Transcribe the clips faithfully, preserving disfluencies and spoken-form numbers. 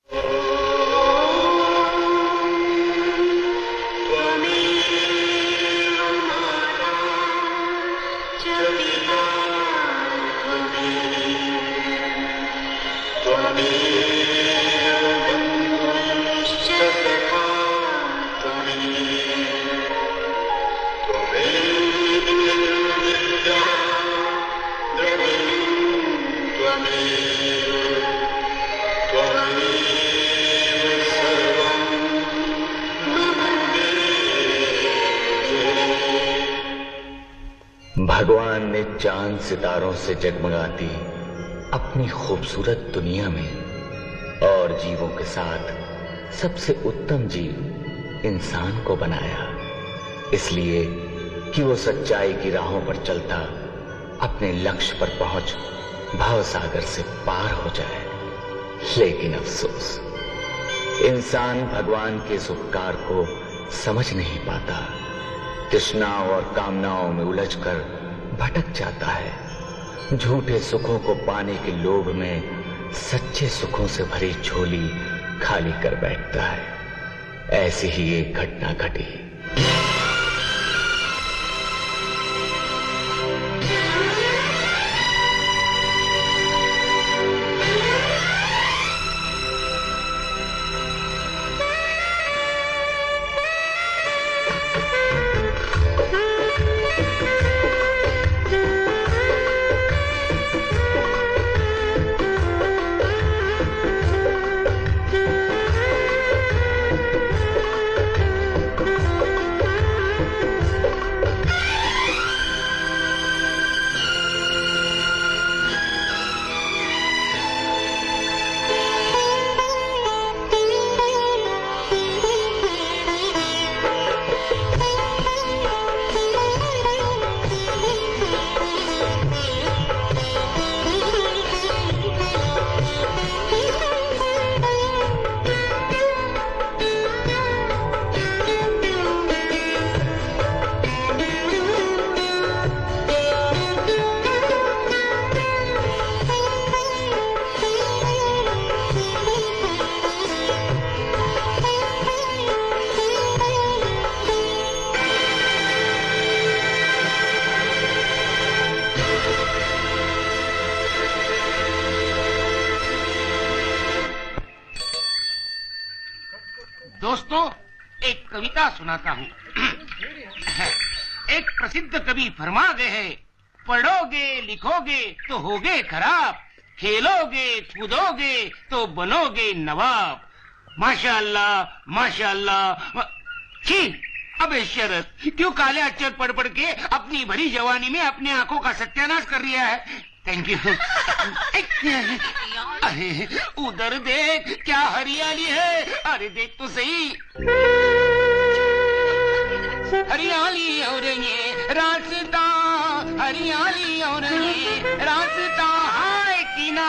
भगवान ने चांद सितारों से जगमगाती अपनी खूबसूरत दुनिया में और जीवों के साथ सबसे उत्तम जीव इंसान को बनाया, इसलिए कि वो सच्चाई की राहों पर चलता अपने लक्ष्य पर पहुंच भवसागर से पार हो जाए। लेकिन अफसोस, इंसान भगवान के इस उपकार को समझ नहीं पाता, तृष्णाओं और कामनाओं में उलझकर भटक जाता है, झूठे सुखों को पाने के लोभ में सच्चे सुखों से भरी झोली खाली कर बैठता है। ऐसी ही एक घटना घटी। दोस्तों, एक कविता सुनाता हूँ। एक प्रसिद्ध कवि फरमा गए हैं, पढ़ोगे लिखोगे तो होगे खराब, खेलोगे कूदोगे तो बनोगे नवाब। माशाअल्लाह माशाअल्लाह। छी, अबे शरत, क्यों काले अक्षर पढ़ पढ़ के अपनी भरी जवानी में अपने आंखों का सत्यानाश कर लिया है। Thank you. अरे उधर देख, क्या हरियाली है। अरे देख तो सही, हरियाली और ये रास्ता, हरियाली और ये रास्ता। Hi Tina,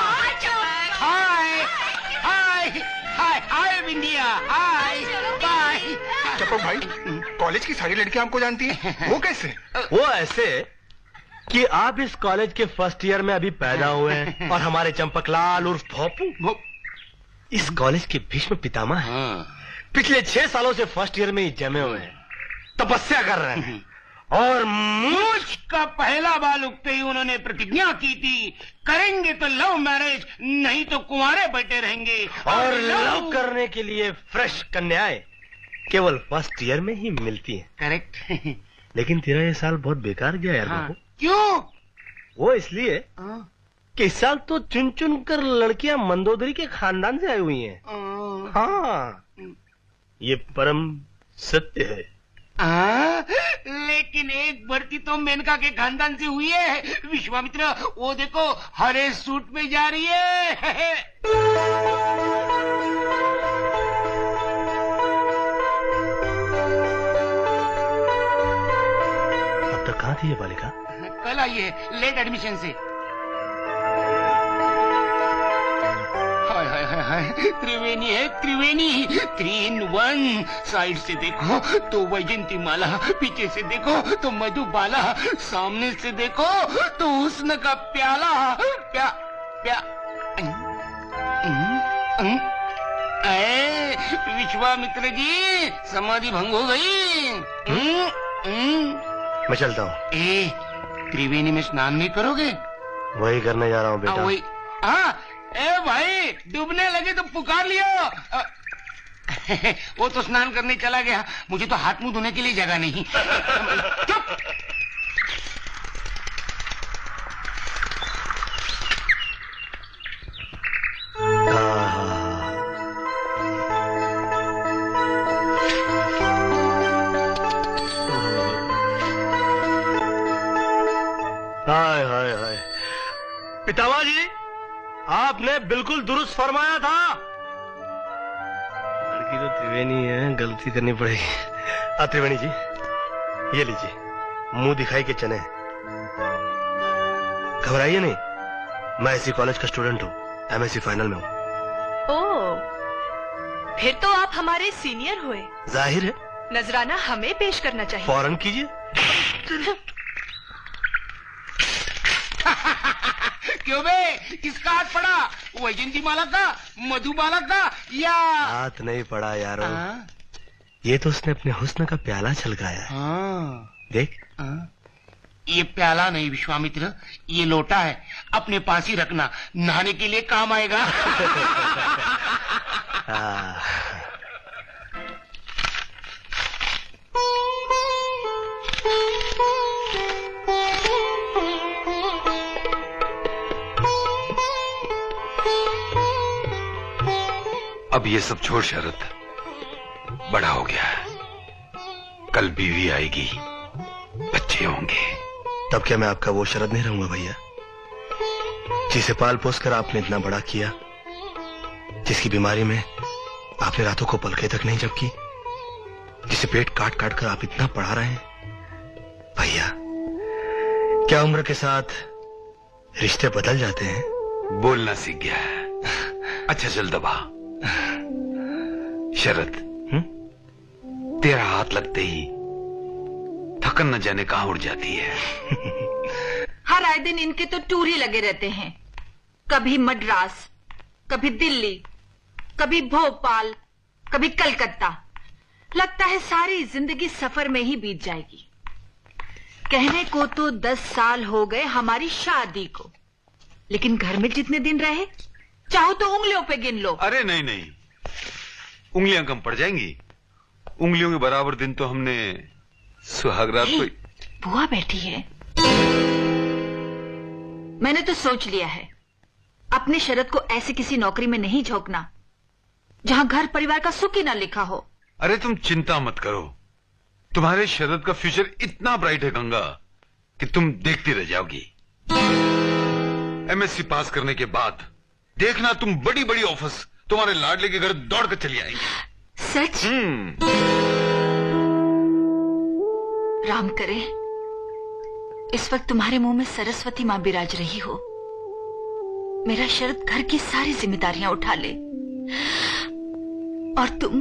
hi hi hi hi Bindiya, hi bye. चपक भाई, कॉलेज की सारी लड़कियां आपको जानती हैं। वो कैसे? वो ऐसे कि आप इस कॉलेज के फर्स्ट ईयर में अभी पैदा हुए हैं और हमारे चंपकलाल उर्फ भोपू इस कॉलेज के भीष्म पितामह हैं। पिछले छह सालों से फर्स्ट ईयर में ही जमे हुए हैं, तपस्या कर रहे हैं और मूछ का पहला बाल उगते ही उन्होंने प्रतिज्ञा की थी, करेंगे तो लव मैरिज, नहीं तो कुंवारे बैठे रहेंगे। और लव करने के लिए फ्रेश कन्याएं केवल फर्स्ट ईयर में ही मिलती हैं। करेक्ट। लेकिन तेरा ये साल बहुत बेकार गया यार। हाँ। क्यों? वो इसलिए कि इस साल तो चुन चुन कर लड़कियां मंदोदरी के खानदान से आई हुई हैं। हाँ, ये परम सत्य है। आ, लेकिन एक भर्ती तो मेनका के खानदान से हुई है। विश्वामित्र, वो देखो हरे सूट में जा रही है। अब तक कहाँ थी ये बालिका? कल आई है लेट एडमिशन से। हाय हाय हाय हाय, त्रिवेणी है Triveni, three in one. Side से देखो तो वैजंती माला, पीछे से देखो तो मधुबाला, सामने से देखो तो हुस्न का प्याला। प्या प्या अरे विश्वामित्र जी, समाधि भंग हो गई। हम्म, हम्म। मैं चलता हूँ। ए, त्रिवेणी में स्नान नहीं करोगे? वही करने जा रहा हूँ बेटा। वही। हाँ, ए भाई, डूबने लगे तो पुकार लियो। वो तो स्नान करने चला गया, मुझे तो हाथ मुंह धोने के लिए जगह नहीं। चुप। हाय हाय हाय, पितामह जी, आपने बिल्कुल दुरुस्त फरमाया था। लड़की तो त्रिवेणी है, गलती करनी पड़ेगी। आ त्रिवेणी जी, ये लीजिए, मुंह दिखाई के चने। घबराइए नहीं, मैं इसी कॉलेज का स्टूडेंट हूँ, एमएससी फाइनल में हूँ। ओह, फिर तो आप हमारे सीनियर हुए। जाहिर है। नजराना हमें पेश करना चाहिए। फौरन कीजिए। क्यों बे, किसका हाथ पड़ा? वैजंती माला का, मधुबाला का, या हाथ नहीं पड़ा यारो। ये तो उसने अपने हुस्न का प्याला छलकाया है। देख। आ? ये प्याला नहीं विश्वामित्र, ये लोटा है, अपने पास ही रखना, नहाने के लिए काम आएगा। अब ये सब छोड़ शरद, बड़ा हो गया है, कल बीवी आएगी, बच्चे होंगे। तब क्या मैं आपका वो शरद नहीं रहूंगा भैया, जिसे पाल पोस कर आपने इतना बड़ा किया, जिसकी बीमारी में आपने रातों को पलके तक नहीं झपकी, जिसे पेट काट काट कर आप इतना पढ़ा रहे हैं। भैया, क्या उम्र के साथ रिश्ते बदल जाते हैं? बोलना सीख गया है। अच्छा चल दबा। शरद, हुँ? तेरा हाथ लगते ही थकन न जाने कहां उड़ जाती है। हर आए दिन इनके तो टूर ही लगे रहते हैं, कभी मद्रास, कभी दिल्ली, कभी भोपाल, कभी कलकत्ता। लगता है सारी जिंदगी सफर में ही बीत जाएगी। कहने को तो दस साल हो गए हमारी शादी को, लेकिन घर में जितने दिन रहे चाहो तो उंगलियों पे गिन लो। अरे नहीं नहीं, उंगलियां कम पड़ जाएंगी। उंगलियों के बराबर दिन तो हमने सुहागरात को। बुआ बैठी है। मैंने तो सोच लिया है, अपने शरद को ऐसी किसी नौकरी में नहीं झोंकना जहां घर परिवार का सुख ही ना लिखा हो। अरे तुम चिंता मत करो, तुम्हारे शरद का फ्यूचर इतना ब्राइट है गंगा कि तुम देखती रह जाओगी। एमएससी पास करने के बाद देखना, तुम बड़ी बड़ी ऑफिस तुम्हारे लाडले के घर दौड़ कर चली आएंगी। सच? राम करे इस वक्त तुम्हारे मुंह में सरस्वती मां बिराज रही हो, मेरा शरद घर की सारी जिम्मेदारियां उठा ले और तुम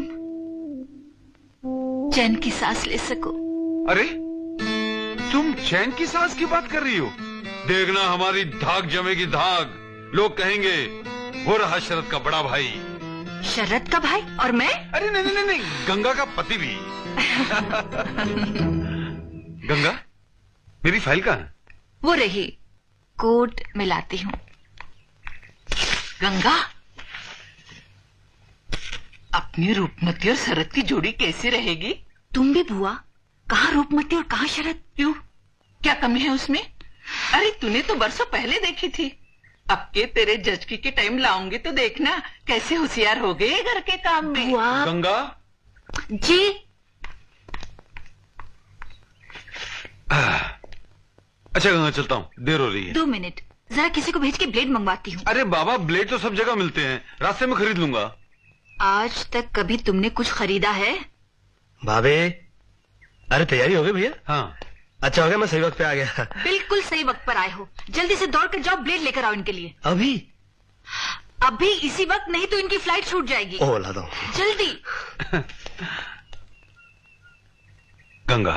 चैन की सांस ले सको। अरे तुम चैन की सांस की बात कर रही हो? देखना हमारी धाक जमेगी धाक। लोग कहेंगे वो रहा शरद का बड़ा भाई। शरद का भाई और मैं? अरे नहीं नहीं नहीं, गंगा का पति भी। गंगा, मेरी फाइल कहाँ है? वो रही, कोट मिलाती हूँ। गंगा, अपनी रूपमती और शरद की जोड़ी कैसी रहेगी? तुम भी बुआ, कहाँ रूपमती और कहाँ शरद? क्यों, क्या कमी है उसमें? अरे तूने तो बरसों पहले देखी थी। अब के तेरे जचकी के टाइम लाऊंगी तो देखना कैसे होशियार हो गए घर के काम में। गंगा जी। अच्छा गंगा, चलता हूँ, देर हो रही है। दो मिनट, जरा किसी को भेज के ब्लेड मंगवाती हूँ। अरे बाबा, ब्लेड तो सब जगह मिलते हैं, रास्ते में खरीद लूंगा। आज तक कभी तुमने कुछ खरीदा है? भाभी, अरे तैयारी हो गई भैया? हाँ। अच्छा हो गया, मैं सही वक्त पे आ गया। बिल्कुल सही वक्त पर आए हो। जल्दी से दौड़ कर जाओ, ब्लेड लेकर आओ इनके लिए। अभी? अभी इसी वक्त, नहीं तो इनकी फ्लाइट छूट जाएगी। ओह ला दो जल्दी। गंगा,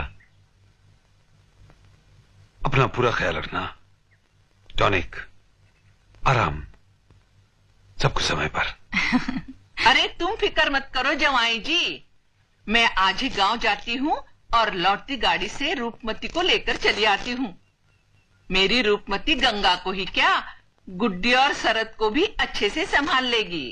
अपना पूरा ख्याल रखना। टॉनिक, आराम, सब कुछ समय पर। अरे तुम फिक्र मत करो जवाई जी, मैं आज ही गांव जाती हूँ और लौटती गाड़ी से रूपमती को लेकर चली आती हूँ। मेरी रूपमती गंगा को ही क्या, गुड्डी और शरद को भी अच्छे से संभाल लेगी।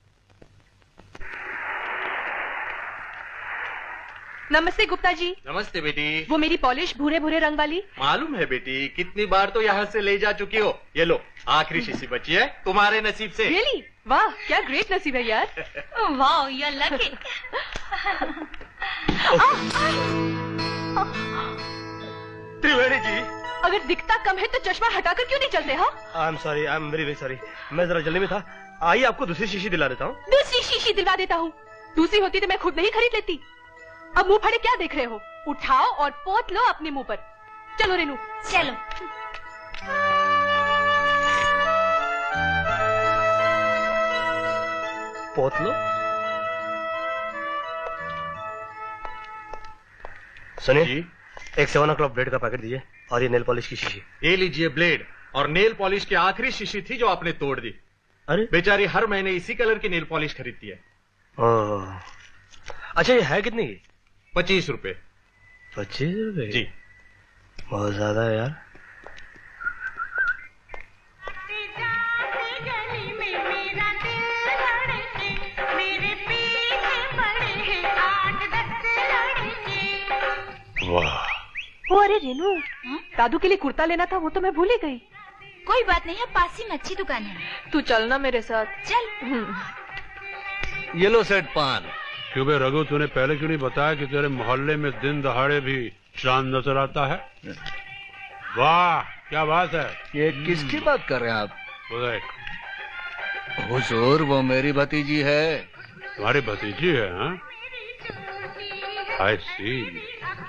नमस्ते गुप्ता जी। नमस्ते बेटी। वो मेरी पॉलिश भूरे भूरे रंग वाली? मालूम है बेटी, कितनी बार तो यहाँ से ले जा चुकी हो। ये लो, आखिरी शीशी बची है तुम्हारे नसीब से। रियली? वाह, क्या ग्रेट नसीब है यार। वाह, you are lucky. Triveni ji, अगर दिखता कम है तो चश्मा हटाकर क्यों नहीं चलते? हाँ, I am sorry, I am very very sorry, मैं जरा जल्दी में था। आइए आपको दूसरी शीशी दिला देता हूँ। दूसरी शीशी दिलवा देता हूँ? दूसरी होती तो मैं खुद नहीं खरीद लेती। अब मुंह फाड़े क्या देख रहे हो? उठाओ और पोत लो अपने मुंह पर। चलो रेनू, चलो। पोत लो। सुनिए, एक सेवन ओ क्लॉक ब्लेड का पैकेट दीजिए और ये नेल पॉलिश की शीशी। ये लीजिए ब्लेड और नेल पॉलिश की आखिरी शीशी थी जो आपने तोड़ दी। अरे बेचारी हर महीने इसी कलर की नेल पॉलिश खरीदती है। ओह, अच्छा, ये है कितनी की? पच्चीस रुपए। पच्चीस रुपए जी, बहुत ज्यादा है यार। वाह। ओ अरे रेनू, दादू के लिए कुर्ता लेना था, वो तो मैं भूल ही गई। कोई बात नहीं है, पास ही में अच्छी दुकान है। तू चलना मेरे साथ। चल। ये लो सेठ पान। क्यों बे रघु, तूने पहले क्यों नहीं बताया कि तेरे मोहल्ले में दिन दहाड़े भी चांद नजर आता है? वाह, क्या बात है। ये किसकी बात कर रहे हैं आप? देख हुजूर, वो मेरी भतीजी है। तुम्हारी भतीजी है? हाँ, आई सी।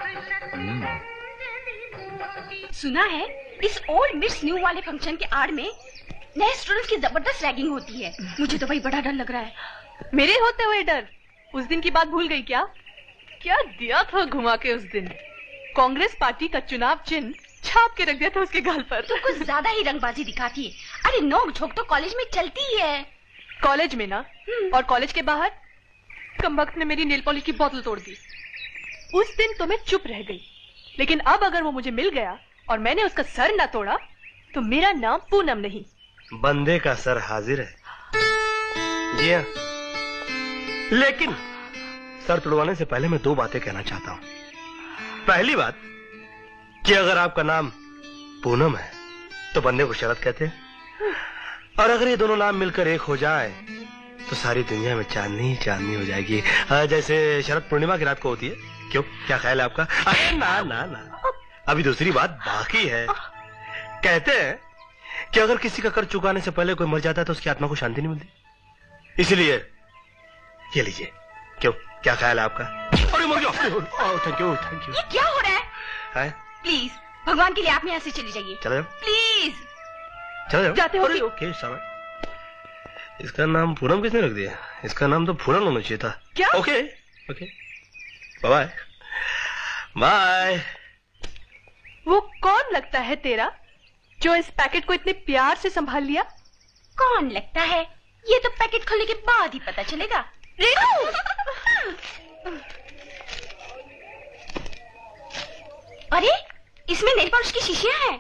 सुना है इस ओल्ड मिस न्यू वाले फंक्शन के आड़ में नए स्टूडेंट्स की जबरदस्त रैगिंग होती है। मुझे तो भाई बड़ा डर लग रहा है। मेरे होते हुए डर? उस दिन की बात भूल गई क्या? क्या दिया था घुमा के उस दिन। कांग्रेस पार्टी का चुनाव चिन्ह छाप के रख दिया था उसके गाल पर। तो कुछ ज्यादा ही रंगबाजी दिखाती है। अरे नोक झोंक तो कॉलेज में चलती ही है। कॉलेज में ना, और कॉलेज के बाहर कमबख्त ने मेरी नेल पॉलिश की बोतल तोड़ दी। उस दिन तो मैं चुप रह गई, लेकिन अब अगर वो मुझे मिल गया और मैंने उसका सर ना तोड़ा तो मेरा नाम पूनम नहीं, बंदे का सर हाजिर है। जी हाँ, लेकिन सर तुड़वाने से पहले मैं दो बातें कहना चाहता हूँ। पहली बात कि अगर आपका नाम पूनम है तो बंदे को शरद कहते हैं, और अगर ये दोनों नाम मिलकर एक हो जाए तो सारी दुनिया में चांदनी ही चांदनी हो जाएगी, जैसे शरद पूर्णिमा की रात को होती है। क्यों, क्या ख्याल है आपका? अरे ना ना ना, अभी दूसरी बात बाकी है। कहते हैं कि अगर किसी का कर चुकाने से पहले कोई मर जाता है तो उसकी आत्मा को शांति नहीं मिलती। इसलिए ये लीजिए। क्यों, क्या ख्याल है आपका? अरे मर जाओ। Thank you, thank you. ये क्या हो रहा है? है? प्लीज भगवान के लिए आप यहाँ से चली जाइए। चले जाओ, प्लीज। चले जाओ। जाते हो क्यों? ओके, इसका नाम पूनम किसने रख दिया? इसका नाम तो पूनम होना चाहिए था। क्या? Okay okay, bye bye. वो कौन लगता है तेरा जो इस पैकेट को इतने प्यार से संभाल लिया? कौन लगता है? ये तो पैकेट खोलने के बाद ही पता चलेगा। रेनू! अरे इसमें नेल पॉलिश की शीशियां हैं।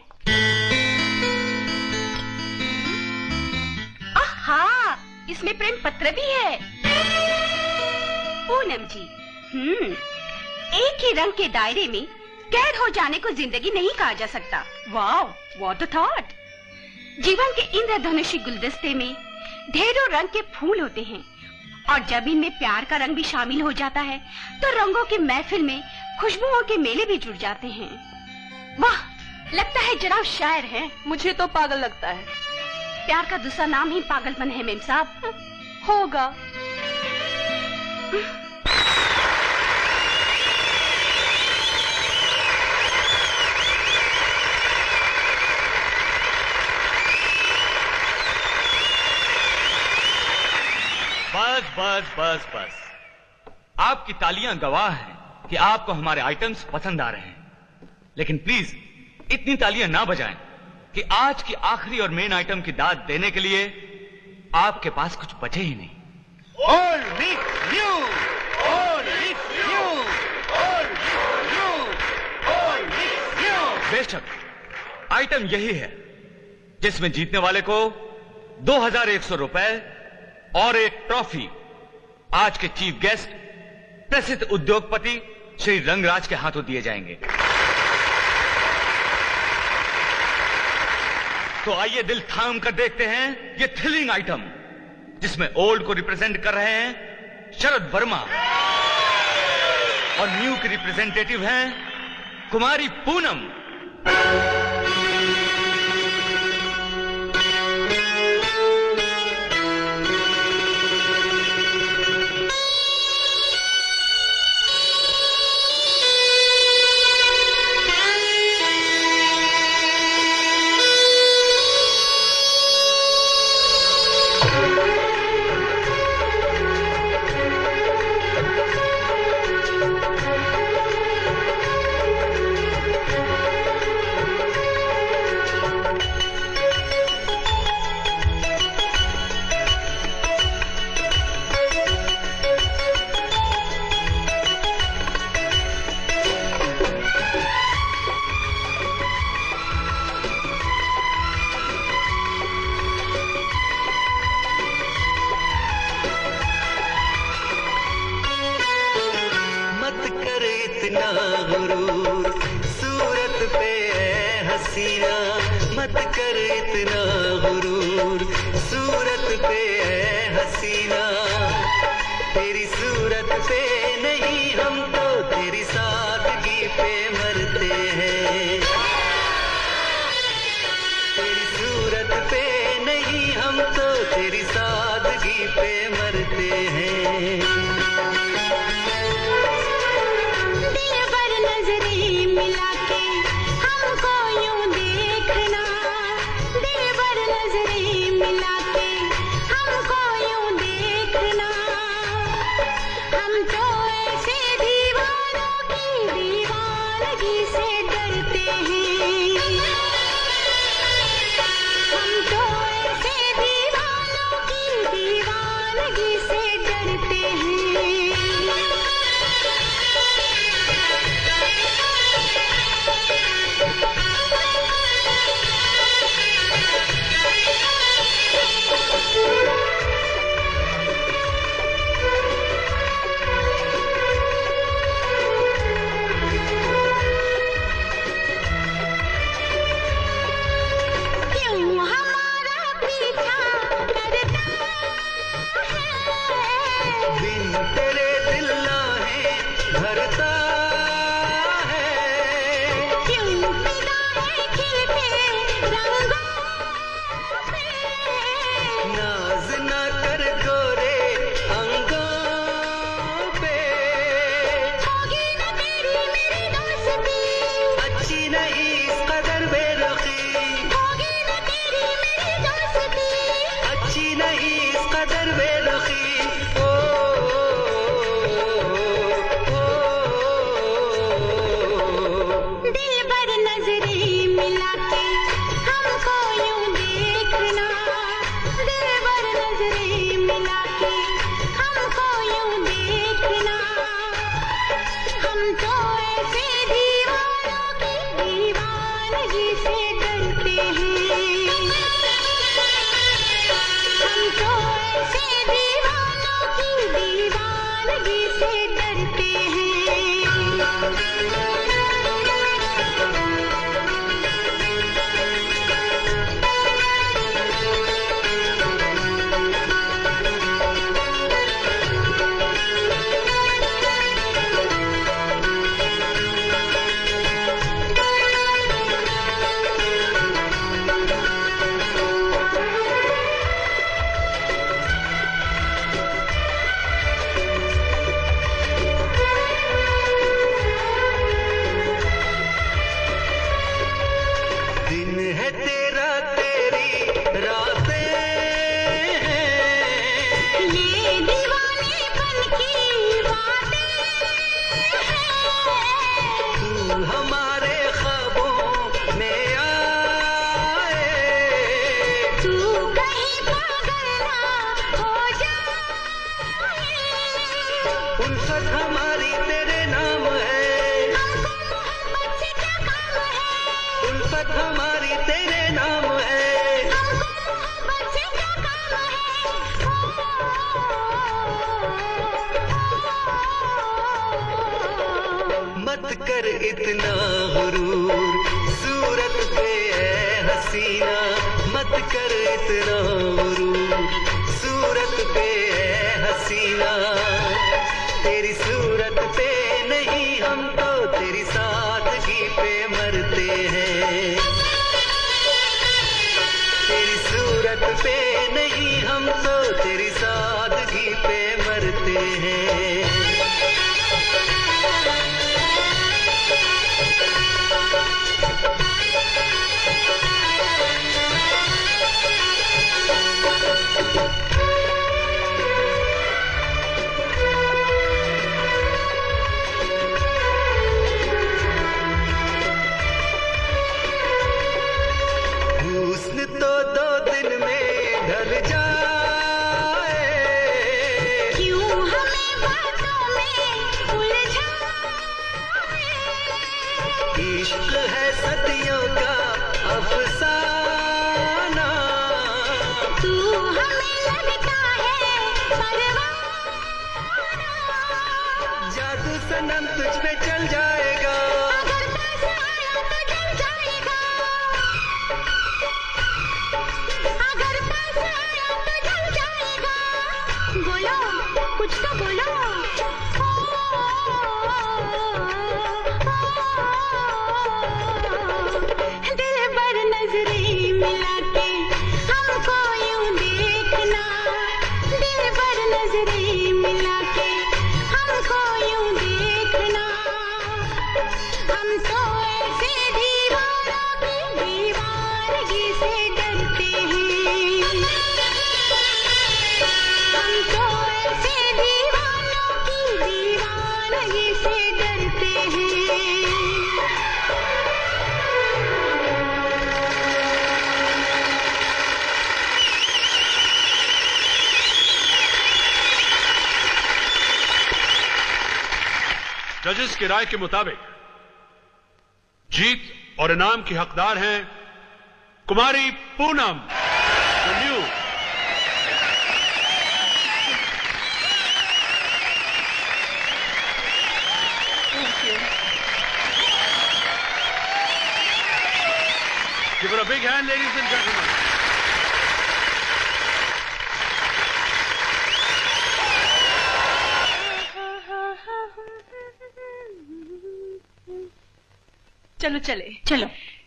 आहा, इसमें प्रेम पत्र भी है। पूनम जी, हम्म, एक ही रंग के दायरे में कैद हो जाने को जिंदगी नहीं कहा जा सकता। Wow, what a thought. जीवन के इंद्रधनुषी गुलदस्ते में ढेरों रंग के फूल होते हैं, और जब इनमें प्यार का रंग भी शामिल हो जाता है तो रंगों के महफिल में खुशबुओं के मेले भी जुड़ जाते हैं। वाह, लगता है जनाब शायर हैं। मुझे तो पागल लगता है। प्यार का दूसरा नाम ही पागलपन है मेम साहब। होगा। बस बस बस बस, आपकी तालियां गवाह हैं कि आपको हमारे आइटम्स पसंद आ रहे हैं, लेकिन प्लीज इतनी तालियां ना बजाएं कि आज की आखिरी और मेन आइटम की दाद देने के लिए आपके पास कुछ बचे ही नहीं। All with you, all with you, all with you, all with you. बेशक आइटम यही है जिसमें जीतने वाले को दो हजार एक सौ रुपए और एक ट्रॉफी आज के चीफ गेस्ट प्रसिद्ध उद्योगपति श्री रंगराज के हाथों दिए जाएंगे। तो आइए दिल थाम कर देखते हैं ये थ्रिलिंग आइटम जिसमें ओल्ड को रिप्रेजेंट कर रहे हैं शरद वर्मा और न्यू के रिप्रेजेंटेटिव हैं कुमारी पूनम। हम तो ऐसे दीवानों की दीवानगी कर इतना गुरूर, सूरत पे है हसीना मत कर इतना गुरूर, सूरत पे है हसीना। तेरी सूरत पे नहीं हम तो तेरी सादगी पे मरते हैं, तेरी सूरत पे नहीं हम तो तेरी सादगी पे मरते हैं। हुस्न तो दो दिन में ढल जाए, क्यों हमें बातों में उलझाए। इश्क है सदियों का अफसाना, तू हमें लगता है परवाना। जादू सनम तुझ पे चल जाएगा, अगर पास आया तो जल जाएगा, अगर पास आया तो जल जाएगा। बोलो कुछ तो बोलो। दिल भर नजरें मिला के हमको यूं देखना, दिल भर नजरें मिला के हमको यूं देखना। हम तो ऐसे दीवारों की दीवानगी से डरते हैं, हम तो ऐसे दीवानों की दीवानगी से डरते हैं। जजेस की राय के मुताबिक जीत और इनाम की हकदार हैं Kumari Poonam. New Give her a big hand, ladies and gentlemen. चलो चले चलो।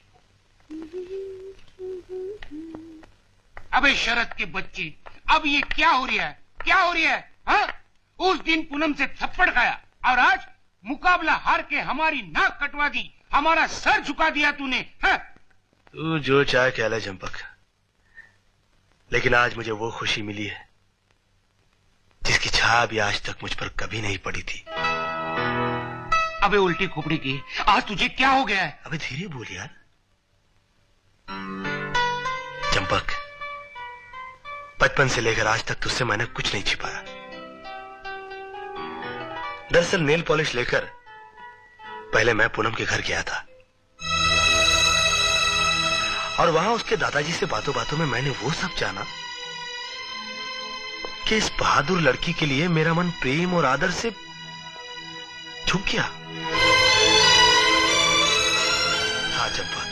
अबे शरद के बच्चे, अब ये क्या हो रहा है, क्या हो रहा है? हाँ? उस दिन पूनम से थप्पड़ खाया और आज मुकाबला हार के हमारी नाक कटवा दी, हमारा सर झुका दिया तूने। हाँ? तू जो चाहे कह ले चंपक, लेकिन आज मुझे वो खुशी मिली है जिसकी छाया भी आज तक मुझ पर कभी नहीं पड़ी थी। अबे उल्टी खोपड़ी की, आज तुझे क्या हो गया है? अबे धीरे बोल यार। चंपक, बचपन से लेकर आज तक तुझसे मैंने कुछ नहीं छिपाया। दरअसल नेल पॉलिश लेकर पहले मैं पूनम के घर गया था और वहां उसके दादाजी से बातों बातों में मैंने वो सब जाना कि इस बहादुर लड़की के लिए मेरा मन प्रेम और आदर से झुक गया। हाँ चंपक,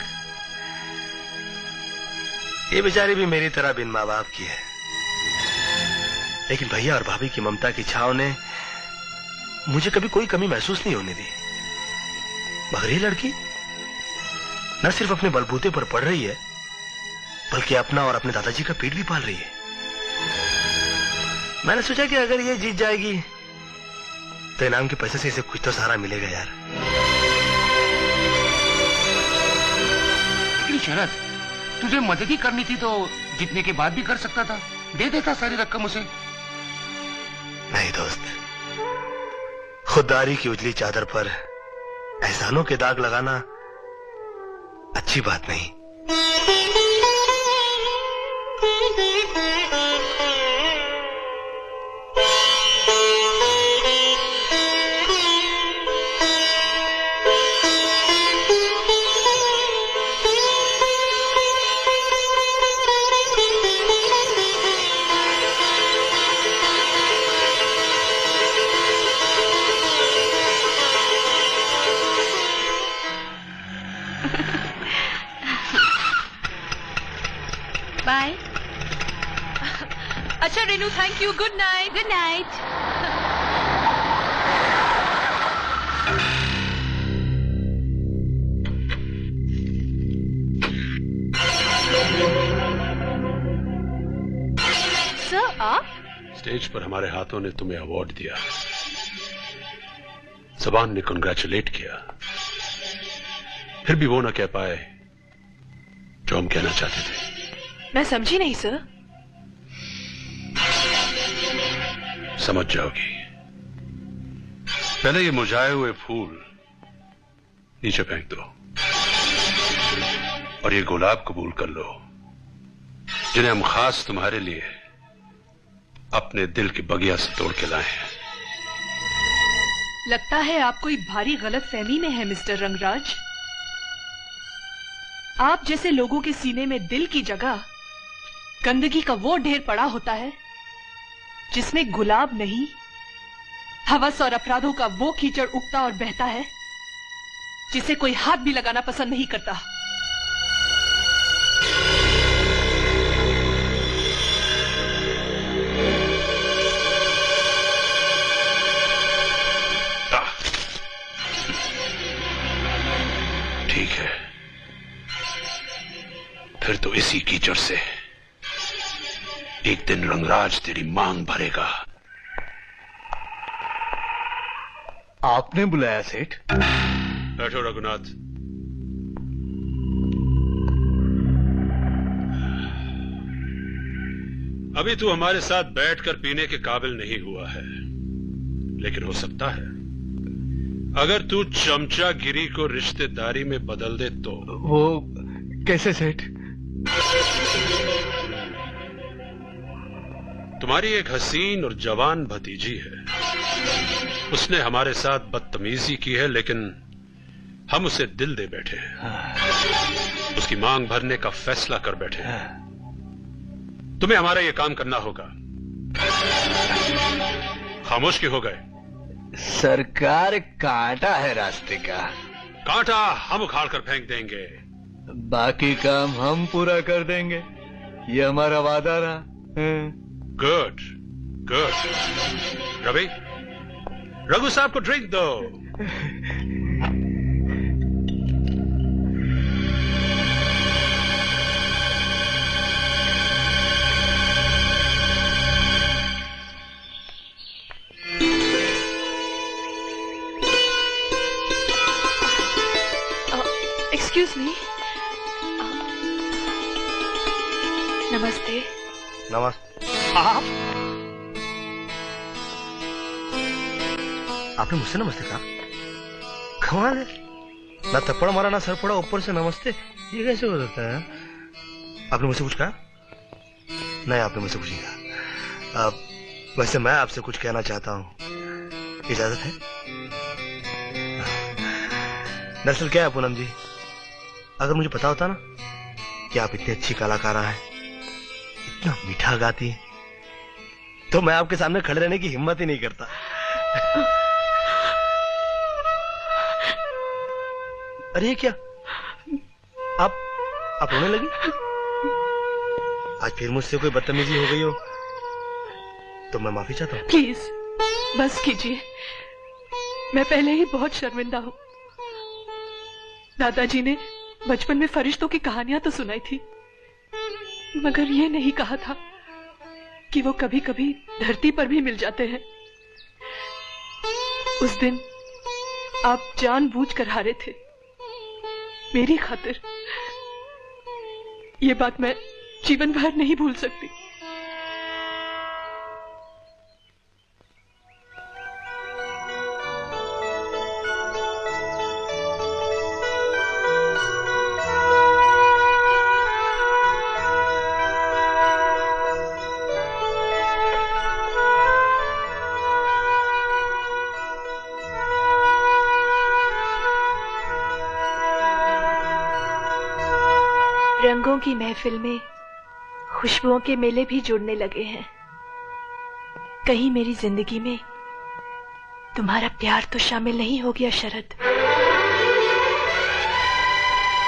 ये बेचारी भी मेरी तरह बिन माँ बाप की है, लेकिन भैया और भाभी की ममता की छाव ने मुझे कभी कोई कमी महसूस नहीं होने दी। मगर ये लड़की न सिर्फ अपने बलबूते पर पड़ रही है, बल्कि अपना और अपने दादाजी का पेट भी पाल रही है। मैंने सोचा कि अगर ये जीत जाएगी तो इनाम के पैसे से इसे कुछ तो सहारा मिलेगा यार। लेकिन शरद, तुझे मदद ही करनी थी तो जीतने के बाद भी कर सकता था, दे देता सारी रकम उसे। नहीं दोस्त, खुददारी की उजली चादर पर एहसानों के दाग लगाना अच्छी बात नहीं। बाय। अच्छा Renu, thank you, good night. Good night. Sir आप? स्टेज पर हमारे हाथों ने तुम्हें अवार्ड दिया, जबान ने कंग्रेचुलेट किया, फिर भी वो ना कह पाए जो हम कहना चाहते थे। मैं समझी नहीं सर। समझ जाओगी। पहले ये मुरझाए हुए फूल नीचे फेंक दो और ये गुलाब कबूल कर लो जिन्हें हम खास तुम्हारे लिए अपने दिल की बगिया से तोड़ के लाए हैं। लगता है आप कोई भारी गलत फहमी में है मिस्टर रंगराज। आप जैसे लोगों के सीने में दिल की जगह गंदगी का वो ढेर पड़ा होता है जिसमें गुलाब नहीं, हवस और अपराधों का वो कीचड़ उगता और बहता है जिसे कोई हाथ भी लगाना पसंद नहीं करता। ठीक है, फिर तो इसी कीचड़ से एक दिन रंगराज तेरी मांग भरेगा। आपने बुलाया सेठ? बैठो रघुनाथ। अभी तू हमारे साथ बैठकर पीने के काबिल नहीं हुआ है, लेकिन हो सकता है अगर तू चमचागिरी को रिश्तेदारी में बदल दे तो। वो कैसे सेठ? तुम्हारी एक हसीन और जवान भतीजी है, उसने हमारे साथ बदतमीजी की है, लेकिन हम उसे दिल दे बैठे हैं, उसकी मांग भरने का फैसला कर बैठे हैं। तुम्हें हमारा यह काम करना होगा। खामोश क्यों हो गए? सरकार कांटा है रास्ते का। कांटा हम उखाड़ कर फेंक देंगे, बाकी काम हम पूरा कर देंगे, ये हमारा वादा रहा। Good good. रवि, रघु साहब को ड्रिंक दो। Excuse me. नमस्ते। नमस्ते। आप आपने मुझसे नमस्ते कहा? कमाल है, ना थप्पड़ मारा ना सर पड़ा, ऊपर से नमस्ते, ये कैसे हो सकता है? आपने मुझसे कुछ कहा? नहीं, आपने मुझसे कुछ नहीं कहा। अब वैसे मैं आपसे कुछ कहना चाहता हूँ, इजाजत है? दरअसल क्या है पूनम जी, अगर मुझे पता होता ना कि आप इतनी अच्छी कलाकारा हैं, इतना मीठा गाती हैं, तो मैं आपके सामने खड़े रहने की हिम्मत ही नहीं करता। अरे क्या आप आप रोने लगी? आज फिर मुझसे कोई बदतमीजी हो गई हो तो मैं माफी चाहता हूँ। प्लीज बस कीजिए, मैं पहले ही बहुत शर्मिंदा हूँ। दादाजी ने बचपन में फरिश्तों की कहानियां तो सुनाई थी, मगर ये नहीं कहा था कि वो कभी कभी धरती पर भी मिल जाते हैं। उस दिन आप जानबूझकर हारे थे मेरी खातिर। ये बात मैं जीवन भर नहीं भूल सकती। रंगों की महफिल में खुशबुओं के मेले भी जुड़ने लगे हैं। कहीं मेरी जिंदगी में तुम्हारा प्यार तो शामिल नहीं हो गया शरद?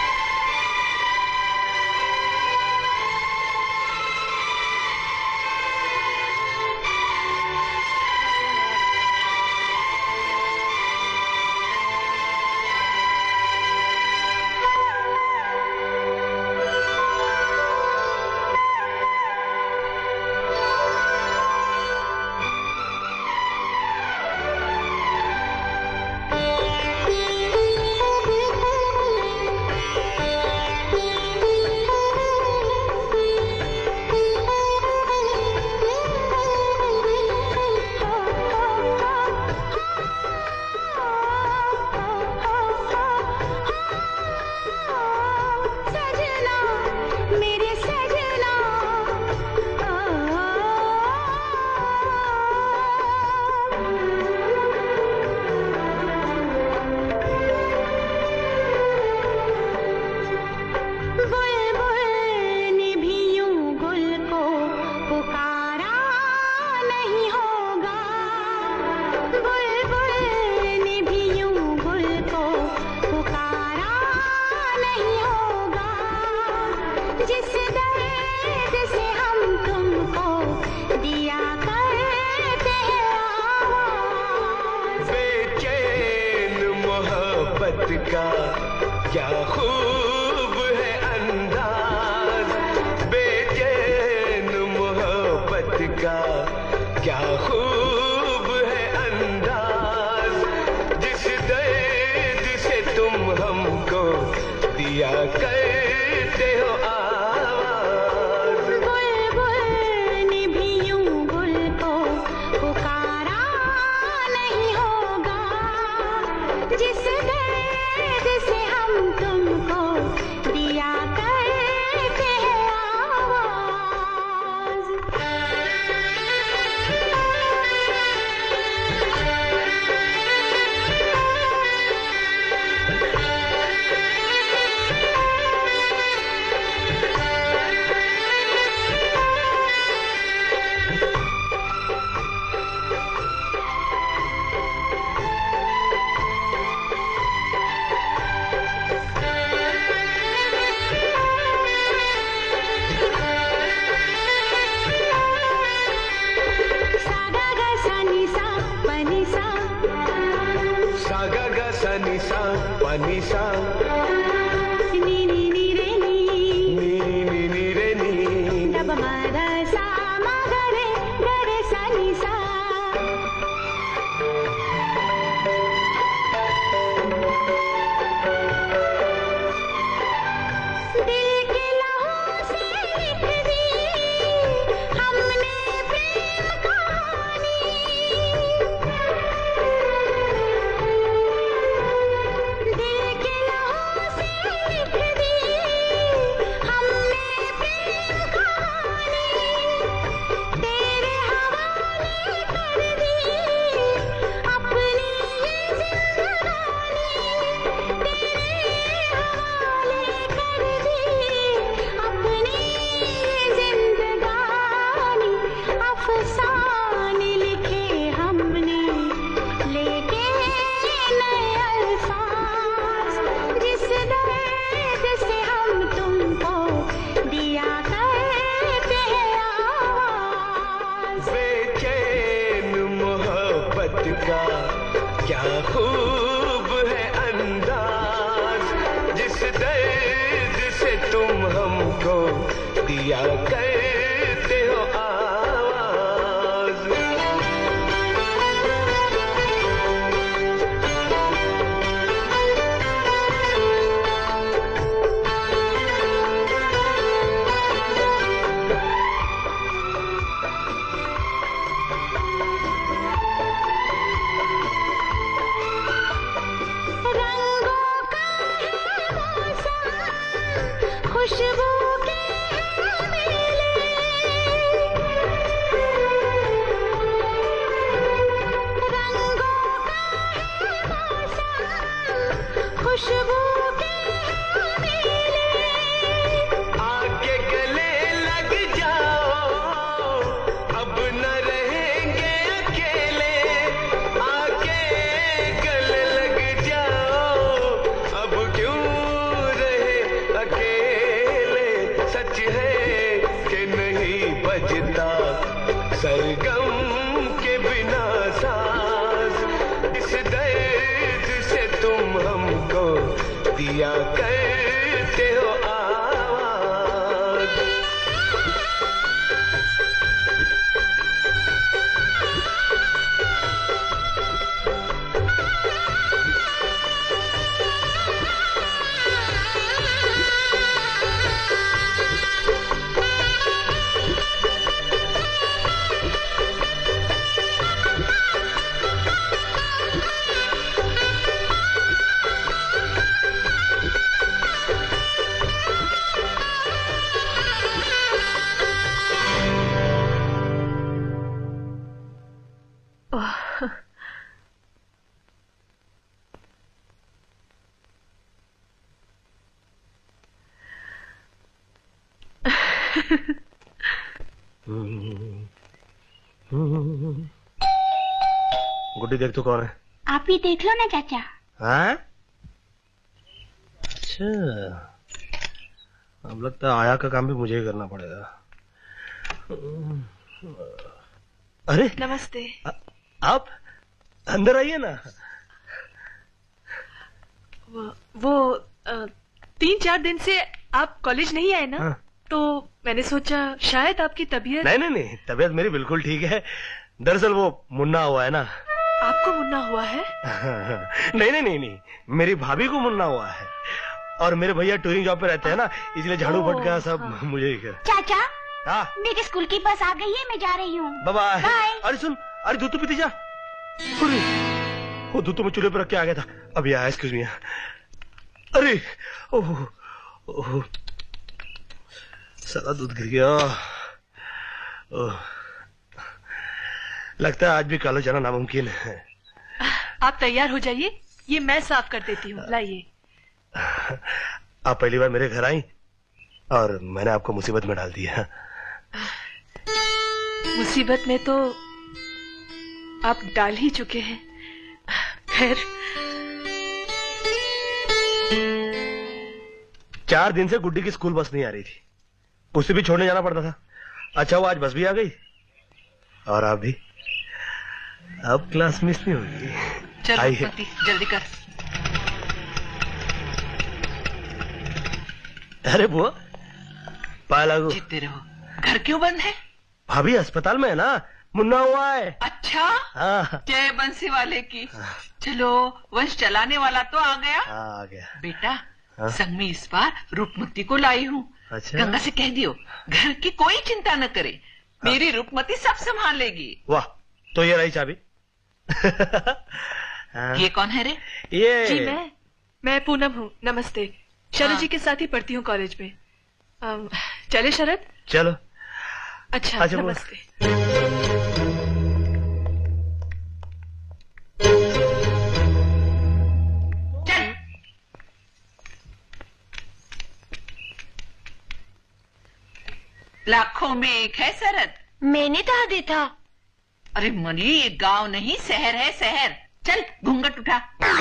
क्या खूब है अंदाज बेचैन मोहब्बत का, क्या खूब है अंदाज जिस दर्द से तुम हमको दिया करते हो आवाज। बुलबुल ने भी यूं गुल को पुकारा नहीं होगा, जिस दर्द से हम तुमको दिया करते हैं निसा पनिसा नी नी नी रे नी नी नी नी रे नी दब मर सा मा ग रे ग रे सा नी सा। दिल के लहू से लिख दी हमने प्रेम कहानी, अफसाने लिखे हमने लेके नए अल्फाज, जिस दर्द से हम तुमको दिया करते हैं आवाज। बेचैन मोहब्बत का क्या खूब है अंदाज जिस दर्द से तुम हमको दिया करते हो आवाज। रंगों का है मौसम, खुशबू के हैं मेले, रंगों का है मौसम, खुशबू के हैं मेले। आके गले लग जाओ अब न रहेंगे अकेले, आके गले लग जाओ अब क्यों रहे अकेले। सच है कि नहीं बजता सरगम के बिना सांस, इस दर्द से तुम हमको दिया करते हो आवाज। गुड्डी देख तो कौन है? आप ही देख लो ना चाचा। हाँ? अच्छा, अब लगता है आया का काम भी मुझे ही करना पड़ेगा। अरे नमस्ते। आ, आप अंदर आइए ना। वो, वो तीन चार दिन से आप कॉलेज नहीं आए ना, हाँ। तो मैंने सोचा शायद आपकी तबीयत। नहीं नहीं नहीं, तबीयत मेरी बिल्कुल ठीक है। दरअसल वो मुन्ना हुआ है ना। आपको मुन्ना हुआ है? नहीं नहीं नहीं नहीं, मेरी भाभी को मुन्ना हुआ है। और मेरे भैया टूरिंग जॉब पे रहते हैं ना, इसलिए झाड़ू फटका सब हाँ। मुझे ही कर। चाचा, हाँ? मेरे स्कूल की बस आ गई है, मैं जा रही हूँ। बाय। अरे सुन, अरे दूध तो पीती जा। अरे वो दूध तो मैं चूल्हे पर रख के आ गया था, अभी आया। Excuse me. अरे ओह ओह, सारा दूध गिर गया। ओह, लगता है आज भी कालो जाना नामुमकिन है। आप तैयार हो जाइए, ये मैं साफ कर देती हूँ। लाइए। आप पहली बार मेरे घर आई और मैंने आपको मुसीबत में डाल दिया। मुसीबत में तो आप डाल ही चुके हैं। खैर, चार दिन से गुड्डी की स्कूल बस नहीं आ रही थी, उसे भी छोड़ने जाना पड़ता था। अच्छा वो आज बस भी आ गई और आप भी। अब क्लास मिस नहीं होगी। चलो पति, जल्दी कर। अरे बुआ, पाया लागू। जीते रहो। घर क्यों बंद है? भाभी अस्पताल में है ना, मुन्ना हुआ है। अच्छा, हाँ। जय बंसी वाले की। चलो, वंश चलाने वाला तो आ गया। आ गया बेटा। हाँ? संग में इस बार रूपमती को लाई हूँ। अच्छा? गंगा से कह दियो घर की कोई चिंता न करे, हाँ। मेरी रूपमती सब संभालेगी। वाह, तो ये रही चाबी। ये कौन है रे? ये जी मैं मैं पूनम हूँ। नमस्ते। शरद हाँ। जी के साथ ही पढ़ती हूँ कॉलेज में। आम, चले शरद? चलो। अच्छा, अच्छा नमस्ते। चल। लाखों में एक है शरद। मैंने कहा दे था। अरे मनी, ये गांव नहीं शहर है, शहर। चल घूंघट उठा।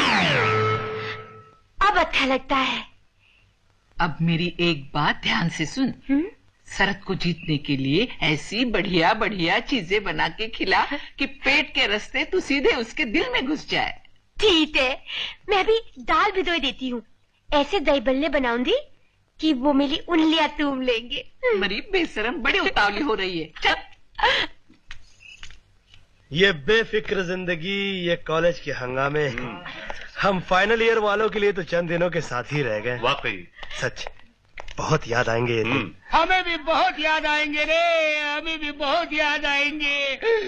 अब अच्छा लगता है। अब मेरी एक बात ध्यान से सुन। हुँ? शरद को जीतने के लिए ऐसी बढ़िया बढ़िया चीजें बना के खिला कि पेट के रास्ते तू सीधे उसके दिल में घुस जाए। ठीक है, मैं भी दाल भिगो देती हूँ। ऐसे दही बल्ले बनाऊंगी कि वो मेरी उंगलियां túम लेंगे। मरी बेशरम, बड़ी उतावली हो रही है। चल। ये बेफिक्र जिंदगी, ये कॉलेज के हंगामे, हम फाइनल ईयर वालों के लिए तो चंद दिनों के साथ ही रह गए। वाकई सच बहुत याद आएंगे ये दिन। हमें भी बहुत याद आएंगे रे, हमें भी बहुत याद आएंगे।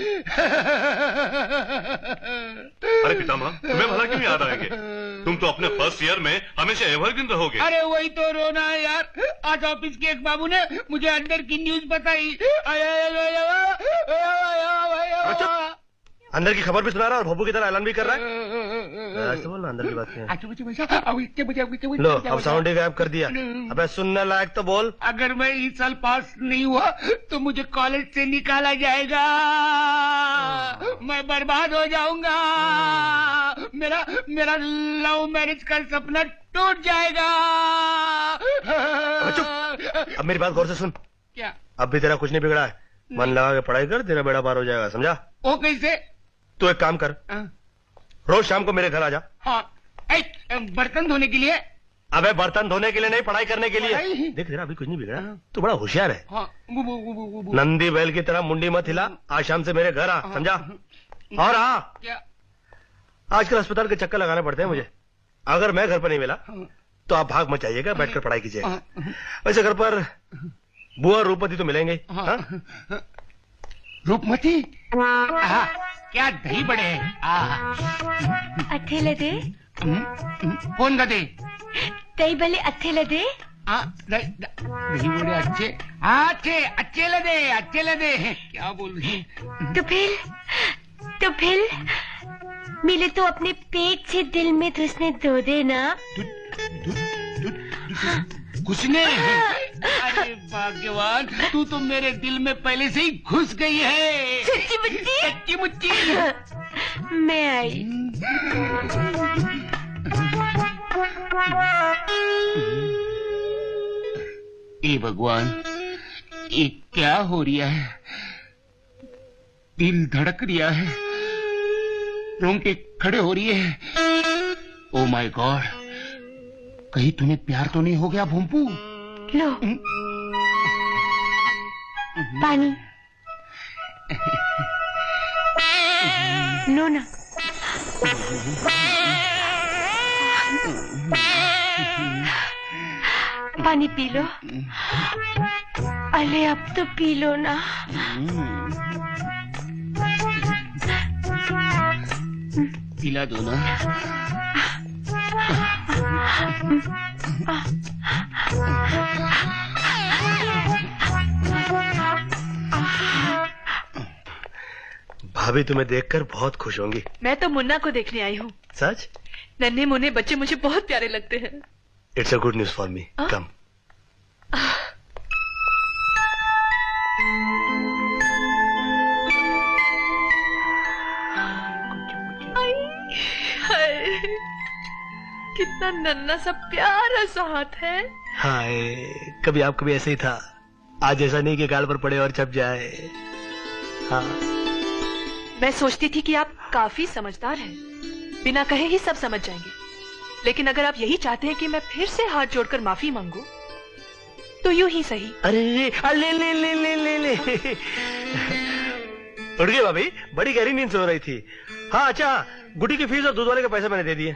अरे पितामह, तुम्हें भला क्यों याद आएंगे? तुम तो अपने फर्स्ट ईयर में हमेशा एवरग्रीन रहोगे। अरे वही तो रोना है यार। आज ऑफिस के एक बाबू ने मुझे अंदर की न्यूज बताई। अंदर की खबर भी सुना रहा है और भब्बू की तरह ऐलान भी कर रहा है। ऐसे बोलना, अंदर की बात है। लो, अब साउंड ही गायब कर दिया। अबे सुनने लायक तो बोल। अगर मैं इस साल पास नहीं हुआ तो मुझे कॉलेज से निकाला जाएगा, मैं बर्बाद हो जाऊंगा, मेरा मेरा लव मैरिज का सपना टूट जाएगा। अब मेरी बात गौर से सुन। क्या? अब भी तेरा कुछ नहीं बिगड़ा है, मन लगा के पढ़ाई कर, तेरा बेड़ा पार हो जाएगा, समझा? वो कैसे? तू एक काम कर, रोज शाम को मेरे घर आ जा। हाँ, बर्तन धोने के लिए? अबे बर्तन धोने के लिए नहीं, पढ़ाई करने के लिए। देख तेरा अभी कुछ नहीं बिगड़ा, तू बड़ा होशियार है। हाँ, बु, बु, बु, बु, बु। नंदी बैल की तरह मुंडी मत हिला, आज शाम से मेरे घर आ, समझा? और हाँ, आजकल अस्पताल के चक्कर लगाने पड़ते हैं मुझे। अगर मैं घर पर नहीं मिला तो आप भाग मत जाइएगा, बैठकर पढ़ाई कीजिएगा। वैसे घर पर बुआ रूपमती तो मिलेंगे। रूपमती? क्या दही बड़े हैं। अच्छे लगे? कौन गदे? दही बड़े अच्छे लगे? दही बड़े अच्छे अच्छे अच्छे लगे, अच्छे लगे। क्या बोल रही? तो फिर तो फिर मिले तो अपने पेट से दिल में घुसने दो देना। घुसने? अरे भाग्यवान, तू तो मेरे दिल में पहले से ही घुस गई है। सच्ची मुच्ची? सच्ची मुच्ची। मैं आई। ए भगवान, ये क्या हो रहा है? दिल धड़क रिया है, रोंगटे खड़े हो रही है। ओ माय गॉड, कहीं तुम्हें प्यार तो नहीं हो गया भूमपू? लो पानी। लो ना। पानी पी लो। अरे अब तो पी लो ना। पिला दो ना। भाभी तुम्हें देखकर बहुत खुश होंगी। मैं तो मुन्ना को देखने आई हूँ। सच? नन्हे मुन्ने बच्चे मुझे बहुत प्यारे लगते हैं। It's a good news for me. Come. कितना नन्हा सा प्यारा सा हाथ है। हाय, कभी आप कभी ऐसे ही था। आज ऐसा नहीं कि गाल पर पड़े और छप जाए। हाँ। मैं सोचती थी कि आप काफी समझदार हैं, बिना कहे ही सब समझ जाएंगे। लेकिन अगर आप यही चाहते हैं कि मैं फिर से हाथ जोड़कर माफी मांगू, तो यूं ही सही। अरे ले ले ले ले ले ले ले उठ गई भाभी, बड़ी गहरी नींद सो रही थी। हाँ अच्छा, गुड्डी की फीस और दूध वाले के पैसे मैंने दे दिए।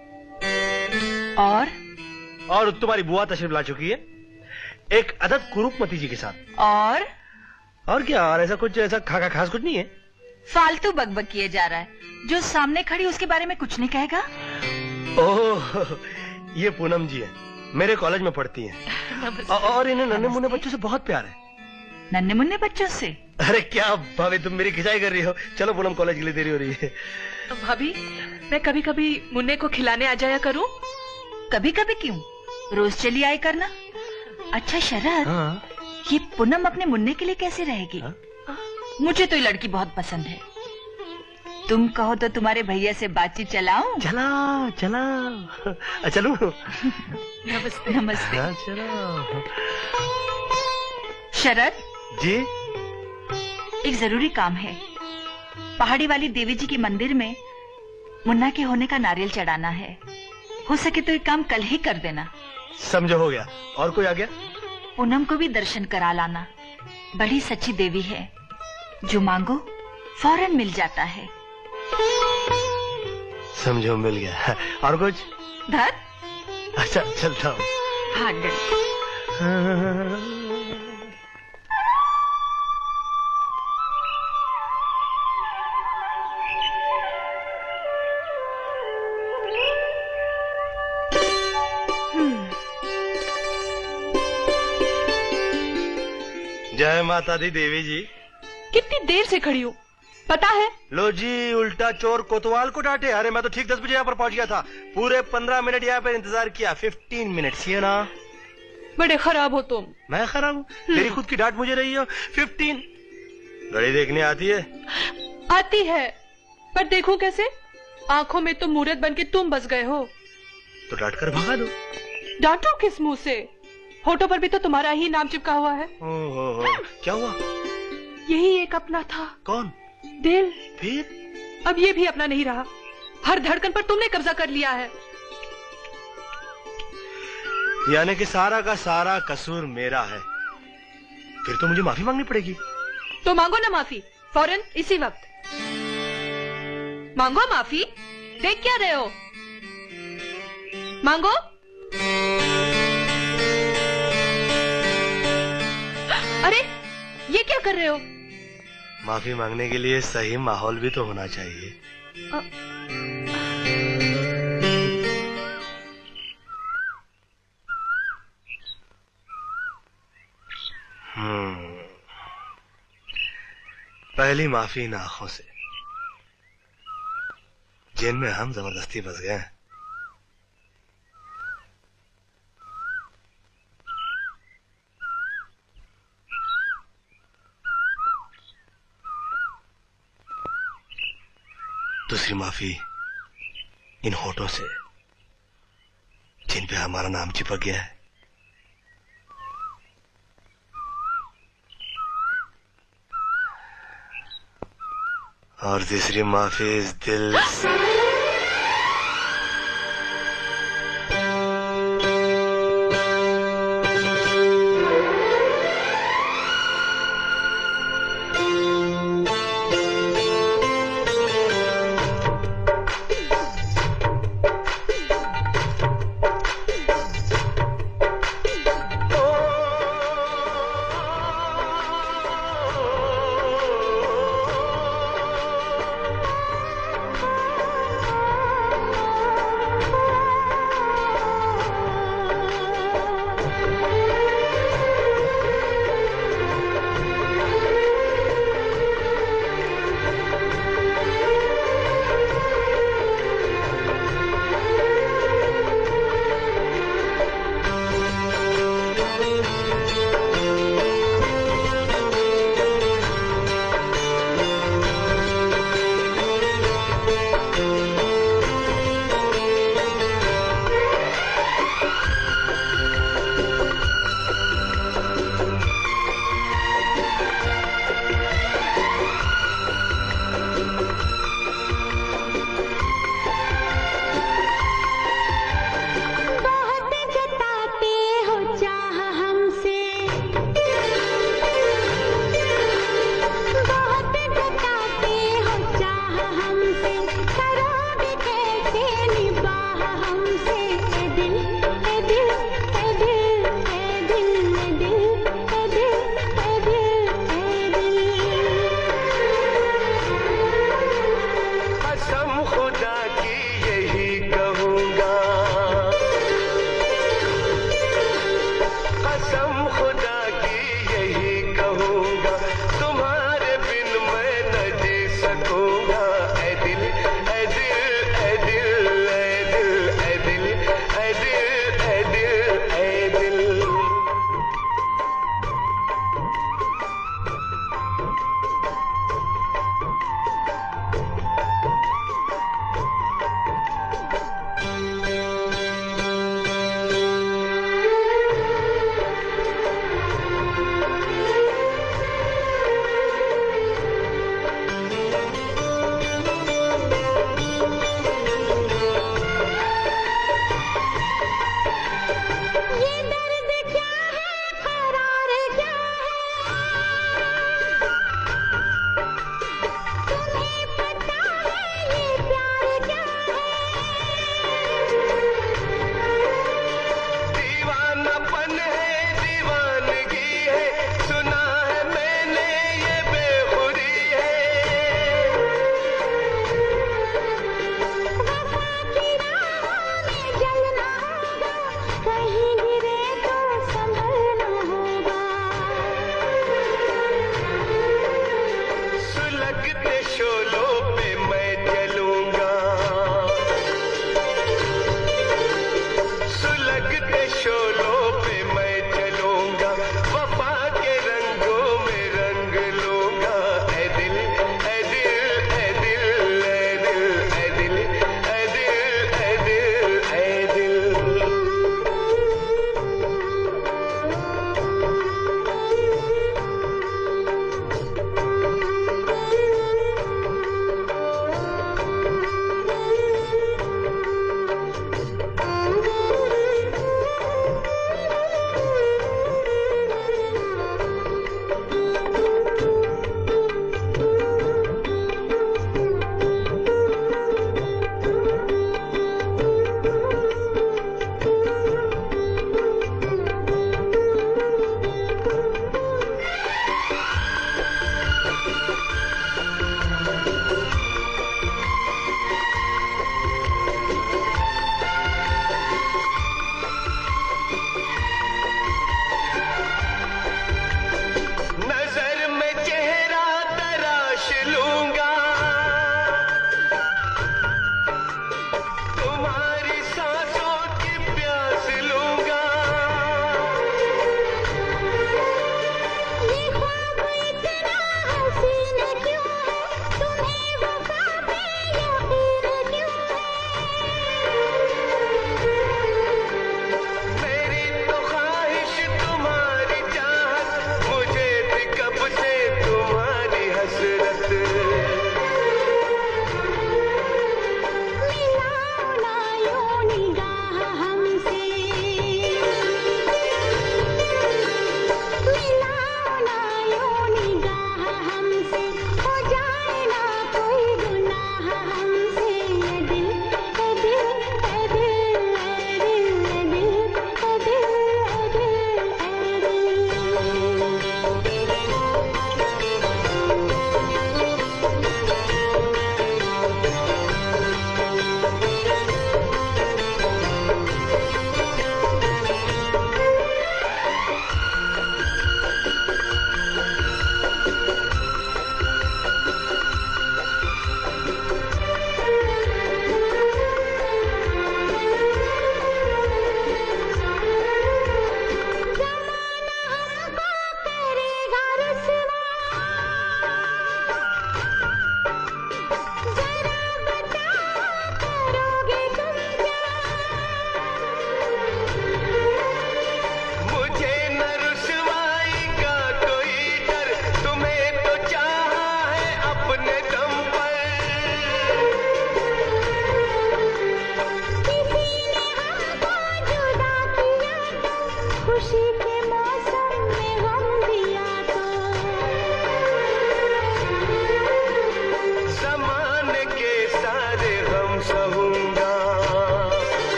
और और तुम्हारी बुआ तशरीफ ला चुकी है, एक अदद कुरूपमती जी के साथ। और और क्या? और ऐसा कुछ ऐसा खा खास कुछ नहीं है। फालतू बकबक किए जा रहा है। जो सामने खड़ी उसके बारे में कुछ नहीं कहेगा। ओह, ये पूनम जी है, मेरे कॉलेज में पढ़ती हैं। और इन्हें नन्हे मुन्ने बच्चों से बहुत प्यार है। नन्हे मुन्ने बच्चों से? अरे क्या भाभी, तुम मेरी खिंचाई कर रही हो। चलो पूनम, कॉलेज के लिए देरी हो रही है। भाभी, मैं कभी कभी मुन्ने को खिलाने आ जाया करूं। कभी कभी क्यों, रोज चली आए करना। अच्छा शरद, हाँ? ये पूनम अपने मुन्ने के लिए कैसे रहेगी? हाँ? मुझे तो ये लड़की बहुत पसंद है। तुम कहो तो तुम्हारे भैया से बातचीत चलाऊं? चला चला चलो। नमस्ते। नमस्ते। हाँ, चलो। शरद जी, एक जरूरी काम है। पहाड़ी वाली देवी जी के मंदिर में मुन्ना के होने का नारियल चढ़ाना है। हो सके तो एक काम कल ही कर देना। समझो, हो गया। और कोई आ गया? पूनम को भी दर्शन करा लाना। बड़ी सच्ची देवी है, जो मांगो फौरन मिल जाता है। समझो, मिल गया। और कुछ? धर। अच्छा, चलता हूँ। हाँ डर। जय माता दी देवी जी। कितनी देर से खड़ी हूँ पता है? लो जी, उल्टा चोर कोतवाल को डांटे। अरे मैं तो ठीक दस बजे यहाँ पर पहुँच गया था। पूरे पंद्रह मिनट यहाँ पर इंतजार किया। फिफ्टीन मिनट ये ना। बड़े खराब हो तुम। मैं खराब हूँ? तेरी खुद की डांट मुझे रही हो। फिफ्टीन घड़ी देखने आती है? आती है, पर देखो कैसे, आंखों में तो मूर्त बन के तुम बस गए हो। तो डांट कर भगा दो। डांटो किस मुंह से? होठों पर भी तो तुम्हारा ही नाम चिपका हुआ है। ओ, ओ, ओ, क्या हुआ? यही एक अपना था। कौन? दिल। फिर? अब ये भी अपना नहीं रहा। हर धड़कन पर तुमने कब्जा कर लिया है। यानी कि सारा का सारा कसूर मेरा है। फिर तो मुझे माफी मांगनी पड़ेगी। तो मांगो ना माफी, फौरन इसी वक्त मांगो माफी। देख क्या रहे हो? मांगो। अरे ये क्या कर रहे हो? माफी मांगने के लिए सही माहौल भी तो होना चाहिए। आ... हम्म पहली माफी इन आंखों से, जिनमें हम जबरदस्ती बस गए। दूसरी माफी इन होठों से, जिन पे हमारा नाम चिपक गया है। और तीसरी माफी इस दिल से।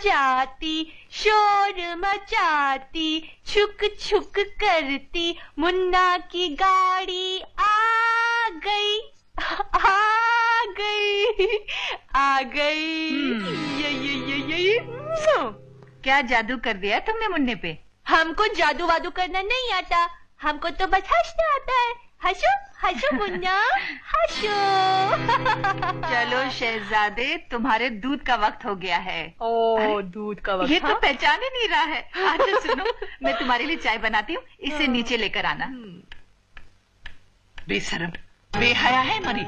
जाती, शोर मचाती, छुक छुक करती, मुन्ना की गाड़ी आ गई, आ गई, आ गई। ये ये ये ये सो क्या जादू कर दिया तुमने मुन्ने पे? हमको जादू वादू करना नहीं आता, हमको तो बस हंसना आता है। हंसो हंसो मुन्ना, हंसो। चलो शहजादे, तुम्हारे दूध का वक्त हो गया है। ओ दूध का वक्त। ये तो पहचान ही नहीं रहा है। अच्छा सुनो, मैं तुम्हारे लिए चाय बनाती हूँ, इसे नीचे लेकर आना। बेशरम, बेहया है मरी।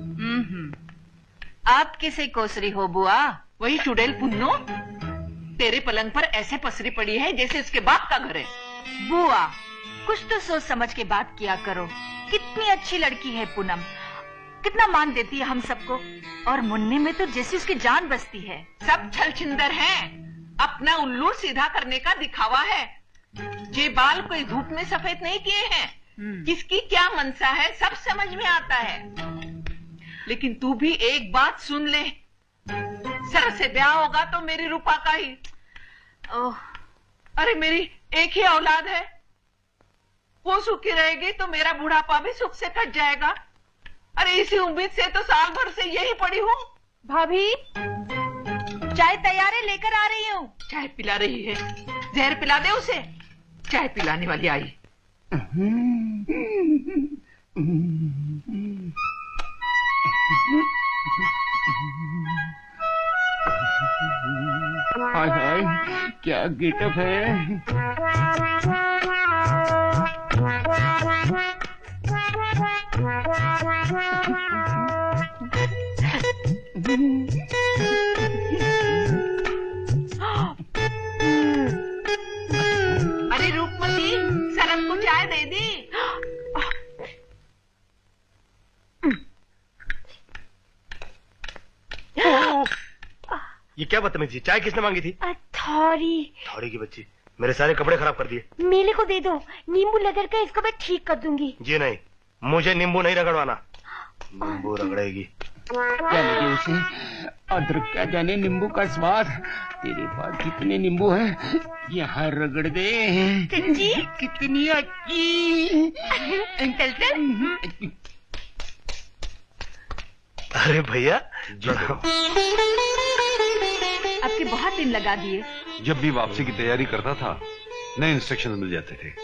आप किसे कोसरी हो बुआ? वही चुड़ैल पुन्नो, तेरे पलंग पर ऐसे पसरी पड़ी है जैसे उसके बाप का घर है। बुआ, कुछ तो सोच समझ के बात किया करो। कितनी अच्छी लड़की है पूनम, कितना मान देती है हम सबको, और मुन्ने में तो जैसे उसकी जान बसती है। सब छल छिंदर है, अपना उल्लू सीधा करने का दिखावा है। ये बाल कोई धूप में सफेद नहीं किए हैं, किसकी क्या मनसा है सब समझ में आता है। लेकिन तू भी एक बात सुन ले, सर से ब्याह होगा तो मेरी रूपा का ही। ओह, अरे मेरी एक ही औलाद है, वो सुखी रहेगी तो मेरा बुढ़ापा भी सुख से कट जाएगा। अरे इसी उम्मीद से तो साल भर से यही पड़ी हूँ। भाभी, चाय तैयार है, लेकर आ रही हूँ। चाय पिला रही है, जहर पिला दे उसे। चाय पिलाने वाली आई। हाय हाय, क्या गेटअप है। अरे रूपमती, सरम को चाय दे दी। ये क्या बदतमीजी, चाय किसने मांगी थी? थौड़ी। थौड़ी की बच्ची, मेरे सारे कपड़े खराब कर दिए। मेले को दे दो, नींबू रगड़ कर इसको मैं ठीक कर दूंगी। जी नहीं, मुझे नींबू नहीं रगड़वाना, नींबू रगड़ेगी। क्या लगे उसे, अदरक क्या जाने नींबू का स्वाद। तेरे पास कितने नींबू हैं, यहाँ रगड़ दे। जी कितनी अच्छी। चल चल। अरे भैया, आपके बहुत दिन लगा दिए। जब भी वापसी की तैयारी करता था, नए इंस्ट्रक्शन मिल जाते थे।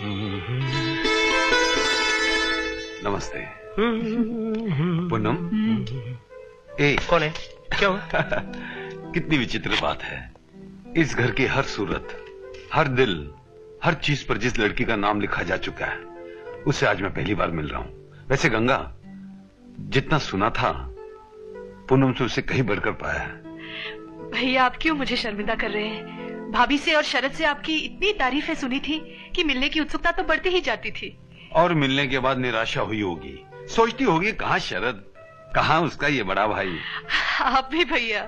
नमस्ते। पूनम, ए कौन है, क्या हुआ? कितनी विचित्र बात है। इस घर की हर सूरत, हर दिल, हर चीज पर जिस लड़की का नाम लिखा जा चुका है, उससे आज मैं पहली बार मिल रहा हूं। वैसे गंगा, जितना सुना था पूनम से उससे कहीं बढ़कर पाया है। भैया, आप क्यों मुझे शर्मिंदा कर रहे हैं? भाभी से और शरद से आपकी इतनी तारीफें सुनी थी कि मिलने की उत्सुकता तो बढ़ती ही जाती थी। और मिलने के बाद निराशा हुई होगी, सोचती होगी कहाँ शरद, कहाँ उसका ये बड़ा भाई। आप भी भैया।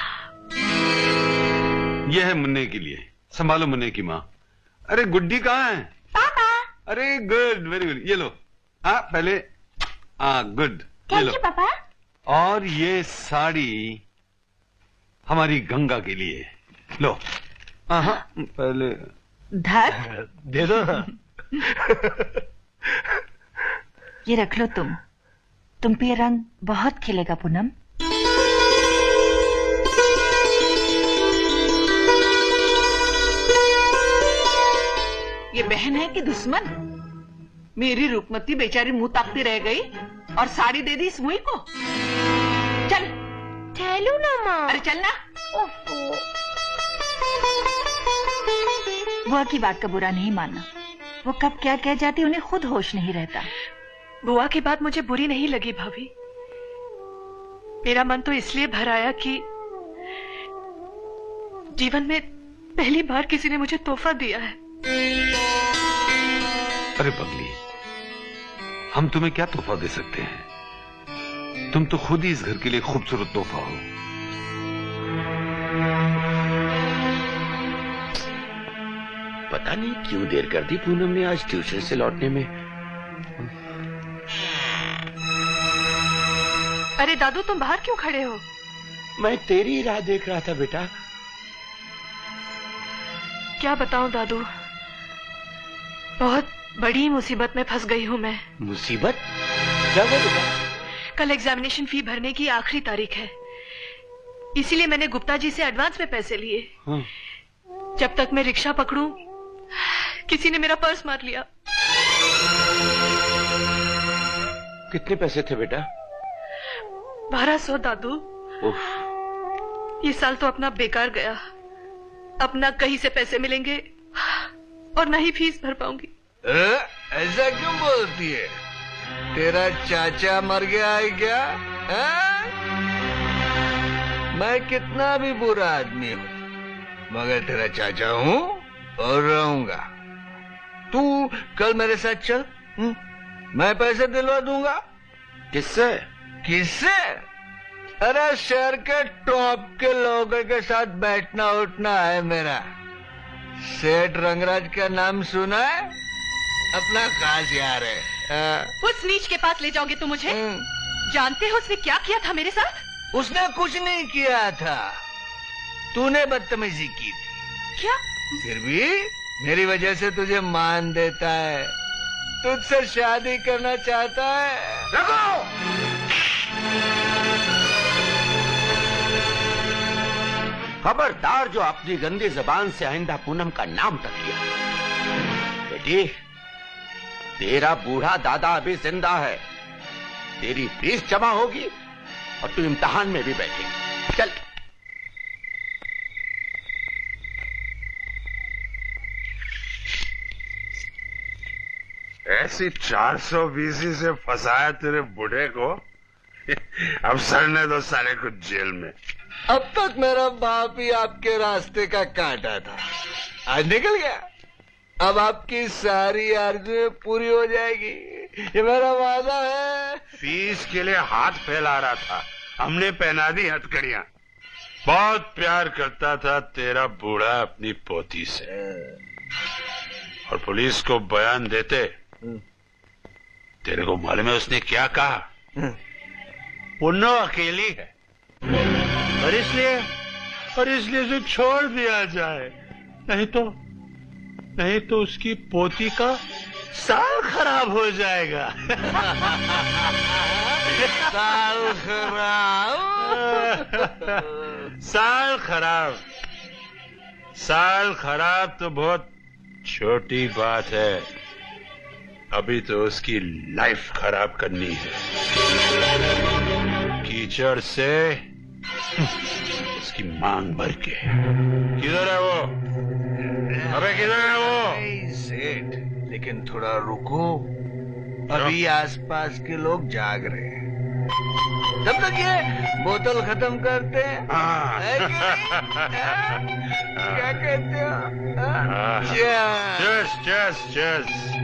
यह है मुन्ने के लिए, संभालो मुन्ने की माँ। अरे गुड्डी कहाँ है? पापा। अरे गुड, वेरी गुड। ये लो। हाँ पहले, हाँ गुड, ये लो पापा। और ये साड़ी हमारी गंगा के लिए, लो। हाँ पहले धर दे दो ना। ये रख लो तुम, तुम पे रंग बहुत खिलेगा पूनम। ये बहन है कि दुश्मन? मेरी रूपमती बेचारी मुंह ताकती रह गई और साड़ी दे दी इस मुई को। चल चलो ना माँ। अरे चल ना। बुआ की बात का बुरा नहीं मानना, वो कब क्या कह जाती उन्हें खुद होश नहीं रहता। बुआ की बात मुझे बुरी नहीं लगी भाभी, मेरा मन तो इसलिए भर आया कि जीवन में पहली बार किसी ने मुझे तोहफा दिया है। अरे पगली, हम तुम्हें क्या तोहफा दे सकते हैं? तुम तो खुद ही इस घर के लिए खूबसूरत तोहफा हो। पता नहीं क्यों देर कर दी पूनम ने आज ट्यूशन से लौटने में। अरे दादू, तुम बाहर क्यों खड़े हो? मैं तेरी राह देख रहा था बेटा। क्या बताऊं दादू, बहुत बड़ी मुसीबत में फंस गई हूँ मैं। मुसीबत? क्या हुआ बेटा? कल एग्जामिनेशन फी भरने की आखिरी तारीख है, इसीलिए मैंने गुप्ता जी से एडवांस में पैसे लिए। हाँ। जब तक मैं रिक्शा पकड़ूं, किसी ने मेरा पर्स मार लिया। कितने पैसे थे बेटा? बारह सौ दादू। उफ। ये साल तो अपना बेकार गया। अब ना कहीं से पैसे मिलेंगे और ना ही फीस भर पाऊंगी। ऐसा क्यों बोलती है? तेरा चाचा मर गया है क्या? है? मैं कितना भी बुरा आदमी हूँ, मगर तेरा चाचा हूँ और रहूंगा। तू कल मेरे साथ चल, हुँ? मैं पैसे दिलवा दूंगा। किससे? किससे? अरे शहर के टॉप के लोगों के साथ बैठना उठना है मेरा। सेठ रंगराज का नाम सुना है? अपना खास यार है। आ, उस नीच के पास ले जाओगे तुम मुझे? जानते हो उसने क्या किया था मेरे साथ? उसने कुछ नहीं किया था, तूने बदतमीजी की थी। क्या? फिर भी मेरी वजह से तुझे मान देता है, तुझसे शादी करना चाहता है। रखो! खबरदार जो अपनी गंदी जबान से आइंदा पूनम का नाम तक लिया। बेटी, तेरा बूढ़ा दादा अभी जिंदा है, तेरी फीस जमा होगी और तू इम्तिहान में भी बैठेगी। चल। ऐसी चार सौ बीसी से फंसाया तेरे बूढ़े को, अब सड़ने दो साले को जेल में। अब तक मेरा बाप ही आपके रास्ते का कांटा था, आज निकल गया। अब आपकी सारी आरज़ुएं पूरी हो जाएगी, ये मेरा वादा है। फीस के लिए हाथ फैला रहा था, हमने पहना दी हथकड़ियां। बहुत प्यार करता था तेरा बूढ़ा अपनी पोती से, और पुलिस को बयान देते तेरे को मालूम है उसने क्या कहा? पुन्नो अकेली है और इसलिए और इसलिए उसे छोड़ दिया जाए, नहीं तो नहीं तो उसकी पोती का साल खराब हो जाएगा। साल खराब साल खराब साल खराब तो बहुत छोटी बात है, अभी तो उसकी लाइफ खराब करनी है। कीचड़ से उसकी मांग भर के। किधर है वो? अबे किधर है वो? सेठ, लेकिन थोड़ा रुको, अभी आसपास के लोग जाग रहे हैं, तब तक ये बोतल खत्म करते हैं। हाँ। है कि नहीं? क्या कहते हो? Chase chase chase.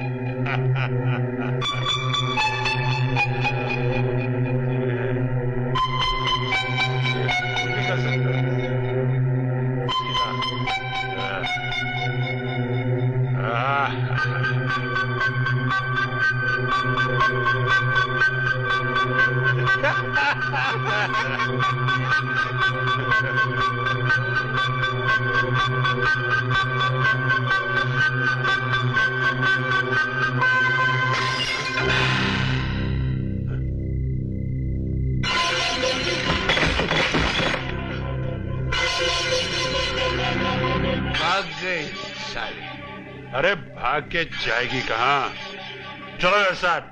भाग गई साली। अरे भाग के जाएगी कहाँ? चलो मेरे साथ।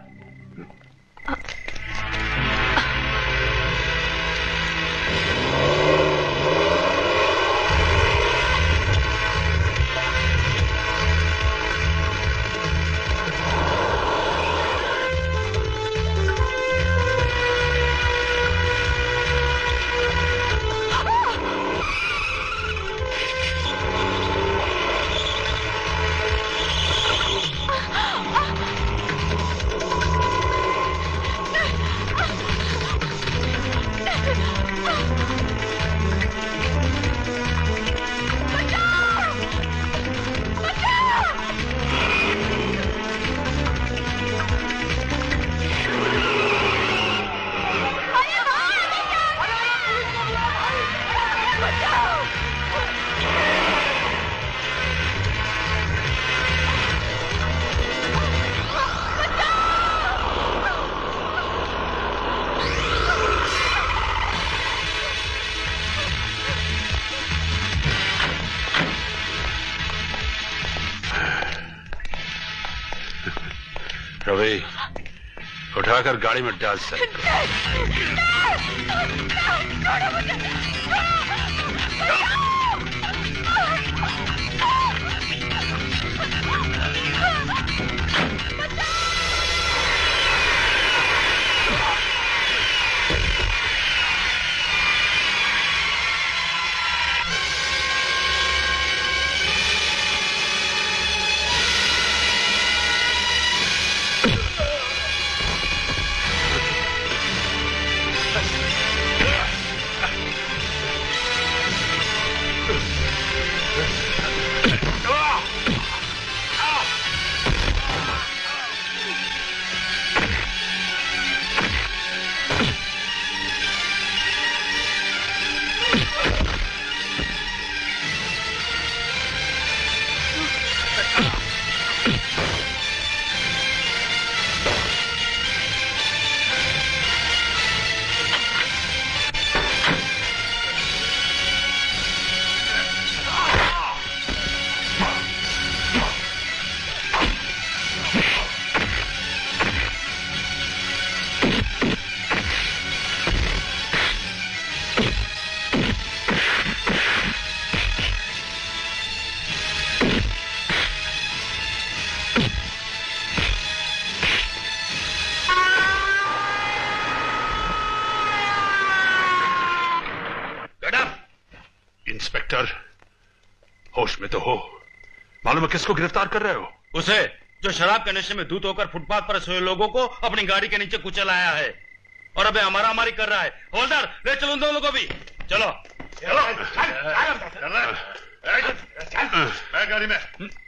रवि, उठाकर गाड़ी में डाल सर। इंस्पेक्टर, होश में तो हो। मालूम है किसको गिरफ्तार कर रहे हो? उसे जो शराब के नशे में धूत होकर फुटपाथ पर सोए लोगों को अपनी गाड़ी के नीचे कुचल आया है और अबे हमारा हमारी कर रहा है। हवलदार, ले चलो उन दोनों को भी। चलो चलो मैं गाड़ी में।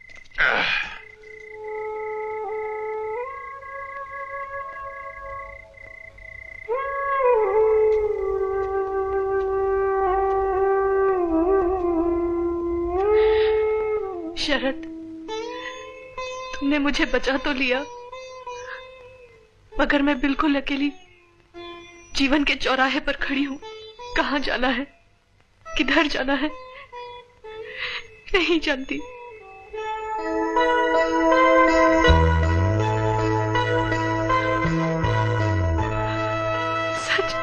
शरद, तुमने मुझे बचा तो लिया, मगर मैं बिल्कुल अकेली जीवन के चौराहे पर खड़ी हूँ। कहाँ जाना है, किधर जाना है, नहीं जानती। सच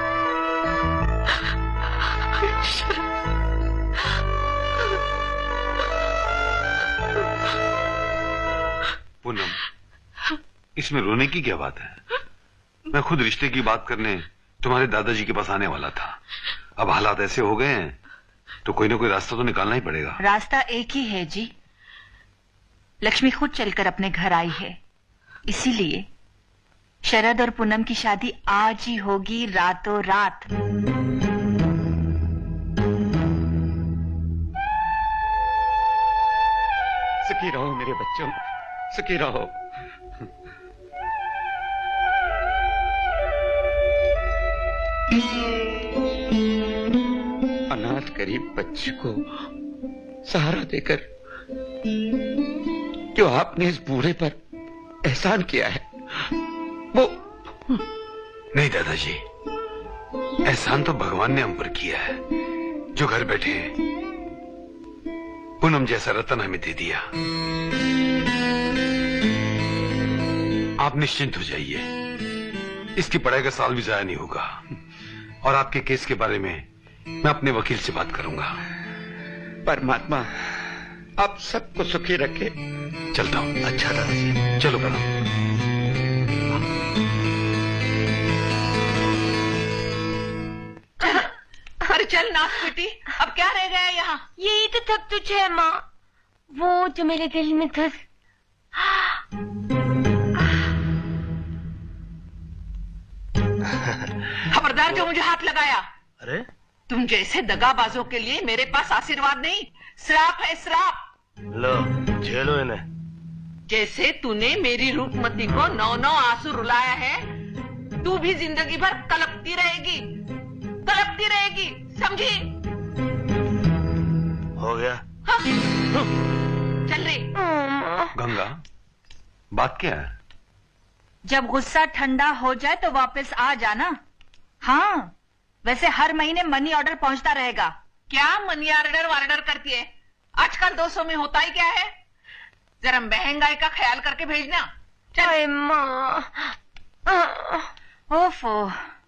पूनम, इसमें रोने की क्या बात है? मैं खुद रिश्ते की बात करने तुम्हारे दादाजी के पास आने वाला था। अब हालात ऐसे हो गए हैं तो कोई ना कोई रास्ता तो निकालना ही पड़ेगा। रास्ता एक ही है जी। लक्ष्मी खुद चलकर अपने घर आई है, इसीलिए शरद और पूनम की शादी आज ही होगी, रातों रात। सुखी रहो मेरे बच्चों, सुखी रहो। अनाथ गरीब बच्चे को सहारा देकर जो आपने इस बूढ़े पर एहसान किया है वो। नहीं दादाजी, एहसान तो भगवान ने हम पर किया है, जो घर बैठे पूनम जैसा रतन हमें दे दिया। आप निश्चिंत हो जाइए, इसकी पढ़ाई का साल भी जाया नहीं होगा और आपके केस के बारे में मैं अपने वकील से बात करूंगा। परमात्मा आप सबको सुखी रखे। चलता हूं। अच्छा दादाजी, चलो प्रणाम। अरे चल नाथ बेटी, अब क्या रह गया यहाँ? यही तो सब कुछ है माँ, वो जो मेरे दिल में धस। खबरदार जो मुझे हाथ लगाया। अरे तुम जैसे दगाबाजों के लिए मेरे पास आशीर्वाद नहीं, श्राप है श्राप। लो झेलो इन्हें। जैसे तूने मेरी रूपमती को नौ नौ आंसू रुलाया है, तू भी जिंदगी भर कलपती रहेगी, कलपती रहेगी, समझी? हो गया। हाँ। चल रही। गंगा, बात क्या है? जब गुस्सा ठंडा हो जाए तो वापस आ जाना। हाँ, वैसे हर महीने मनी ऑर्डर पहुंचता रहेगा। क्या मनी ऑर्डर वार्डर करती है? आजकल दो सौ में होता ही क्या है? जरा महंगाई का ख्याल करके भेजना। चल माँ। ओफो।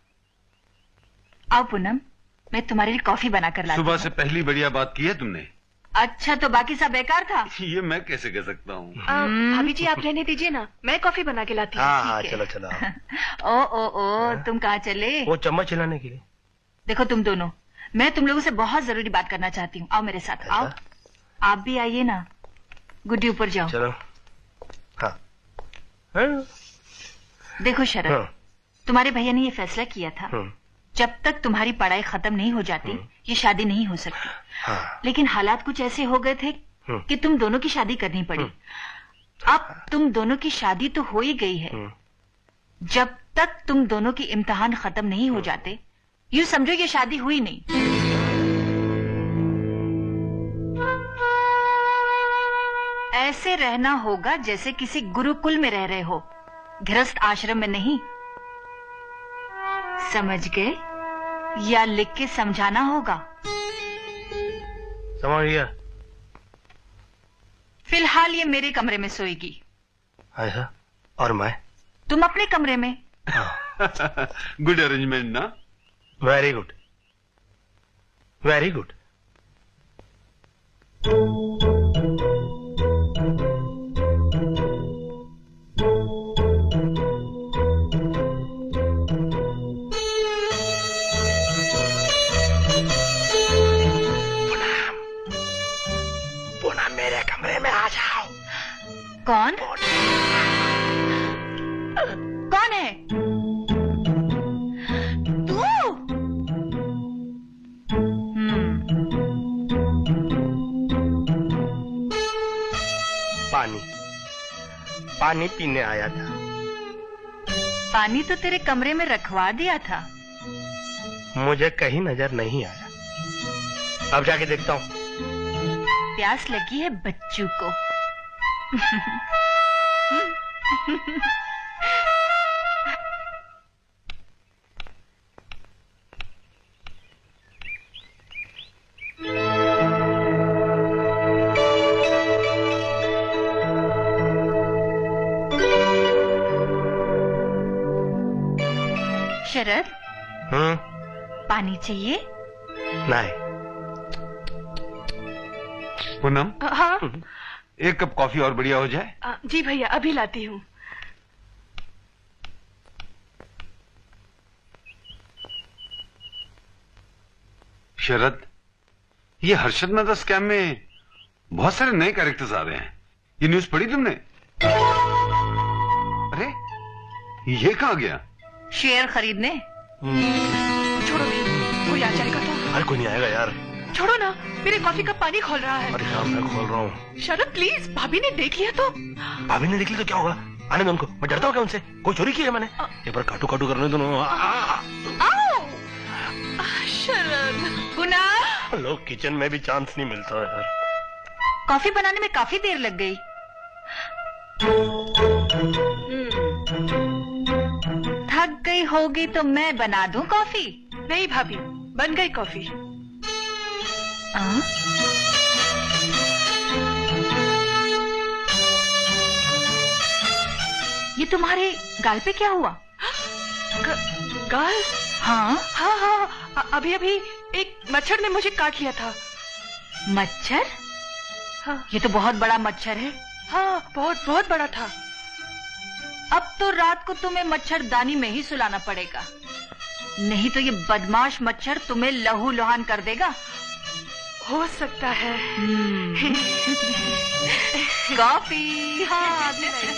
आओ पूनम, मैं तुम्हारे लिए कॉफी बना कर लाती हूँ। सुबह से पहली बढ़िया बात की है तुमने। अच्छा, तो बाकी सब बेकार था? ये मैं कैसे कह सकता हूँ? भाभी जी आप रहने दीजिए ना, मैं कॉफी बना के लाती हूँ। हाँ हाँ चलो चलो। ओ ओ ओ तुम कहाँ चले? वो चम्मच चलाने के लिए। देखो तुम दोनों, मैं तुम लोगों से बहुत जरूरी बात करना चाहती हूँ। आओ मेरे साथ, आओ। आप भी आइए ना। गुड्डी ऊपर जाओ। चलो। हाँ। हाँ। देखो शरद, हाँ। तुम्हारे भैया ने ये फैसला किया था, हाँ। जब तक तुम्हारी पढ़ाई खत्म नहीं हो जाती, हाँ। ये शादी नहीं हो सकती। हाँ। लेकिन हालात कुछ ऐसे हो गए थे, हाँ। कि तुम दोनों की शादी करनी पड़ी। हाँ। अब तुम दोनों की शादी तो हो ही गई है, हाँ। जब तक तुम दोनों की इम्तिहान खत्म नहीं हो जाते, यूं समझो ये शादी हुई नहीं। ऐसे रहना होगा जैसे किसी गुरुकुल में रह रहे हो, गृहस्थ आश्रम में नहीं। समझ गए? या लिख के समझाना होगा? समझ गया। फिलहाल ये मेरे कमरे में सोएगी। ऐसा? और मैं? तुम अपने कमरे में। गुड अरेंजमेंट ना? Very good, very good. मेरे कमरे में आ जाओ। कौन? कौन है? तू? हम्म। पानी, पानी पीने आया था। पानी तो तेरे कमरे में रखवा दिया था। मुझे कहीं नजर नहीं आया। अब जाके देखता हूँ। प्यास लगी है बच्चू को। शरद, हम्म, पानी चाहिए? नहीं। पूनम, हाँ? एक कप कॉफी और बढ़िया हो जाए। आ, जी भैया अभी लाती हूँ। शरद, ये हर्षद मेहता स्कैम में बहुत सारे नए कैरेक्टर्स आ रहे हैं। ये न्यूज पढ़ी तुमने? अरे ये कहाँ गया? शेयर खरीदने। छोड़ो नहीं, कोई आ जाएगा तो। अरे कोई नहीं आएगा यार। छोड़ो ना, मेरे कॉफी का पानी खोल रहा है। अरे हाँ मैं खोल रहा हूँ। शरद प्लीज, भाभी ने देख लिया तो? भाभी ने देख लिया तो क्या होगा? आने दो उनको। मैं डरता हूँ क्या उनसे? कोई चोरी की है मैंने? एक बार काटू काटू करने दो। शरद, पुनः लोग किचन में भी चांस नहीं मिलता है यार। कॉफी बनाने में काफी देर लग गई। थक गई होगी तो मैं बना दूं कॉफी? नहीं भाभी, बन गई कॉफी। आ? ये तुम्हारे गाल पे क्या हुआ? ग, गाल? हाँ हाँ हाँ, अभी अभी एक मच्छर ने मुझे काट लिया था। मच्छर? हाँ। ये तो बहुत बड़ा मच्छर है। हाँ, बहुत बहुत बड़ा था। अब तो रात को तुम्हें मच्छरदानी में ही सुलाना पड़ेगा, नहीं तो ये बदमाश मच्छर तुम्हें लहू लुहान कर देगा। हो सकता है। कॉफी। हाँ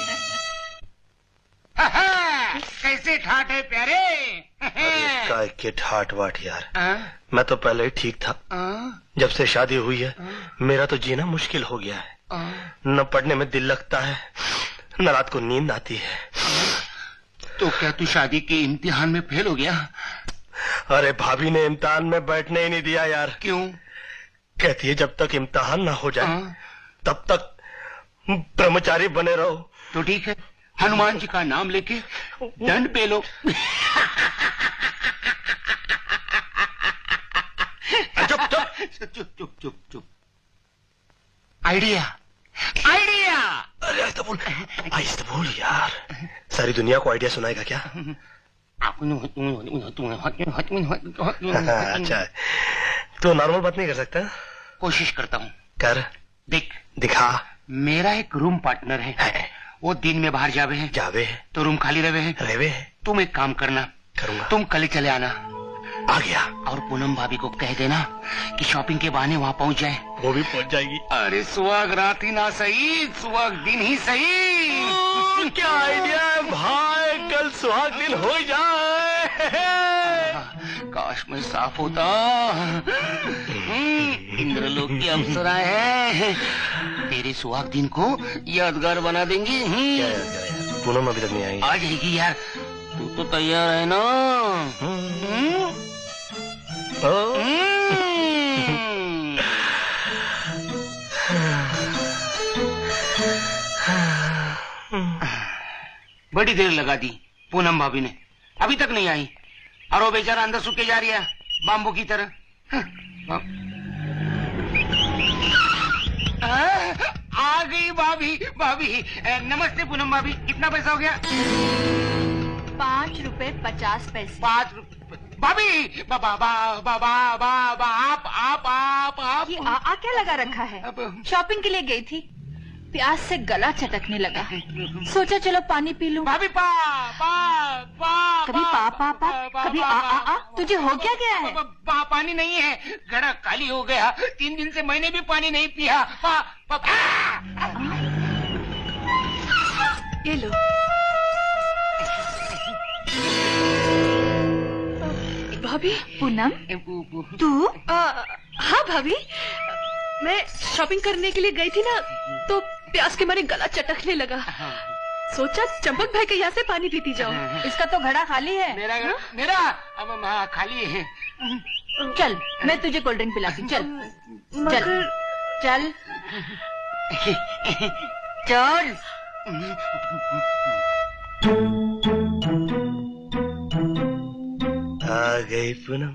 कैसे ठाट है प्यारे? काय के ठाट वाट यार। आ? मैं तो पहले ही ठीक था। आ? जब से शादी हुई है आ? मेरा तो जीना मुश्किल हो गया है। आ? न पढ़ने में दिल लगता है, न रात को नींद आती है। तो क्या तू शादी के इम्तिहान में फेल हो गया? अरे भाभी ने इम्तिहान में बैठने ही नहीं दिया यार। क्यों? कहती है जब तक इम्तिहान ना हो जाए आ? तब तक ब्रह्मचारी बने रहो। तो ठीक है, हनुमान जी का नाम लेके दंड पे लो। चुप चुप चुप चुप चुप चुप। Idea, idea. अरे आहिस्ता बोल, आहिस्ता बोल यार, सारी दुनिया को आइडिया सुनाएगा क्या? अच्छा है, तो नॉर्मल बात नहीं कर सकता? कोशिश करता हूँ। कर देख, दिखा। मेरा एक रूम पार्टनर है, है। वो दिन में बाहर जावे है, जावे है तो रूम खाली रहे है, रहे है। तुम एक काम करना, करूंगा। तुम कल चले आना। आ गया। और पूनम भाभी को कह देना कि शॉपिंग के बहाने वहाँ पहुँच जाए। वो भी पहुँच जाएगी। अरे सुहाग रात ही ना सही, सुहाग दिन ही सही। ओ, क्या आइडिया है भाई, कल सुहाग दिन हो जाए। काश मैं साफ होता। इंद्रलोक की अप्सरा है, तेरे सुहाग दिन को यादगार बना देंगी। क्या यादगार यार? पूनम अभी तक नहीं आई। आ जाएगी यार, तू तो तैयार है ना? बड़ी देर लगा दी पूनम भाभी ने, अभी तक नहीं आई। और वो बेचारा अंदर सूखे जा रही है बाम्बू की तरह। आ, आ गई भाभी। भाभी नमस्ते पूनम भाभी, कितना पैसा हो गया? पाँच रुपए पचास पैसे। पाँच रुपए भाभी। बाबा बाबा बाबा आप आप आप आप ये आ, आ क्या लगा रखा है? शॉपिंग के लिए गई थी, प्यास से गला चटकने लगा, सोचा चलो पानी पी लूं। भाभी पा पा पा कभी पा पा पा कभी आ आ आ तुझे हो क्या गया है? पा, पानी नहीं है, घड़ा खाली हो गया। तीन दिन से मैंने भी पानी नहीं पिया। पा, पा, पा। ये लो। भाभी। पूनम तू? हाँ भाभी, मैं शॉपिंग करने के लिए गई थी ना, तो प्यास के मारे गला चटकने लगा, सोचा चंपक भाई के यहाँ से पानी पीती जाओ। इसका तो घड़ा खाली है। मेरा घड़ा मेरा अब हाँ, खाली है। चल मैं तुझे कोल्ड ड्रिंक पिलाती। चल चल चल चल। आ गई पूनम।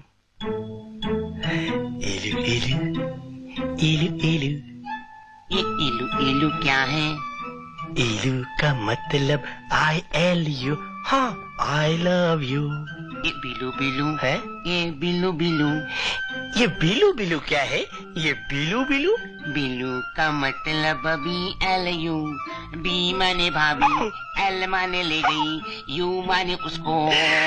इलू इलू इलू इलू। ये इलू इलू क्या है? इलू का मतलब आई एल यू। हाँ, आई लव यू। ये बिलू बिलू है? ये बिलू बिलू। ये बिलू बिलू क्या है? ये बिलू बिलू। बिलू का मतलब बी एल यू। बी माने भाभी, एल माने ले गई, यू माने उसको।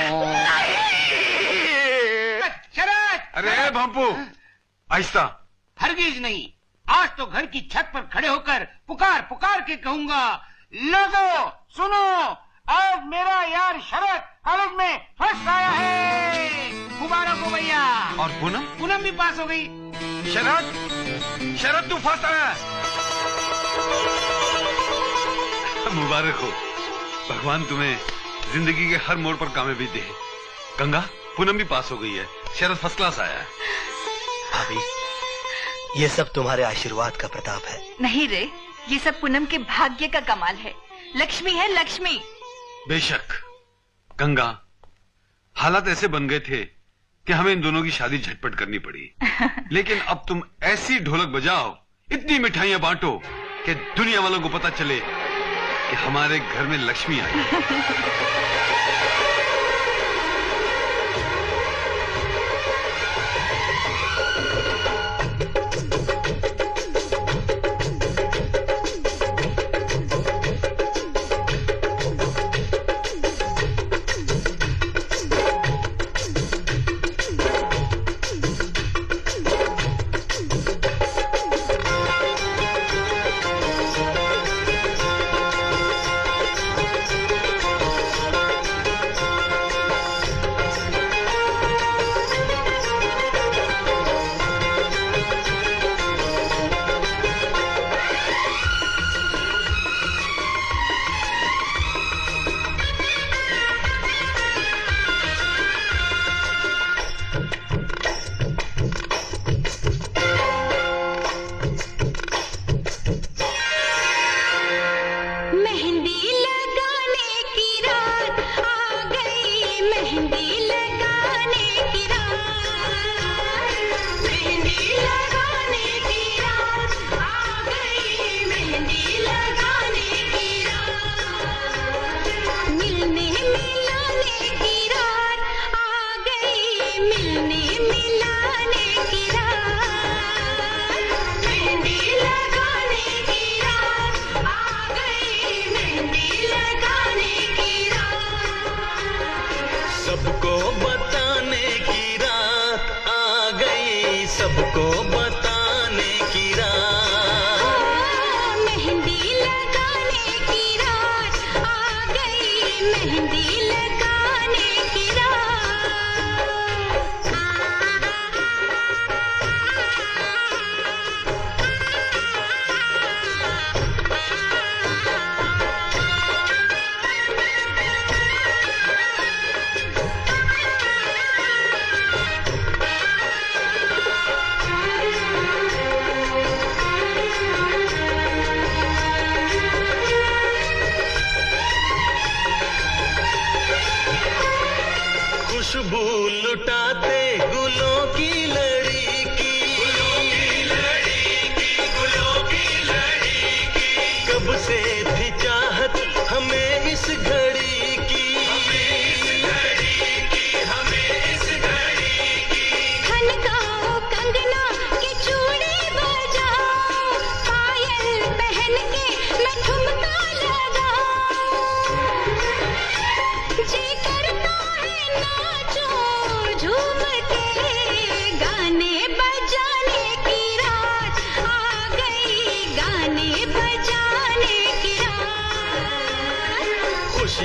शरद! अरे भंपू, आहिस्ता। हरगिज नहीं, आज तो घर की छत पर खड़े होकर पुकार पुकार के कहूंगा, लोगो सुनो, आज मेरा यार शरद कॉलेज में फर्स्ट आया है। मुबारक हो भैया। और पूनम? पूनम भी पास हो गई। शरद, शरद तू फर्स्ट आया। मुबारक हो, भगवान तुम्हें जिंदगी के हर मोड़ पर कामयाबी दे। गंगा, पूनम भी पास हो गई है, शरद फर्स्ट क्लास आया है। भाभी, ये सब तुम्हारे आशीर्वाद का प्रताप है। नहीं रे, ये सब पूनम के भाग्य का कमाल है। लक्ष्मी है लक्ष्मी। बेशक गंगा, हालात ऐसे बन गए थे कि हमें इन दोनों की शादी झटपट करनी पड़ी। लेकिन अब तुम ऐसी ढोलक बजाओ, इतनी मिठाइयां बांटो कि दुनिया वालों को पता चले कि हमारे घर में लक्ष्मी आई।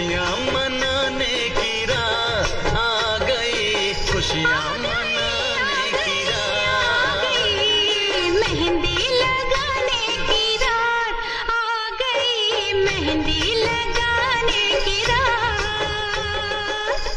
खुशियाँ मनाने की रात आ गई, खुशियाँ मनाने की रात। मेहंदी लगाने की रात आ गई, मेहंदी लगाने की रात।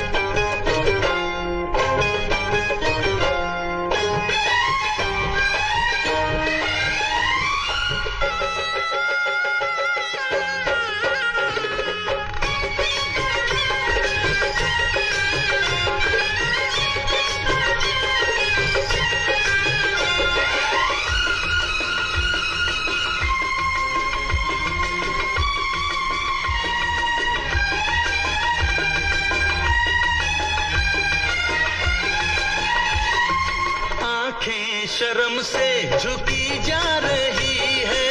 आंखें शर्म से झुकी जा रही है,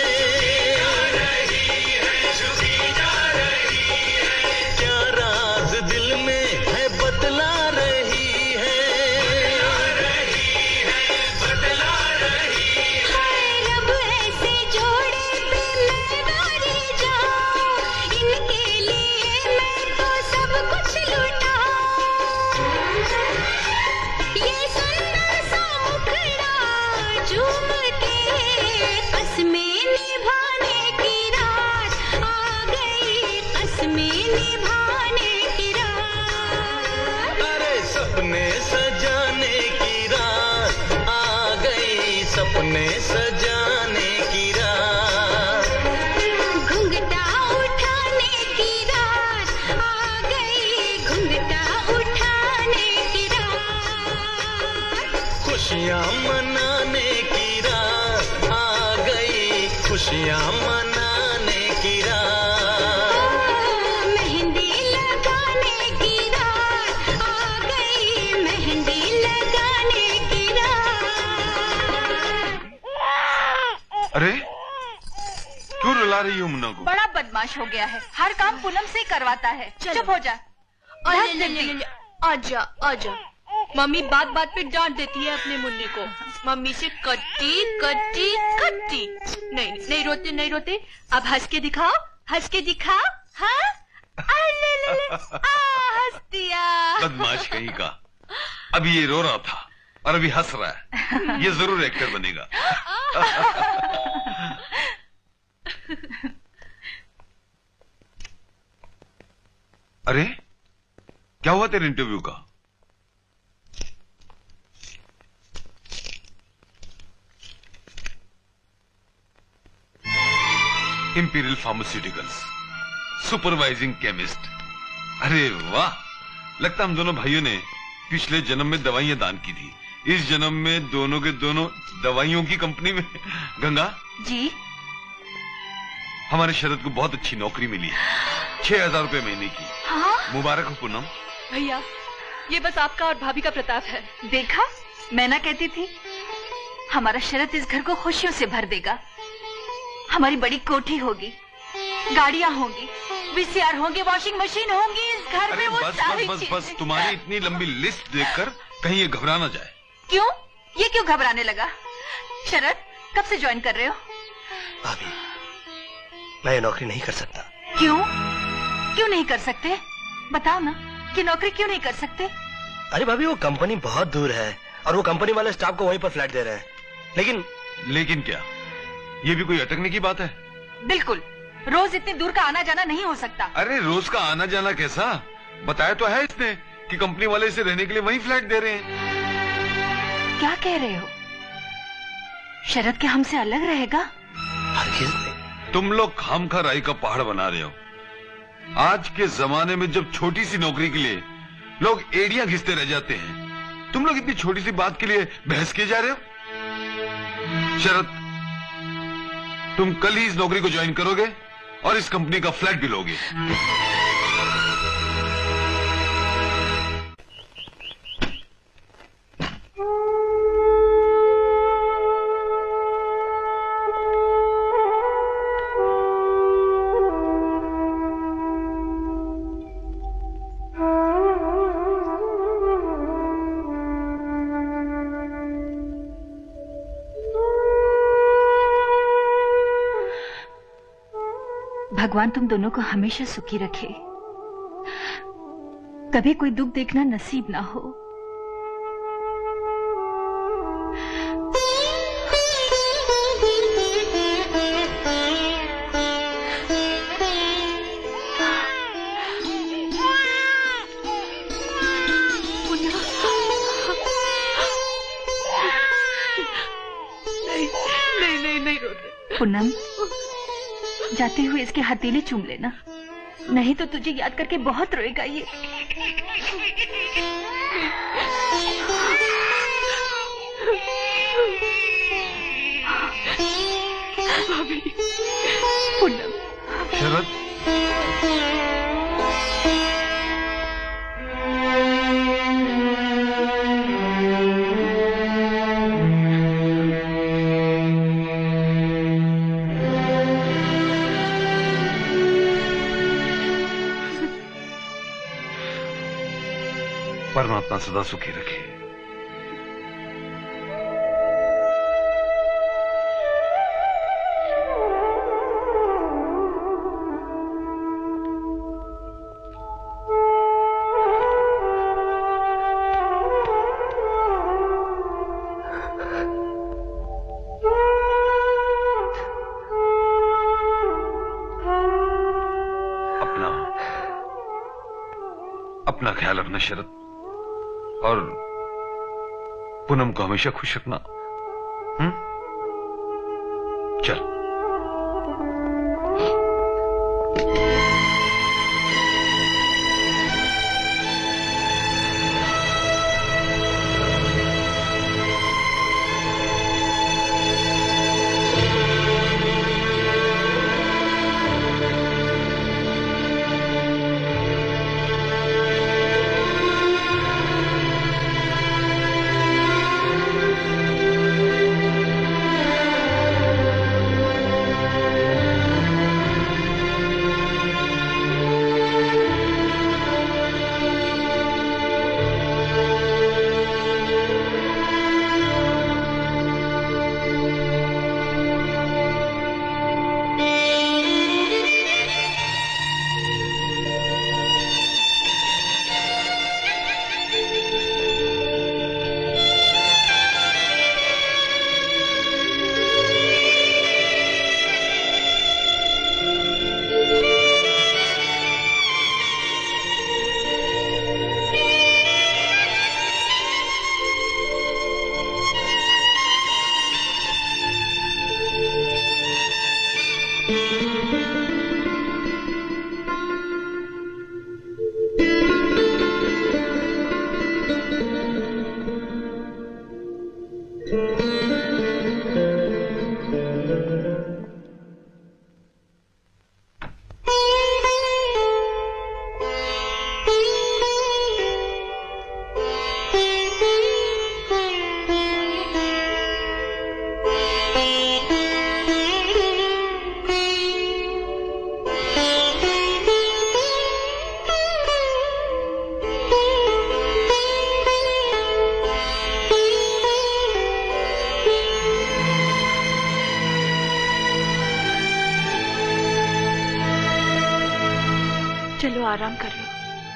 क्या राज दिल में है बतला रही है, हाय रब ऐसे जोड़े पे मैं मारी जाऊं, इनके लिए मैं तो सब कुछ लुटाऊं। ये सुंदर सा मुखड़ा झूम के कसमें निभाने की रात आ गई, कसमें निभाने की रात। अरे सपने सजाने की रात आ गई, सपने सजाने की रात। घुंघटा उठाने की रात आ गई, घुंघटा उठाने की रात। खुशियाँ मनाने की रात आ गई, खुशियाँ मनाने की रात। मेहंदी लगाने की रात आ गई, मेहंदी लगाने की रात। अरे क्यों रुला रही हो मुन्ना को? बड़ा बदमाश हो गया है, हर काम पूनम से ही करवाता है। चुप हो जा। अरे ले ले ले आजा आजा। मम्मी बात बात पे डांट देती है अपने मुन्नी को। मम्मी से कट्टी कट्टी कट्टी। नहीं नहीं रोते नहीं रोते। अब हंस के दिखाओ, हंस के दिखाओ। हाँ आ, ले ले ले आ हंस दिया। बदमाश कहीं का। अभी ये रो रहा था और अभी हंस रहा है। ये जरूर एक्टर बनेगा। अरे क्या हुआ तेरे इंटरव्यू का? Imperial pharmaceuticals, supervising chemist. अरे वाह, लगता हम दोनों भाइयों ने पिछले जन्म में दवाइयां दान की थी। इस जन्म में दोनों के दोनों दवाइयों की कंपनी में। गंगा जी, हमारे शरद को बहुत अच्छी नौकरी मिली है, छह हजार रुपए महीने की। हाँ? मुबारक हो पूनम। भैया ये बस आपका और भाभी का प्रताप है। देखा, मैं ना कहती थी हमारा शरद इस घर को खुशियों से भर देगा। हमारी बड़ी कोठी होगी, गाड़ियां होंगी, वीसीआर होंगे, वॉशिंग मशीन होंगी इस घर में। वो बस सारी बस बस बस तुम्हारी इतनी लंबी लिस्ट देखकर कहीं ये घबरा ना जाए। क्यों? ये क्यों घबराने लगा? शरद कब से ज्वाइन कर रहे हो? भाभी मैं ये नौकरी नहीं कर सकता। क्यों? क्यों नहीं कर सकते? बताओ ना कि नौकरी क्यों नहीं कर सकते? अरे भाभी वो कंपनी बहुत दूर है और वो कंपनी वाले स्टाफ को वहीं पर फ्लैट दे रहे हैं। लेकिन लेकिन क्या ये भी कोई अटकने की बात है? बिल्कुल, रोज इतनी दूर का आना जाना नहीं हो सकता। अरे रोज का आना जाना कैसा? बताया तो है इसने कि कंपनी वाले इसे रहने के लिए वहीं फ्लैट दे रहे हैं। क्या कह रहे हो? शरद क्या हमसे अलग रहेगा? तुम लोग खामखा राई का पहाड़ बना रहे हो। आज के जमाने में जब छोटी सी नौकरी के लिए लोग एड़ियां घिसते रह जाते हैं, तुम लोग इतनी छोटी सी बात के लिए बहस किए जा रहे हो। शरद, तुम कल ही इस नौकरी को ज्वाइन करोगे और इस कंपनी का फ्लैट भी लोगे। भगवान तुम दोनों को हमेशा सुखी रखे। कभी कोई दुख देखना नसीब ना हो। पूनम, जाते हुए इसके हथेली चूम लेना, नहीं तो तुझे याद करके बहुत रोएगा ये। पूनम, शरद, परमात्मा सदा सुखी रखे। अपना अपना ख्याल रखना शरद, और पूनम को हमेशा खुश रखना। हम्म? चल। चलो आराम कर लो।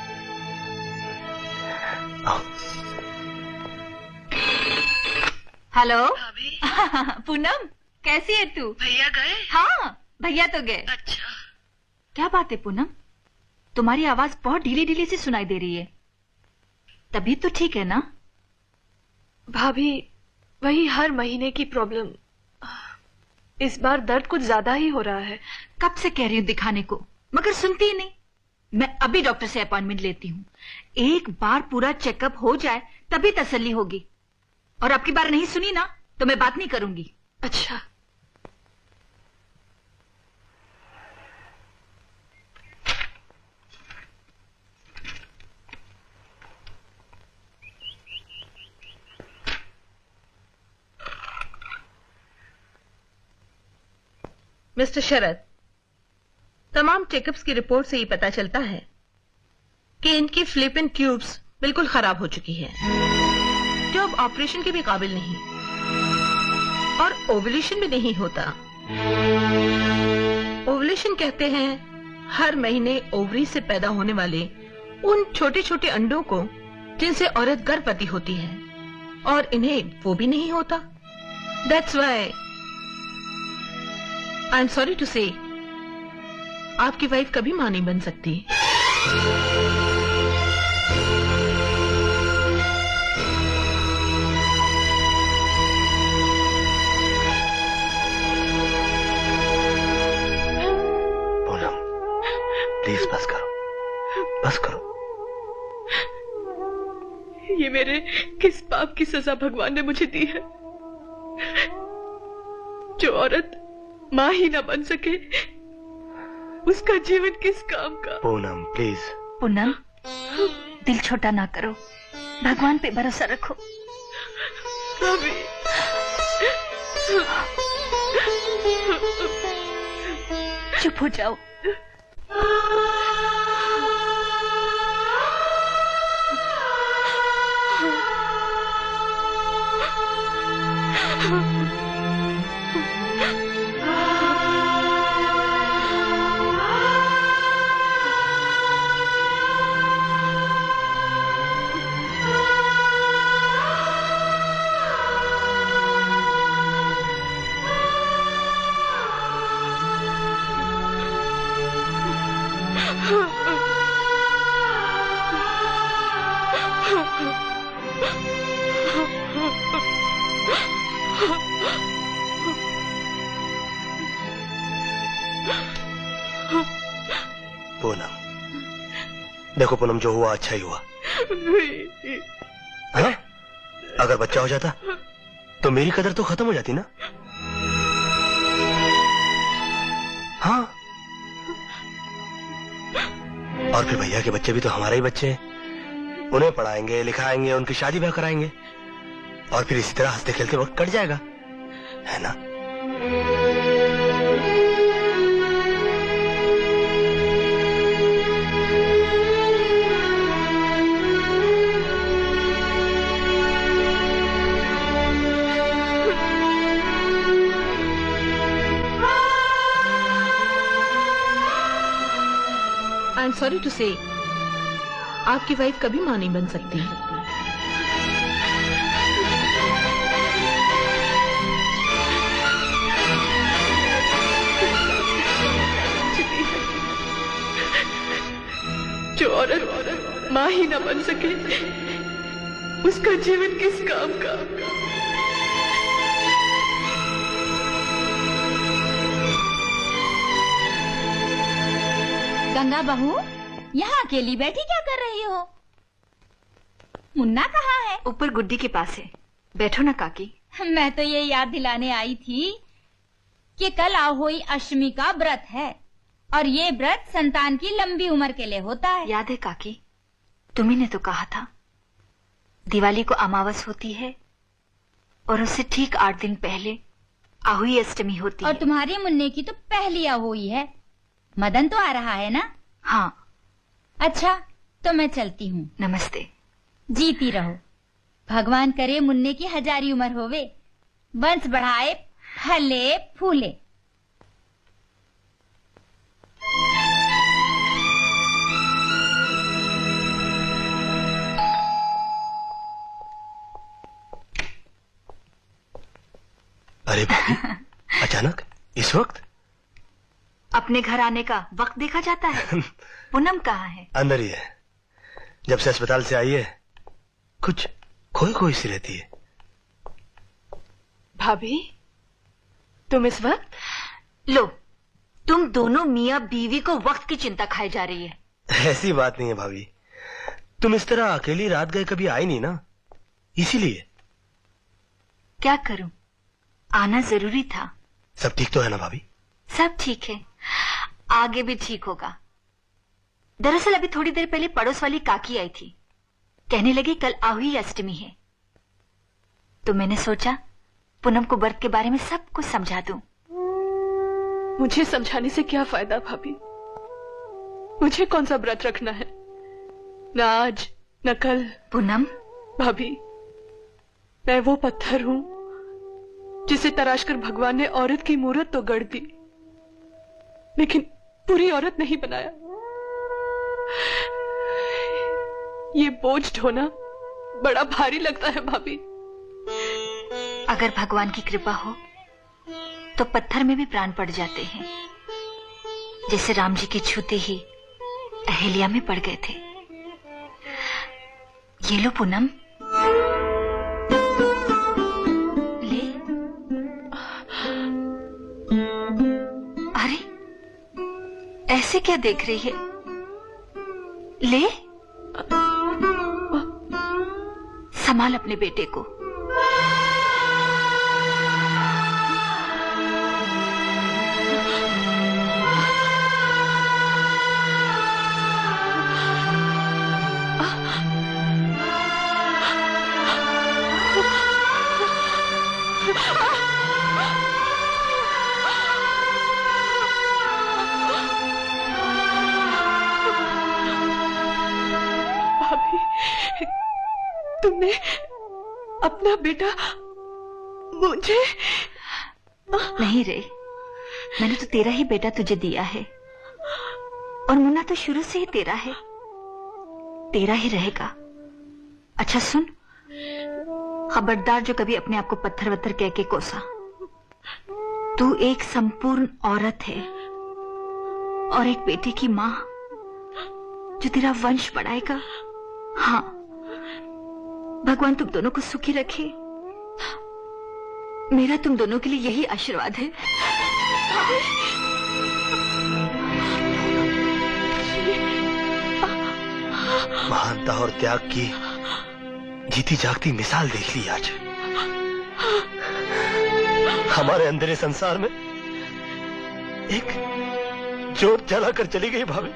हेलो पूनम, कैसी है तू? भैया गए? हाँ, भैया तो गए। अच्छा। क्या बात है पूनम, तुम्हारी आवाज बहुत ढीली ढीली सी सुनाई दे रही है। तबीयत तो ठीक है ना? भाभी, वही हर महीने की प्रॉब्लम। इस बार दर्द कुछ ज्यादा ही हो रहा है। कब से कह रही हूँ दिखाने को, मगर सुनती ही नहीं। मैं अभी डॉक्टर से अपॉइंटमेंट लेती हूँ। एक बार पूरा चेकअप हो जाए तभी तसल्ली होगी। और अब की बार नहीं सुनी ना तो मैं बात नहीं करूंगी। अच्छा। मिस्टर शरद, तमाम चेकअप्स की रिपोर्ट से ये पता चलता है कि इनकी फ्लिपिन ट्यूब्स बिल्कुल खराब हो चुकी है, जो अब ऑपरेशन के भी काबिल नहीं, और ओवुलेशन भी नहीं होता। ओवुलेशन कहते हैं हर महीने ओवरी से पैदा होने वाले उन छोटे छोटे अंडों को जिनसे औरत गर्भवती होती है और इन्हें वो भी नहीं होता। That's why I am sorry to say आपकी वाइफ कभी मां नहीं बन सकती। पूनम प्लीज बस करो, बस करो। ये मेरे किस पाप की सजा भगवान ने मुझे दी है? जो औरत मां ही ना बन सके उसका जीवन किस काम का? पूनम प्लीज। पूनम दिल छोटा ना करो, भगवान पे भरोसा रखो। भाभी चुप हो जाओ। पूनम देखो पूनम, जो हुआ अच्छा ही हुआ। हाँ? अगर बच्चा हो जाता तो मेरी कदर तो खत्म हो जाती ना। हाँ, और फिर भैया के बच्चे भी तो हमारे ही बच्चे हैं, उन्हें पढ़ाएंगे लिखाएंगे, उनकी शादी ब्याह कराएंगे और फिर इसी तरह हंसते खेलते वक्त कट जाएगा, है ना? आई एम सॉरी टू से आपकी वाइफ कभी मां नहीं बन सकती। जो औरत मां ही ना बन सके उसका जीवन किस काम का? गंगा बहू, यहाँ अकेली बैठी क्या कर रही हो? मुन्ना कहाँ है? ऊपर गुड्डी के पास है, बैठो ना काकी। मैं तो ये याद दिलाने आई थी कि कल आहोई अष्टमी का व्रत है और ये व्रत संतान की लंबी उम्र के लिए होता है। याद है काकी, तुम्ही ने तो कहा था दिवाली को अमावस होती है और उससे ठीक आठ दिन पहले आहुई अष्टमी होती और है। तुम्हारी मुन्ने की तो पहली आहोई है। मदन तो आ रहा है ना? हाँ। अच्छा तो मैं चलती हूँ। नमस्ते। जीती रहो, भगवान करे मुन्ने की हजारी उम्र होवे, वंश बढ़ाए, फले फूले। अरे भाभी, अचानक इस वक्त? अपने घर आने का वक्त देखा जाता है। पूनम कहाँ है? अंदर ही है। जब से अस्पताल से आई है कुछ खोई खोई सी रहती है। भाभी तुम इस वक्त? लो, तुम दोनों मियाँ बीवी को वक्त की चिंता खाई जा रही है। ऐसी बात नहीं है भाभी, तुम इस तरह अकेली रात गए कभी आई नहीं ना, इसीलिए। क्या करूं, आना जरूरी था। सब ठीक तो है ना भाभी? सब ठीक है, आगे भी ठीक होगा। दरअसल अभी थोड़ी देर पहले पड़ोस वाली काकी आई थी, कहने लगी कल आहुई अष्टमी है, तो मैंने सोचा पूनम को व्रत के बारे में सब कुछ समझा दूं। मुझे समझाने से क्या फायदा भाभी, मुझे कौन सा व्रत रखना है, न आज न कल। पूनम भाभी, मैं वो पत्थर हूं जिसे तराशकर भगवान ने औरत की मूरत तो गढ़ दी, लेकिन पूरी औरत नहीं बनाया। ये बोझ ढोना बड़ा भारी लगता है भाभी। अगर भगवान की कृपा हो तो पत्थर में भी प्राण पड़ जाते हैं, जैसे राम जी के छूते ही अहिल्या में पड़ गए थे। ये लो पूनम, ले। अरे ऐसे क्या देख रही है? ले, संभाल अपने बेटे को। तुमने अपना बेटा मुझे नहीं रे, मैंने तो तेरा ही बेटा तुझे दिया है, और मुन्ना तो शुरू से ही तेरा है, तेरा ही रहेगा। अच्छा सुन, खबरदार जो कभी अपने आप को पत्थर वत्थर कह के कोसा। तू एक संपूर्ण औरत है और एक बेटे की माँ जो तेरा वंश बढ़ाएगा। हाँ, भगवान तुम दोनों को सुखी रखे। मेरा तुम दोनों के लिए यही आशीर्वाद है। महानता और त्याग की जीती जागती मिसाल देख ली आज। हमारे अंधेरे संसार में एक जोत जलाकर चली गई भाभी।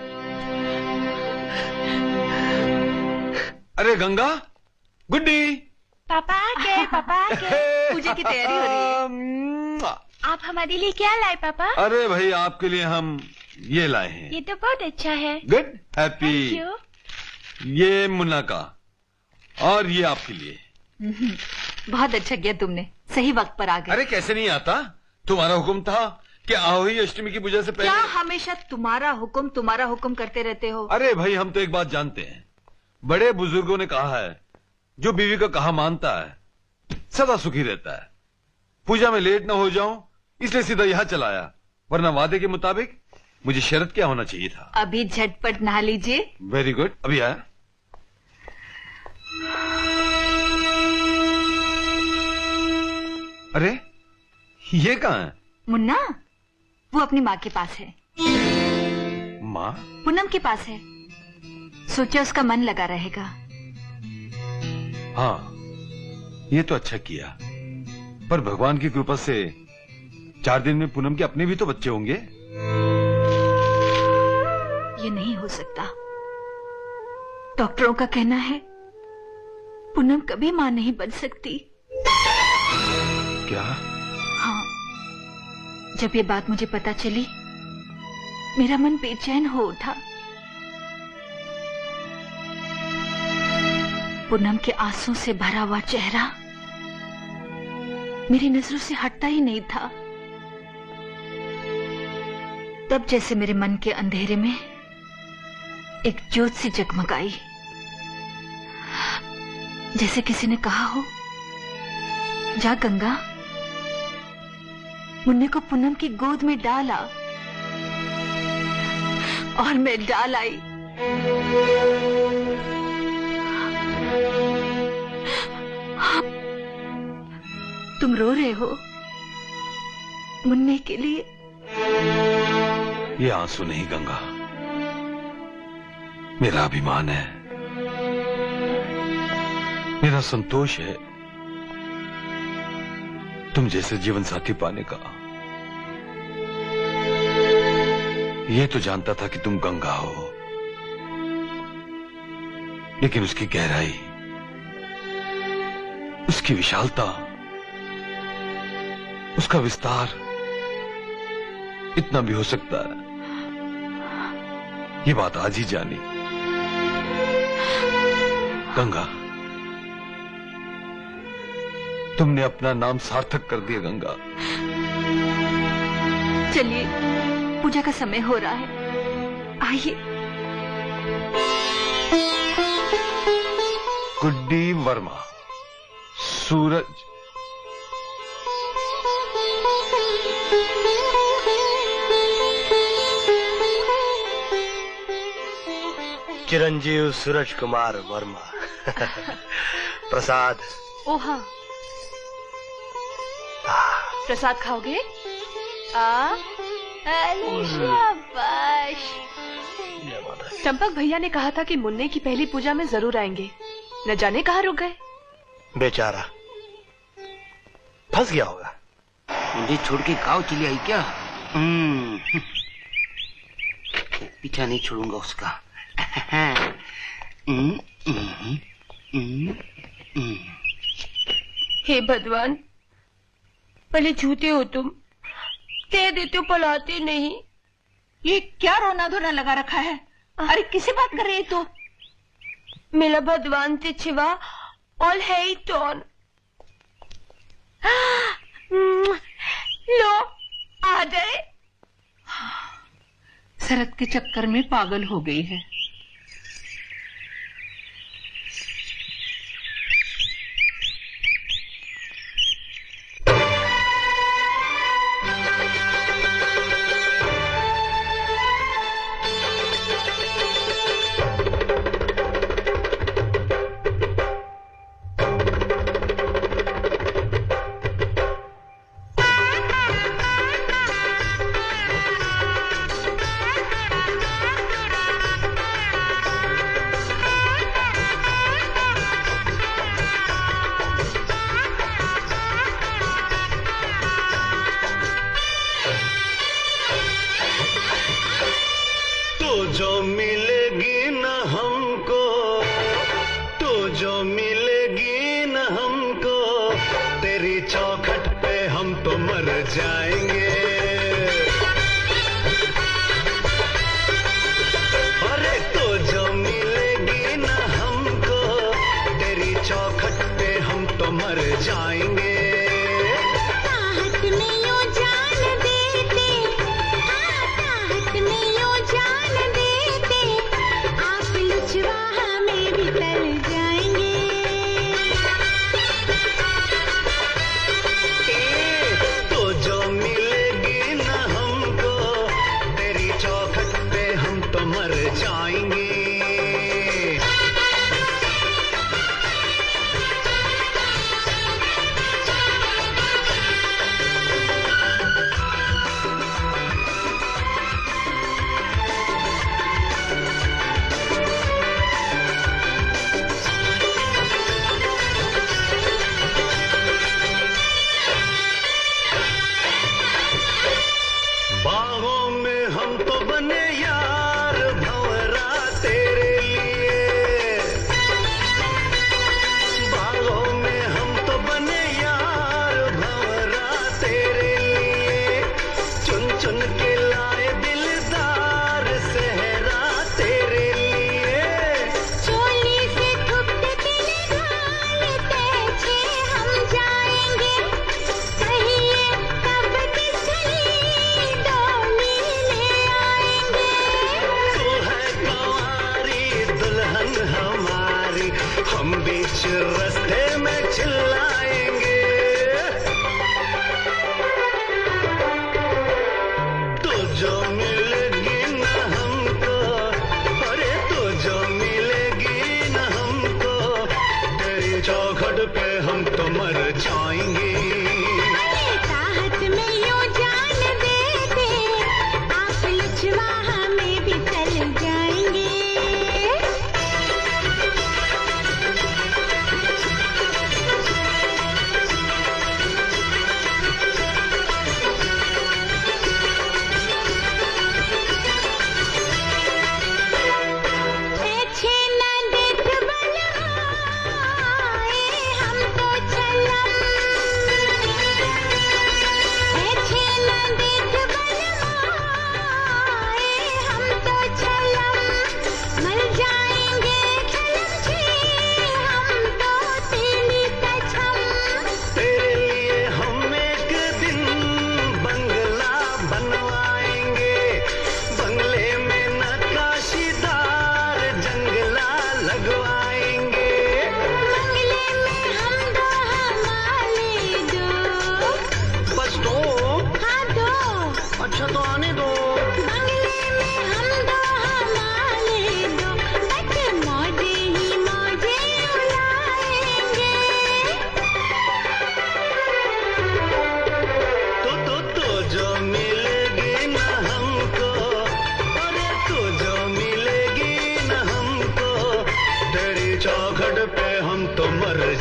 अरे गंगा, गुड्डी, पापा आ गए, पापा आ गए। पूजा की तैयारी हो रही है। आप हमारे लिए क्या लाए पापा? अरे भाई, आपके लिए हम ये लाए हैं। ये तो बहुत अच्छा है। Good, happy. ये मुन्ना का, और ये आपके लिए। बहुत अच्छा किया तुमने, सही वक्त पर आ गए। अरे कैसे नहीं आता, तुम्हारा हुक्म था कि आहोई अष्टमी की पूजा से पहले। क्या हमेशा तुम्हारा हुक्म तुम्हारा हुक्म करते रहते हो? अरे भाई, हम तो एक बात जानते हैं, बड़े बुजुर्गों ने कहा है, जो बीवी का कहा मानता है सदा सुखी रहता है। पूजा में लेट ना हो जाऊं इसलिए सीधा यहां चला आया, वरना वादे के मुताबिक मुझे शरत क्या होना चाहिए था। अभी झटपट नहा लीजिए। वेरी गुड, अभी आया। अरे ये कहाँ है? मुन्ना, वो अपनी माँ के पास है। माँ? पूनम के पास है, सोचा उसका मन लगा रहेगा। हाँ, ये तो अच्छा किया, पर भगवान की कृपा से चार दिन में पूनम के अपने भी तो बच्चे होंगे। ये नहीं हो सकता। डॉक्टरों का कहना है पूनम कभी मां नहीं बन सकती। क्या? हाँ, जब ये बात मुझे पता चली मेरा मन बेचैन हो उठा। पूनम के आंसू से भरा हुआ चेहरा मेरी नजरों से हटता ही नहीं था। तब जैसे मेरे मन के अंधेरे में एक ज्योत सी जगमगाई, जैसे किसी ने कहा हो, जा गंगा, मुन्ने को पूनम की गोद में डाला। और मैं डाल आई। तुम रो रहे हो मुन्ने के लिए? ये आंसू नहीं गंगा, मेरा अभिमान है, मेरा संतोष है तुम जैसे जीवन साथी पाने का। ये तो जानता था कि तुम गंगा हो, लेकिन उसकी गहराई, उसकी विशालता, उसका विस्तार इतना भी हो सकता है, ये बात आज ही जानी। गंगा, तुमने अपना नाम सार्थक कर दिया गंगा। चलिए, पूजा का समय हो रहा है, आइए। गुड्डी वर्मा, सूरज। चिरंजीव सूरज कुमार वर्मा। प्रसाद। ओ हाँ, प्रसाद खाओगे? आ, अरे शाबाश। चंपक भैया ने कहा था कि मुन्ने की पहली पूजा में जरूर आएंगे, न जाने कहाँ रुक गए। बेचारा फंस गया होगा। मुझे छोड़ के गाँव चली आई क्या? पीछा नहीं छोड़ूंगा उसका। हे भगवान, भले झूठे हो तुम, दे देते हो पलाते नहीं। ये क्या रोना धोना लगा रखा है? अरे किसे बात कर रही तो? मेरा भगवान से छिवा ऑल है ही टॉन। लो आ गए। शरद के चक्कर में पागल हो गई है।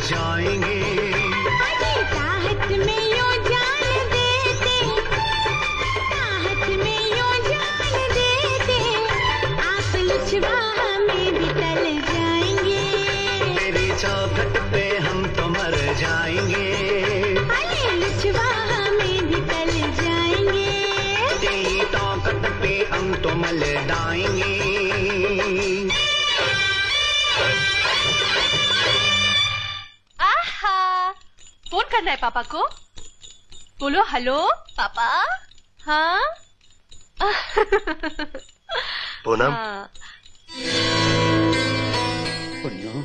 जाएंगे। चाहत में यूं जान देते, चाहत में यूं जान देते, आप लुचवा हमें भी टल जाएंगे। तेरी चौखट पे हम तो मर जाएंगे। अरे लुचवा हमें भी टल जाएंगे। तेरी चौखट पे हम तो मल डाएंगे। आहा, फोन करना है पापा को। बोलो हेलो पापा। हाँ पूनम। हाँ। पुन्नू,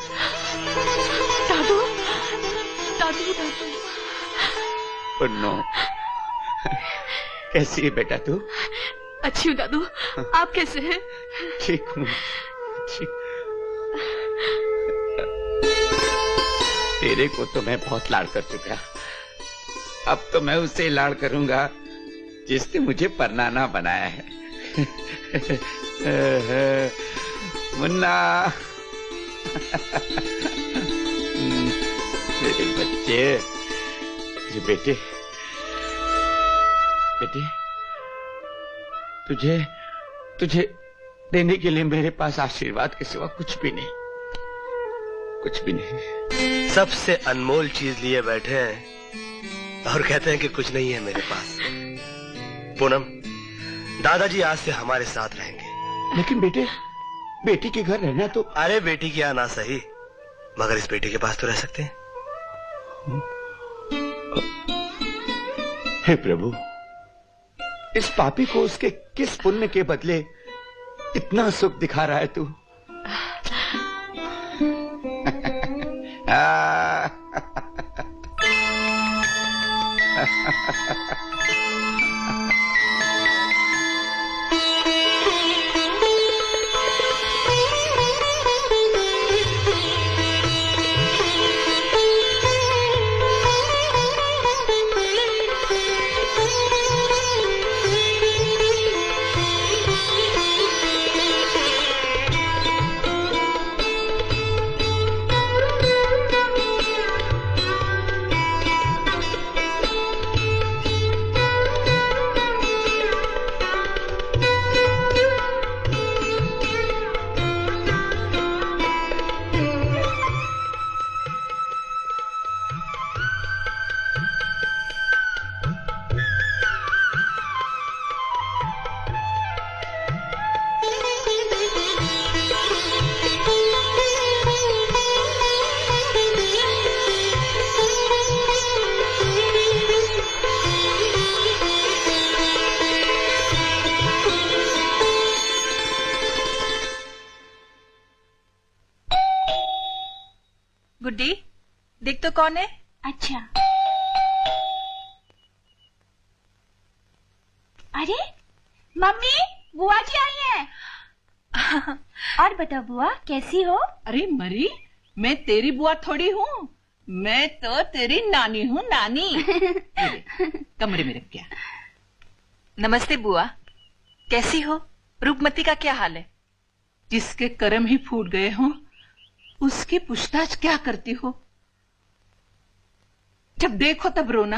दादू दादू दादू। पुन्नू, कैसी है बेटा तू? अच्छी हूँ दादू, आप कैसे हैं? ठीक हूँ, ठीक। तेरे को तो मैं बहुत लाड़ कर चुका, अब तो मैं उससे लाड़ करूंगा जिसने मुझे परनाना बनाया है। मुन्ना, मेरे बच्चे, ये बेटे, बेटे, तुझे तुझे देने के लिए मेरे पास आशीर्वाद के सिवा कुछ भी नहीं, कुछ भी नहीं। सबसे अनमोल चीज लिए बैठे हैं और कहते हैं कि कुछ नहीं है मेरे पास। पूनम, दादाजी आज से हमारे साथ रहेंगे। लेकिन बेटे, बेटी के घर रहना तो। अरे बेटी की आना सही, मगर इस बेटी के पास तो रह सकते हैं। हे प्रभु, इस पापी को उसके किस पुण्य के बदले इतना सुख दिखा रहा है तू? गुड्डी, देख तो कौन है? अच्छा, अरे मम्मी, बुआ जी आई हैं। और बताओ बुआ, कैसी हो? अरे मरी, मैं तेरी बुआ थोड़ी हूँ, मैं तो तेरी नानी हूँ, नानी। कमरे में रख गया। नमस्ते बुआ, कैसी हो? रूपमती का क्या हाल है? जिसके कर्म ही फूट गए हों, उसकी पूछताछ क्या करती हो? जब देखो तब रोना।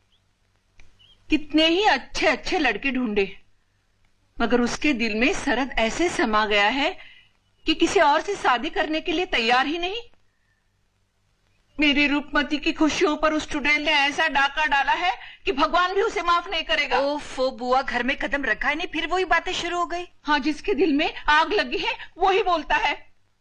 कितने ही अच्छे अच्छे लड़के ढूंढे, मगर उसके दिल में सरद ऐसे समा गया है कि किसी और से शादी करने के लिए तैयार ही नहीं। मेरी रूपमती की खुशियों पर उस चुड़ैल ने ऐसा डाका डाला है कि भगवान भी उसे माफ नहीं करेगा। ओफो बुआ, घर में कदम रखा है नहीं, फिर वही बातें शुरू हो गई। हाँ, जिसके दिल में आग लगी है वही बोलता है।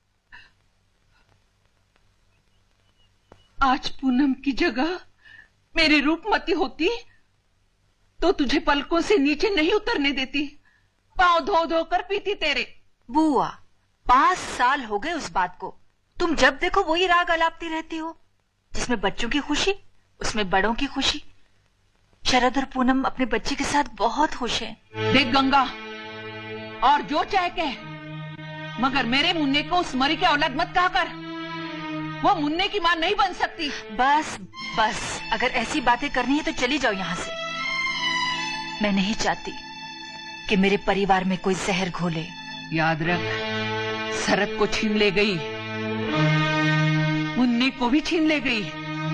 आज पूनम की जगह मेरी रूपमती होती तो तुझे पलकों से नीचे नहीं उतरने देती, पांव धो धो कर पीती तेरे। बुआ, पांच साल हो गए उस बात को, तुम जब देखो वही राग अलापती रहती हो। जिसमें बच्चों की खुशी, उसमें बड़ों की खुशी। शरद और पूनम अपने बच्चे के साथ बहुत खुश हैं। देख गंगा, और जो चाहे कह, मगर मेरे मुन्ने को उस मरी के औलाद मत कहा कर। वो मुन्ने की मां नहीं बन सकती। बस बस, अगर ऐसी बातें करनी है तो चली जाओ यहाँ से। मैं नहीं चाहती कि मेरे परिवार में कोई जहर घोले। याद रख, सरद को छीन ले गई, मुन्ने गुड्डी को भी छीन ले गई।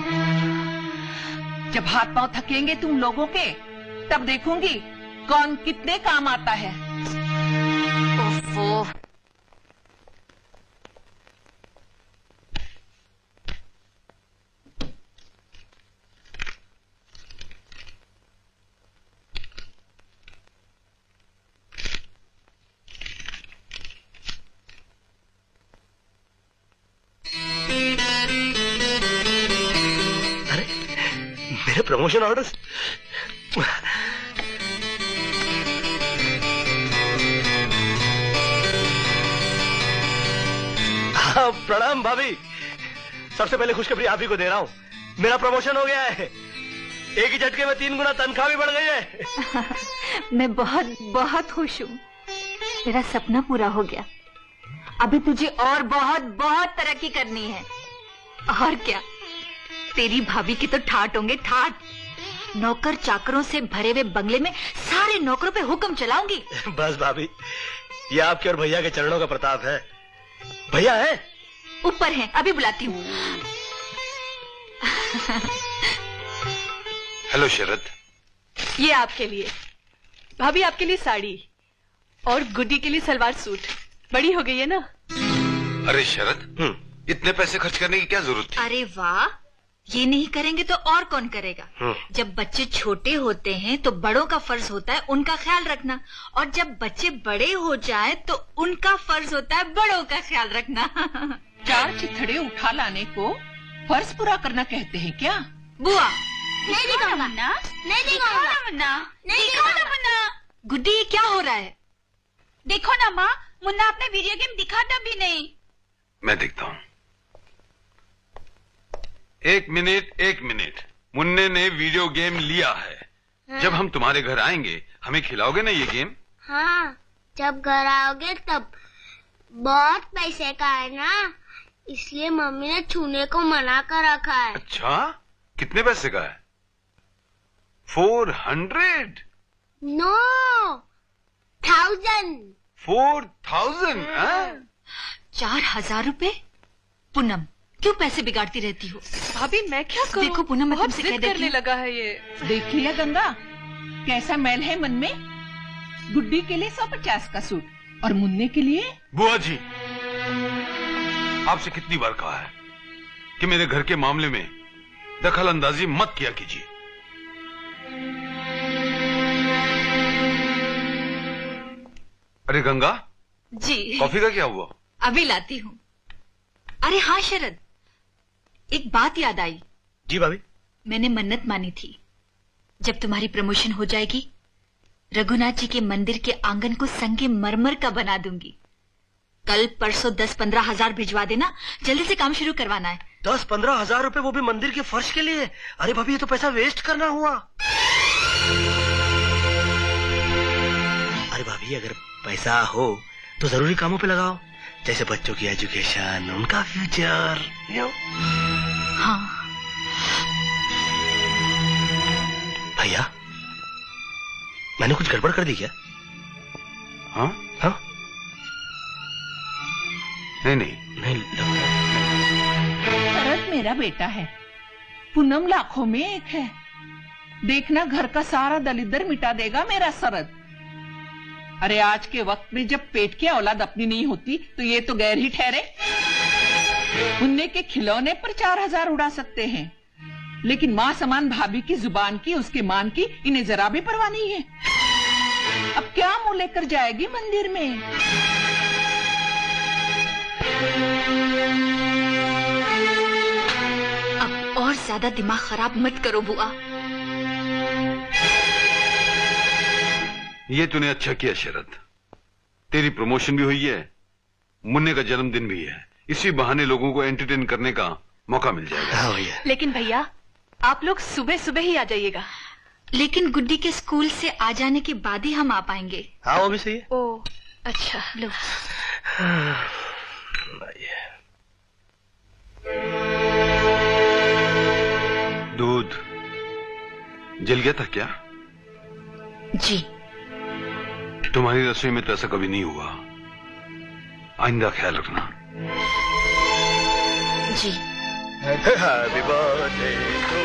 जब हाथ पांव थकेंगे तुम लोगों के, तब देखूंगी कौन कितने काम आता है। ओफो। मेरे प्रमोशन ऑर्डर्स। हाँ, प्रणाम भाभी। सबसे पहले खुशखबरी आप ही को दे रहा हूँ, मेरा प्रमोशन हो गया है। एक ही झटके में तीन गुना तनख्वाह भी बढ़ गई है। मैं बहुत बहुत खुश हूँ। मेरा सपना पूरा हो गया। अभी तुझे और बहुत बहुत तरक्की करनी है। और क्या, तेरी भाभी की तो ठाट होंगे ठाट। नौकर चाकरों से भरे हुए बंगले में सारे नौकरों पे हुक्म चलाऊंगी। बस भाभी, ये आपके और भैया के चरणों का प्रताप है। भैया है? ऊपर है, अभी बुलाती हूँ। हेलो शरद। ये आपके लिए, भाभी आपके लिए साड़ी और गुड्डी के लिए सलवार सूट। बड़ी हो गई है ना? अरे शरद, इतने पैसे खर्च करने की क्या जरूरत थी? अरे वाह, ये नहीं करेंगे तो और कौन करेगा। जब बच्चे छोटे होते हैं तो बड़ों का फर्ज होता है उनका ख्याल रखना, और जब बच्चे बड़े हो जाए तो उनका फर्ज होता है बड़ों का ख्याल रखना। चार चिथड़े उठा लाने को फर्ज पूरा करना कहते हैं क्या? बुआ, नहीं दिखाऊंगा मुन्ना, नहीं दिखाऊंगा मुन्ना, नहीं दिखाऊंगा मुन्ना। गुड्डी, ये क्या हो रहा है? देखो ना माँ, मुन्ना अपने वीडियो गेम दिखाता भी नहीं। मैं देखता हूँ। एक मिनट एक मिनट। मुन्ने ने वीडियो गेम लिया है। हाँ। जब हम तुम्हारे घर आएंगे हमें खिलाओगे ना ये गेम? हाँ, जब घर आओगे तब। बहुत पैसे का है ना, इसलिए मम्मी ने छूने को मना कर रखा है। अच्छा, कितने पैसे का है? Four hundred? No, thousand. Four thousand? चार हजार रुपए? पूनम, क्यों पैसे बिगाड़ती रहती हो? भाभी मैं क्या करूं? देखो पूनम, मैं बहुत तुमसे कह जिद देती करने हूँ। लगा है ये। देख लिया गंगा, कैसा मैल है मन में। गुड्डी के लिए सौ पचास का सूट और मुन्ने के लिए। बुआ जी, आपसे कितनी बार कहा है कि मेरे घर के मामले में दखल अंदाजी मत किया कीजिए। अरे गंगा जी, कॉफी का क्या हुआ? अभी लाती हूँ। अरे हाँ शरद, एक बात याद आई। जी भाभी। मैंने मन्नत मानी थी, जब तुम्हारी प्रमोशन हो जाएगी रघुनाथ जी के मंदिर के आंगन को संगे मरमर का बना दूंगी। कल परसों दस पंद्रह हजार भिजवा देना, जल्दी से काम शुरू करवाना है। दस पंद्रह हजार रुपए, वो भी मंदिर के फर्श के लिए? अरे भाभी, ये तो पैसा वेस्ट करना हुआ। अरे भाभी, अगर पैसा हो तो जरूरी कामों पे लगाओ, जैसे बच्चों की एजुकेशन, उनका फ्यूचर। हाँ भैया, मैंने कुछ गड़बड़ कर दी क्या? हाँ हाँ नहीं नहीं नहीं शरद मेरा बेटा है, पूनम लाखों में एक है। देखना घर का सारा दलिद्र मिटा देगा मेरा शरद। अरे आज के वक्त में जब पेट की औलाद अपनी नहीं होती तो ये तो गैर ही ठहरे। मुन्ने के खिलौने पर चार हजार उड़ा सकते हैं, लेकिन माँ समान भाभी की जुबान की, उसके मान की इन्हें जरा भी परवाह नहीं है। अब क्या मुंह लेकर जाएगी मंदिर में? अब और ज्यादा दिमाग खराब मत करो बुआ। ये तूने अच्छा किया शरद, तेरी प्रमोशन भी हुई है, मुन्ने का जन्मदिन भी है। इसी बहाने लोगों को एंटरटेन करने का मौका मिल जाएगा। हाँ भैया। लेकिन भैया, आप लोग सुबह सुबह ही आ जाइएगा। लेकिन गुड्डी के स्कूल से आ जाने के बाद ही हम आ पाएंगे। हाँ वो भी सही है। ओ अच्छा, लो। दूध जल गया था क्या? जी। तुम्हारी रसोई में तो ऐसा कभी नहीं हुआ, आइंदा ख्याल रखना। जी। Happy birthday to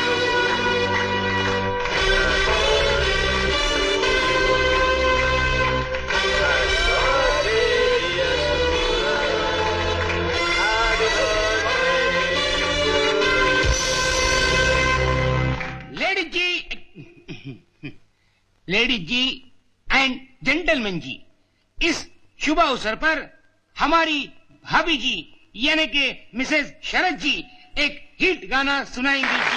ladies ji, ladies ji and gentleman ji, इस शुभ अवसर पर हमारी भाभी जी यानी कि मिसेस शरद जी एक हिट गाना सुनाएंगी जी।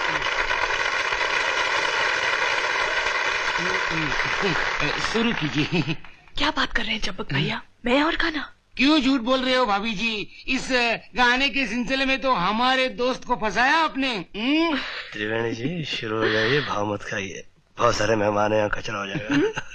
शुरू कीजिए। क्या बात कर रहे हैं चंपक भैया, मैं और गाना? क्यों झूठ बोल रहे हो भाभी जी? इस गाने के सिलसिले में तो हमारे दोस्त को फंसाया आपने। त्रिवेणी जी शुरू हो जाइए, भाव मत खाइए, बहुत सारे मेहमान हैं, यहाँ कचरा हो जाएगा।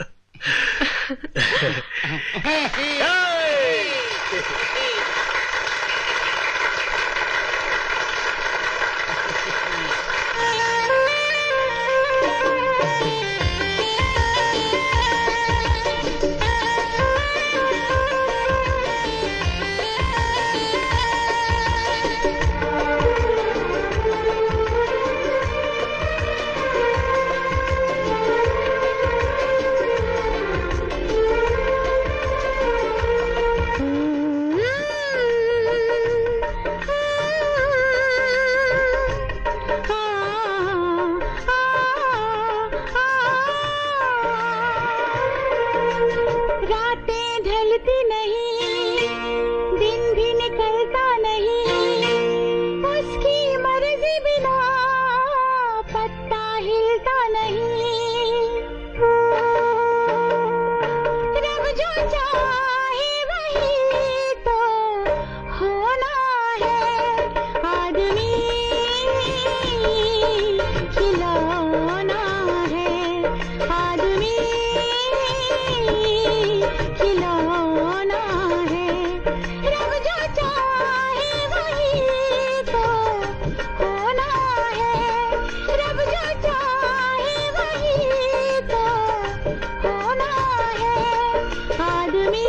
आदमी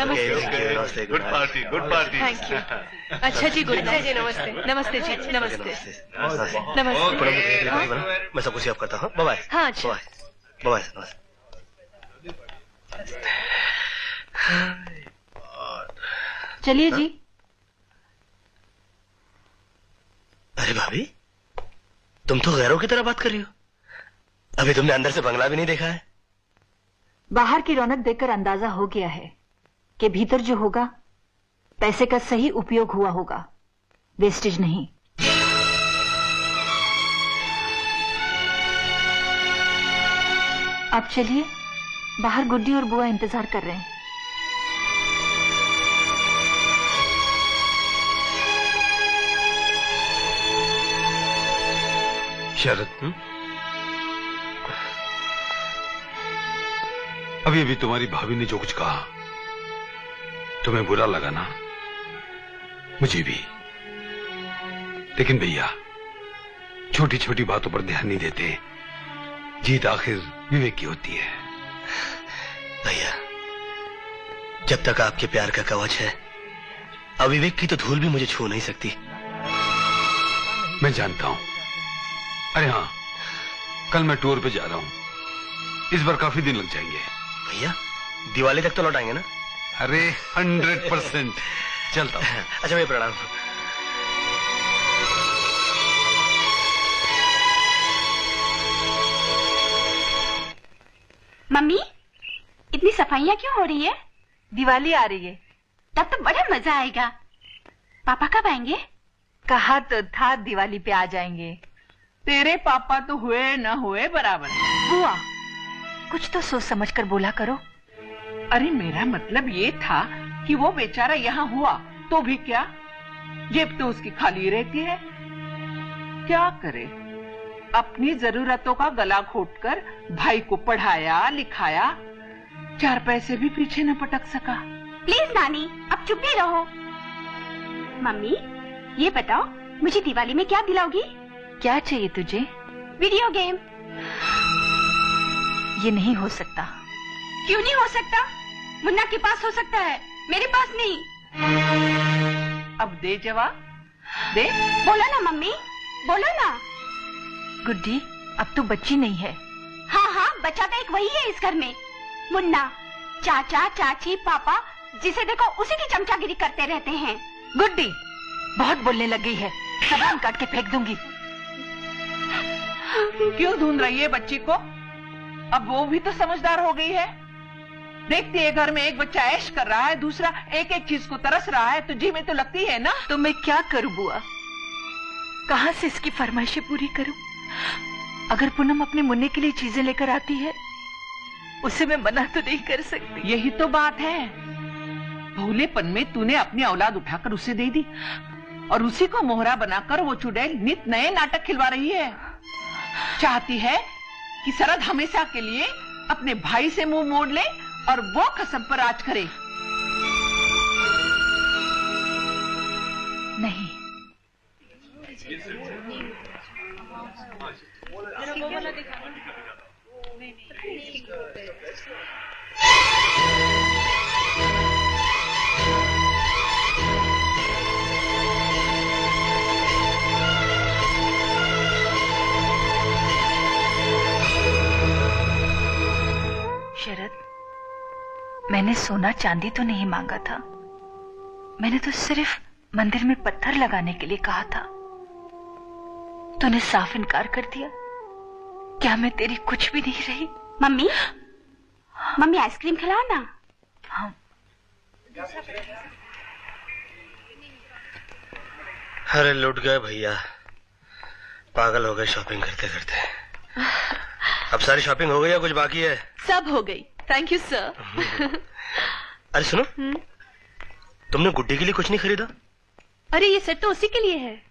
नमस्ते। Good party, good party. Thank you. अच्छा जी, गुड नाइट जी। नमस्ते नमस्ते जी, नमस्ते नमस्ते। मैं सब कुछ याद करता हूँ। बाय। हाँ अच्छा। Bye bye. चलिए जी। अरे भाभी, तुम तो गैरों की तरह बात कर रही हो। अभी तुमने अंदर से बंगला भी नहीं देखा है। बाहर की रौनक देखकर अंदाजा हो गया है कि भीतर जो होगा पैसे का सही उपयोग हुआ होगा, वेस्टेज नहीं। आप चलिए, बाहर गुड्डी और बुआ इंतजार कर रहे हैं। शरद, अभी अभी तुम्हारी भाभी ने जो कुछ कहा तुम्हें बुरा लगा ना? मुझे भी। लेकिन भैया, छोटी छोटी बातों पर ध्यान नहीं देते। जीत आखिर विवेक की होती है। भैया, जब तक आपके प्यार का कवच है, अविवेक की तो धूल भी मुझे छू नहीं सकती। मैं जानता हूं। अरे हाँ, कल मैं टूर पे जा रहा हूं। इस बार काफी दिन लग जाएंगे। भैया, दिवाली तक तो लौट आएंगे ना? अरे हंड्रेड परसेंट। चलता हूं। अच्छा भैया, प्रणाम। मम्मी, इतनी सफाइयाँ क्यों हो रही है? दिवाली आ रही है। तब तो बड़ा मजा आएगा। पापा कब आएंगे? कहा तो था दिवाली पे आ जाएंगे। तेरे पापा तो हुए न हुए बराबर। बुआ, कुछ तो सोच समझ कर बोला करो। अरे मेरा मतलब ये था कि वो बेचारा यहाँ हुआ तो भी क्या, जेब तो उसकी खाली रहती है। क्या करे, अपनी जरूरतों का गला घोटकर भाई को पढ़ाया लिखाया, चार पैसे भी पीछे न पटक सका। प्लीज नानी, अब चुप ही रहो। मम्मी, ये बताओ, मुझे दिवाली में क्या दिलाओगी? क्या चाहिए तुझे? Video game. ये नहीं हो सकता। क्यों नहीं हो सकता? मुन्ना के पास हो सकता है, मेरे पास नहीं। अब दे जवाब दे। बोलो ना मम्मी, बोलो ना। गुड्डी, अब तो बच्ची नहीं है। हाँ हाँ, बच्चा तो एक वही है इस घर में, मुन्ना। चाचा चाची पापा जिसे देखो उसी की चमचागिरी करते रहते हैं। गुड्डी, बहुत बोलने लग गई है, जबान काट के फेंक दूंगी। क्यों ढूंढ रही है बच्ची को? अब वो भी तो समझदार हो गई है। देखती है घर में एक बच्चा ऐश कर रहा है, दूसरा एक एक चीज को तरस रहा है, तो जी में तो लगती है ना। तो मैं क्या करूं बुआ? कहां से इसकी फरमाइशें पूरी करूं? अगर पूनम अपने मुन्ने के लिए चीजें लेकर आती है, उसे मैं मना तो नहीं कर सकती। यही तो बात है। भोलेपन में तूने अपनी औलाद उठाकर उसे दे दी और उसी को मोहरा बनाकर वो चुड़ैल नित नए नाटक खिलवा रही है। चाहती है कि शरद हमेशा के लिए अपने भाई से मुंह मोड़ ले और वो कसम पर राज करे। नहीं, शरद, मैंने सोना चांदी तो नहीं मांगा था। मैंने तो सिर्फ मंदिर में पत्थर लगाने के लिए कहा था। तूने साफ इनकार कर दिया। क्या मैं तेरी कुछ भी नहीं रही? मम्मी, मम्मी आइसक्रीम खिलाओ ना। हाँ। अरे लुट गए भैया, पागल हो गए शॉपिंग करते करते। अब सारी शॉपिंग हो गई या कुछ बाकी है? सब हो गई, थैंक यू सर। अरे सुनो, तुमने गुड्डी के लिए कुछ नहीं खरीदा? अरे ये सेट तो उसी के लिए है।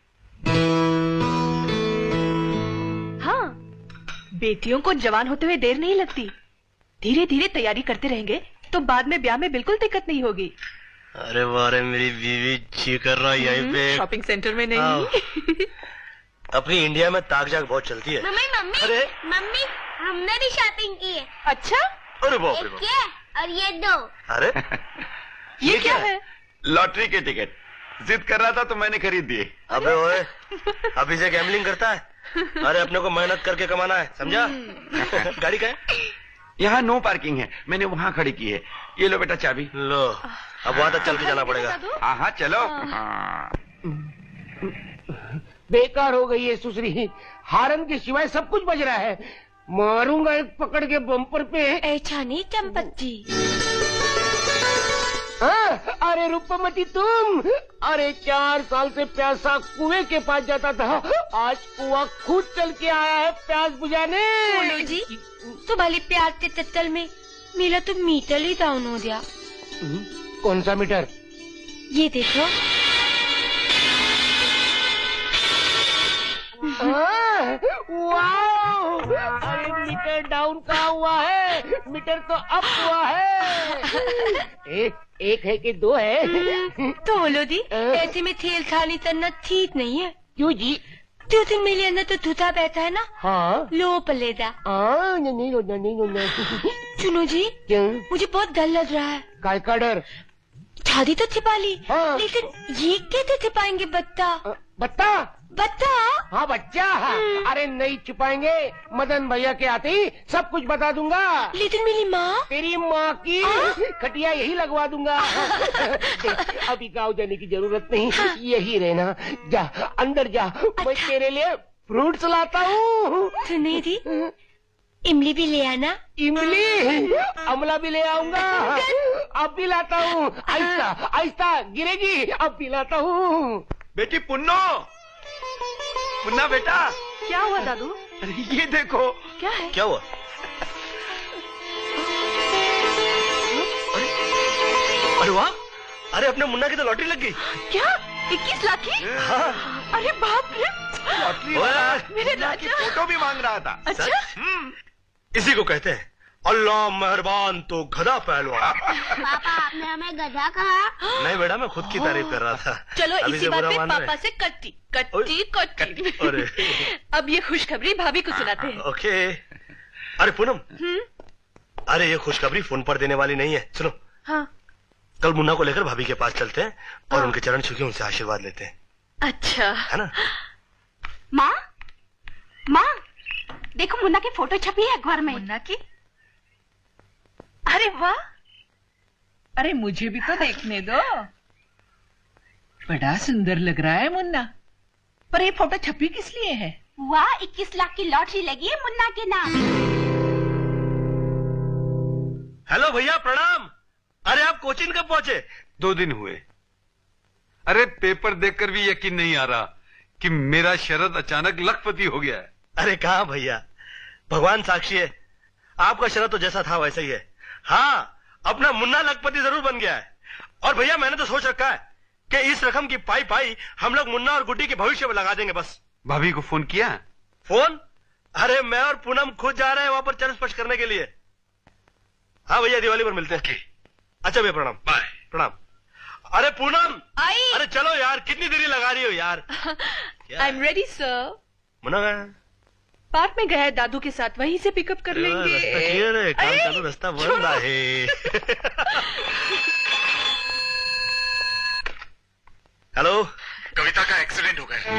हाँ, बेटियों को जवान होते हुए देर नहीं लगती। धीरे धीरे तैयारी करते रहेंगे तो बाद में ब्याह में बिल्कुल दिक्कत नहीं होगी। अरे वारे, मेरी बीवी जी कर रहा है यहीं पे। शॉपिंग सेंटर में नहीं। अपनी इंडिया में ताक जाक बहुत चलती है। मम्मी मम्मी अरे मम्मी, हमने भी शॉपिंग की है। अच्छा? अरे बाप रे बाप। ये और ये दो। अरे ये, ये क्या है? लॉटरी के टिकट। जिद कर रहा था तो मैंने खरीद दिए। अबे ओए, अभी से गैम्बलिंग करता है? अरे अपने को मेहनत करके कमाना है, समझा? गाड़ी का है? यहाँ नो पार्किंग है, मैंने वहाँ खड़ी की है। ये लो बेटा चाबी। लो, अब वहाँ तक चल के जाना पड़ेगा। हाँ हाँ चलो। बेकार हो गई है सुसरी, हारन के सिवाय सब कुछ बज रहा है। मारूंगा एक पकड़ के बम्पर पे। ऐसा नहीं चंपक जी। हाँ, अरे रूपमती तुम, अरे चार साल से प्यासा कुएं के पास जाता था, आज कुआं खुद चल के आया है प्यास बुझाने। बोलो जी, तुम्हारी प्यार के चक्कर में मेरा तो मीटर ही डाउन हो गया। कौन सा मीटर? ये देखो। वाओ, अरे मीटर डाउन कहाँ हुआ है, मीटर तो अप हुआ है। एक एक है कि दो है? तो बोलो दी, ऐसे में थेल खानी करना ठीक नहीं है। क्यों जी? तो तुम मेरे अंदर तो धुता बैठा है ना। हाँ, लो पलेदा। हाँ, नहीं होना नहीं होना। सुनो जी, क्या? मुझे बहुत डर लग रहा है। काय का डर? शादी तो छिपा ली, हाँ। लेकिन ये कैसे छिपाएंगे बत्ता? बत्ता? बत्ता? हाँ बच्चा। अरे नहीं छुपाएंगे, मदन भैया के आते ही सब कुछ बता दूंगा। लेकिन मेरी माँ? तेरी माँ की खटिया यही लगवा दूंगा। अभी गाँव जाने की जरूरत नहीं, यही रहना। जा अंदर जा, मैं तेरे लिए फ्रूट्स लाता हूँ। सुनिए जी, इमली भी ले आना। इमली? अमला भी ले आऊंगा। अब भी लाता हूँ। आहिस्ता आहिस्ता गिरेगी, अब भी लाता हूँ। बेटी पुन्नो, पुन्ना बेटा। क्या हुआ दादू? अरे ये देखो। क्या है? क्या हुआ? अरे अरे वाह, अरे अपने मुन्ना की तो लॉटरी लग गई। क्या? इक्कीस लाख की? हाँ। अरे बाप रे, लॉटरी वाला मेरे मुन्ना की फोटो भी मांग रहा था। अच्छा? इसी को कहते हैं अल्लाह मेहरबान तो गधा पहलवान। पापा आपने हमें गधा कहा? नहीं बेटा, मैं खुद की तारीफ कर रहा था। चलो इसी बात पे पापा रहे। से कट्टी कट्टी कट्टी। अरे अब ये खुशखबरी भाभी को सुनाते हैं। ओके। अरे पूनम, अरे ये खुशखबरी फोन पर देने वाली नहीं है, सुनो। हाँ। कल मुन्ना को लेकर भाभी के पास चलते हैं और उनके चरण छू के उनसे आशीर्वाद लेते हैं। अच्छा है ना? माँ, माँ, देखो मुन्ना की फोटो छपी है अखबार में। मुन्ना की? अरे वाह, अरे मुझे भी तो देखने दो। बड़ा सुंदर लग रहा है मुन्ना। पर ये फोटो छपी किस लिए है? वाह, इक्कीस लाख की लॉटरी लगी है मुन्ना के नाम। हेलो भैया, प्रणाम। अरे आप कोचिंग कब पहुंचे? दो दिन हुए। अरे पेपर देखकर भी यकीन नहीं आ रहा कि मेरा शरद अचानक लखपति हो गया है। अरे कहाँ भैया, भगवान साक्षी है, आपका शरद तो जैसा था वैसा ही है। हाँ, अपना मुन्ना लखपति जरूर बन गया है। और भैया मैंने तो सोच रखा है कि इस रकम की पाई पाई हम लोग मुन्ना और गुड्डी के भविष्य में लगा देंगे बस। भाभी को फोन किया? फोन? अरे मैं और पूनम खुद जा रहे हैं वहां पर चरण स्पर्श करने के लिए। हाँ भैया, दिवाली पर मिलते हैं। अच्छा भैया, प्रणाम। बाय। प्रणाम। अरे पूनम आई। अरे चलो यार, कितनी देरी लगा रही हो यार। I am ready sir. Munna park में गया है दादू के साथ, वहीं से पिकअप कर लेंगे। रास्ता क्लियर है, काम चालू, रास्ता बंद है। हेलो, कविता का एक्सीडेंट हो गया।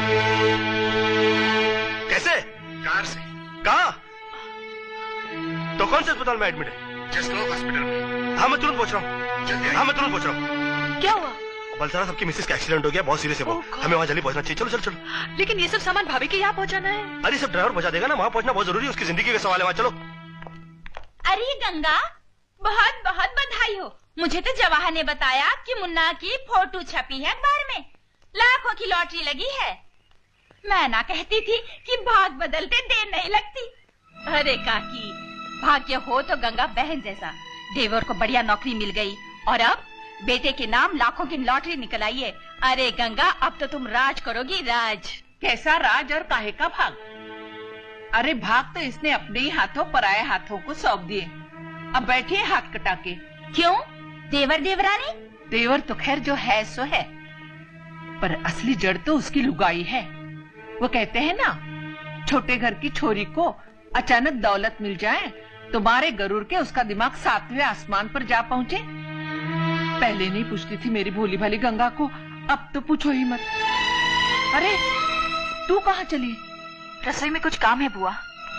कैसे? कार से। कहाँ? तो कौन से अस्पताल में एडमिट है? जसलोक हॉस्पिटल में। हाँ मैं तुरंत पहुंच रहा हूँ। हाँ मैं तुरंत पहुंच रहा हूँ। क्या हुआ? बलसारा सबकी मिसेस का एक्सीडेंट हो गया, बहुत सीरियस है वो। हमें वहाँ जल्दी पहुंचना चाहिए। चलो चलो चलो। लेकिन ये सब सामान भाभी के यहाँ पहुँचाना है। अरे सब ड्राइवर पहुंचा देगा ना, वहाँ पहुंचना बहुत जरूरी है, उसकी जिंदगी का सवाल है। वहाँ चलो। अरे गंगा, बहुत बहुत बधाई हो। मुझे तो जवाहर ने बताया कि मुन्ना की फोटो छपी है अखबार में, लाखों की लॉटरी लगी है। मैं ना कहती थी कि भाग बदलते देर नहीं लगती। अरे काकी, भाग्य हो तो गंगा बहन जैसा। देवर को बढ़िया नौकरी मिल गई और अब बेटे के नाम लाखों की लॉटरी निकल आई है। अरे गंगा, अब तो तुम राज करोगी, राज। कैसा राज और काहे का भाग? अरे भाग तो इसने अपने ही हाथों पराये हाथों को सौंप दिए। अब बैठे हाथ कटा के। क्यों? देवर देवरानी? देवर तो खैर जो है सो है, पर असली जड़ तो उसकी लुगाई है। वो कहते हैं ना, छोटे घर की छोरी को अचानक दौलत मिल जाए तो मारे गरूर के उसका दिमाग सातवें आसमान पर जा पहुंचे। पहले नहीं पूछती थी मेरी भोली भाली गंगा को, अब तो पूछो ही मत। अरे तू कहाँ चली? रसोई में कुछ काम है बुआ।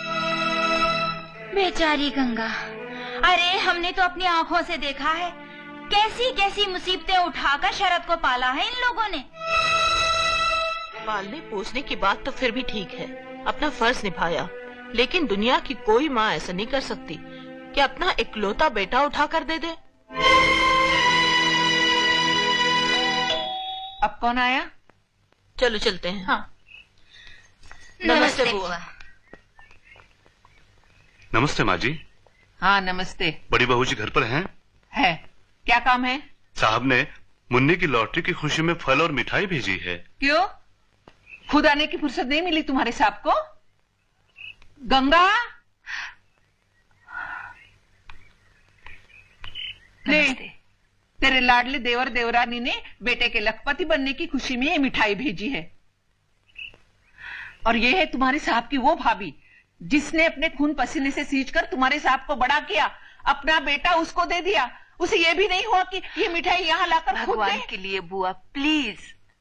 बेचारी गंगा, अरे हमने तो अपनी आंखों से देखा है कैसी कैसी मुसीबतें उठाकर शरद को पाला है इन लोगों ने। पालने पोसने की बात तो फिर भी ठीक है, अपना फर्ज निभाया, लेकिन दुनिया की कोई माँ ऐसा नहीं कर सकती कि अपना इकलौता बेटा उठा कर दे दे। अब कौन आया? चलो चलते हैं। हाँ। नमस्ते बुआ। नमस्ते माँ जी। हाँ नमस्ते। बड़ी बहू जी घर पर हैं? है, क्या काम है? साहब ने मुन्नी की लॉटरी की खुशी में फल और मिठाई भेजी है। क्यों? खुद आने की फुर्सत नहीं मिली तुम्हारे साहब को? गंगा ले, तेरे लाडले देवर देवरानी ने बेटे के लखपति बनने की खुशी में ये मिठाई भेजी है। और ये है तुम्हारे साहब की वो भाभी जिसने अपने खून पसीने से सींचकर तुम्हारे साहब को बड़ा किया, अपना बेटा उसको दे दिया। उसे ये भी नहीं हुआ कि ये मिठाई यहाँ लाकर खुद भगवान के लिए बुआ प्लीज।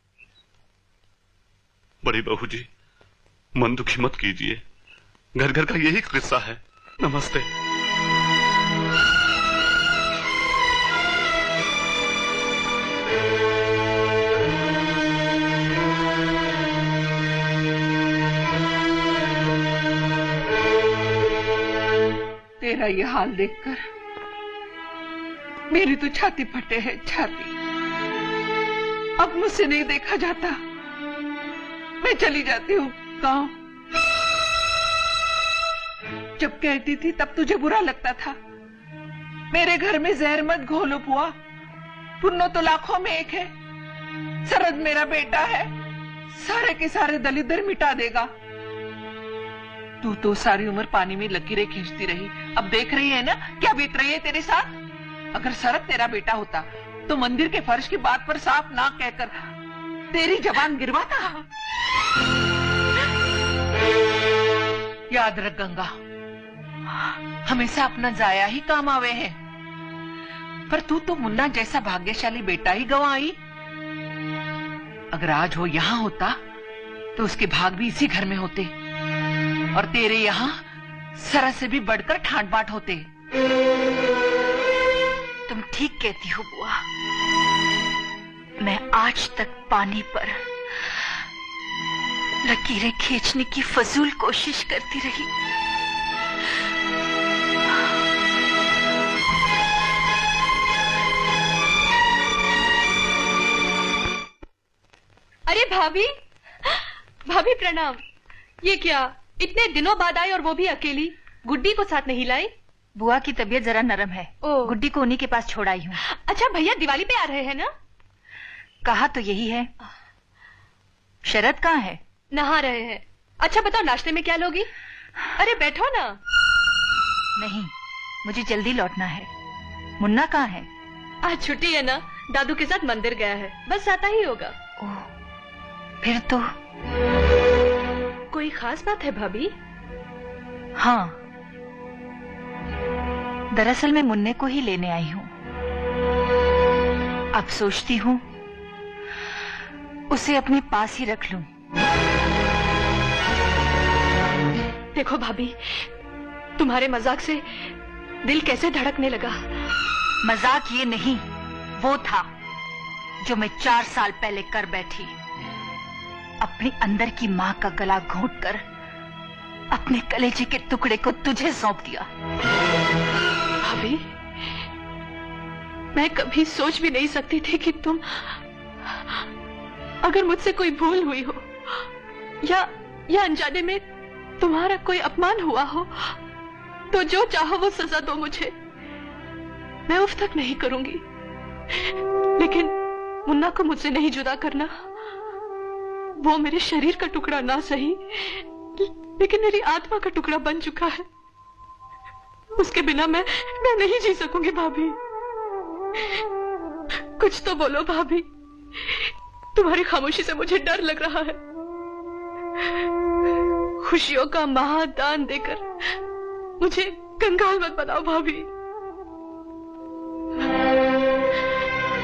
बड़ी बहू जी मन दुखी मत कीजिए, घर घर का यही किस्सा है। नमस्ते। तेरा ये हाल देखकर मेरी तो छाती फटे है, छाती। अब मुझसे नहीं देखा जाता, मैं चली जाती हूँ गाँव। जब कहती थी तब तुझे बुरा लगता था। मेरे घर में जहर मत घोलो बुआ, पुन्नो तो लाखों में एक है। सरद मेरा बेटा है, सारे के सारे दलिदर मिटा देगा। तू तो सारी उम्र पानी में लकीरें खींचती रही, अब देख रही है ना क्या बीत रही है तेरे साथ। अगर शरद तेरा बेटा होता तो मंदिर के फर्श की बात पर साफ ना कहकर तेरी जबान गिरवाता। याद रख गंगा, हमेशा अपना जाया ही काम आवे हैं, पर तू तो मुन्ना जैसा भाग्यशाली बेटा ही गंवाई। अगर आज वो यहाँ होता तो उसके भाग भी इसी घर में होते और तेरे यहाँ सरस से भी बढ़कर ठाट बाट होते। तुम ठीक कहती हो बुआ, मैं आज तक पानी पर लकीरें खींचने की फजूल कोशिश करती रही। अरे भाभी, भाभी प्रणाम। ये क्या इतने दिनों बाद आई और वो भी अकेली? गुड्डी को साथ नहीं लाई? बुआ की तबीयत जरा नरम है, गुड्डी को उन्हीं के पास छोड़ आई हूँ। अच्छा भैया दिवाली पे आ रहे हैं ना? कहा तो यही है। शरद कहाँ है? नहा रहे हैं। अच्छा बताओ नाश्ते में क्या लोगी? अरे बैठो ना। नहीं, मुझे जल्दी लौटना है। मुन्ना कहाँ है? आज छुट्टी है ना, दादू के साथ मंदिर गया है, बस आता ही होगा। ओह, फिर तो कोई खास बात है भाभी? हाँ, दरअसल मैं मुन्ने को ही लेने आई हूँ। अब सोचती हूँ उसे अपने पास ही रख लूं। देखो भाभी, तुम्हारे मजाक से दिल कैसे धड़कने लगा। मजाक ये नहीं, वो था जो मैं चार साल पहले कर बैठी। अपनी अंदर की माँ का गला घोंट कर अपने कलेजे के टुकड़े को तुझे सौंप दिया। भाभी, मैं कभी सोच भी नहीं सकती थी कि तुम, अगर मुझसे कोई भूल हुई हो या या अनजाने में तुम्हारा कोई अपमान हुआ हो तो जो चाहो वो सजा दो मुझे, मैं उफ तक नहीं करूंगी। लेकिन मुन्ना को मुझसे नहीं जुदा करना। वो मेरे शरीर का टुकड़ा ना सही, लेकिन मेरी आत्मा का टुकड़ा बन चुका है। उसके बिना मैं मैं नहीं जी सकूंगी भाभी। कुछ तो बोलो भाभी, तुम्हारी खामोशी से मुझे डर लग रहा है। खुशियों का महादान देकर मुझे कंगाल मत बनाओ भाभी।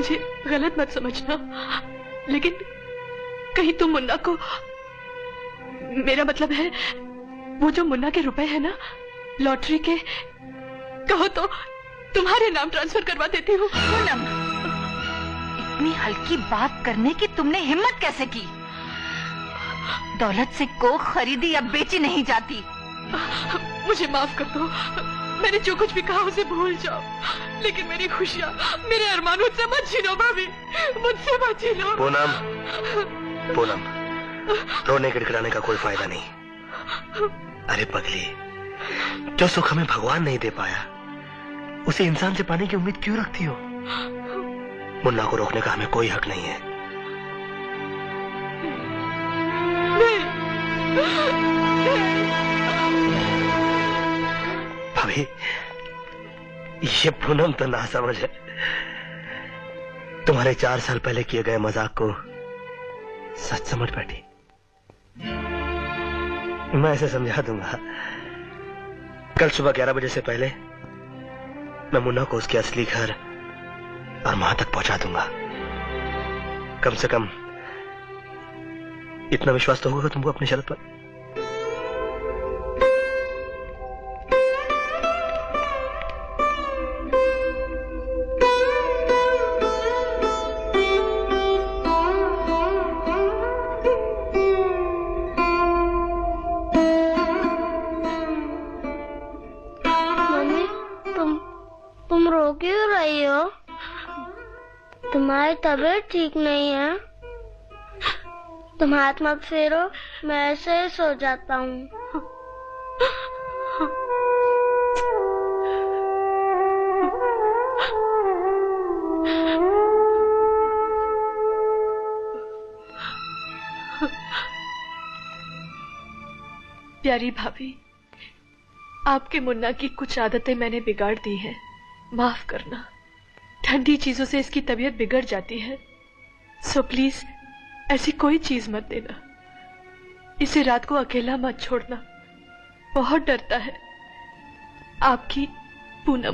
मुझे गलत मत समझना, लेकिन कहीं तुम मुन्ना को, मेरा मतलब है वो जो मुन्ना के रुपए है ना लॉटरी के, कहो तो तुम्हारे नाम ट्रांसफर करवा देती हूँ। पूनम, इतनी हल्की बात करने की तुमने हिम्मत कैसे की? दौलत से कोख खरीदी या बेची नहीं जाती। मुझे माफ कर दो, मैंने जो कुछ भी कहा उसे भूल जाओ, लेकिन मेरी खुशियाँ, मेरे अरमान मुझसे मत छीनो भाभी, मुझसे मत छीनो। पूनम, पूनम, रोने गिड़गिड़ाने का कोई फायदा नहीं। अरे पगली, जो सुख हमें भगवान नहीं दे पाया उसे इंसान से पाने की उम्मीद क्यों रखती हो? मुन्ना को रोकने का हमें कोई हक नहीं है। भाभी, ये पूनम तो ना समझ है। तुम्हारे चार साल पहले किए गए मजाक को सच समझ बैठी। मैं इसे समझा दूंगा। कल सुबह ग्यारह बजे से पहले मैं मुन्ना को उसके असली घर और वहां तक पहुंचा दूंगा। कम से कम इतना विश्वास तो होगा तुमको अपनी शर्त पर। तुम्हारी तबीयत ठीक नहीं है? तुम हाथ मत फेरो, मैं ऐसे ही सो जाता हूँ। प्यारी भाभी, आपके मुन्ना की कुछ आदतें मैंने बिगाड़ दी हैं, माफ करना। ठंडी चीजों से इसकी तबीयत बिगड़ जाती है, सो प्लीज ऐसी कोई चीज मत देना। इसे रात को अकेला मत छोड़ना, बहुत डरता है। आपकी पूनम।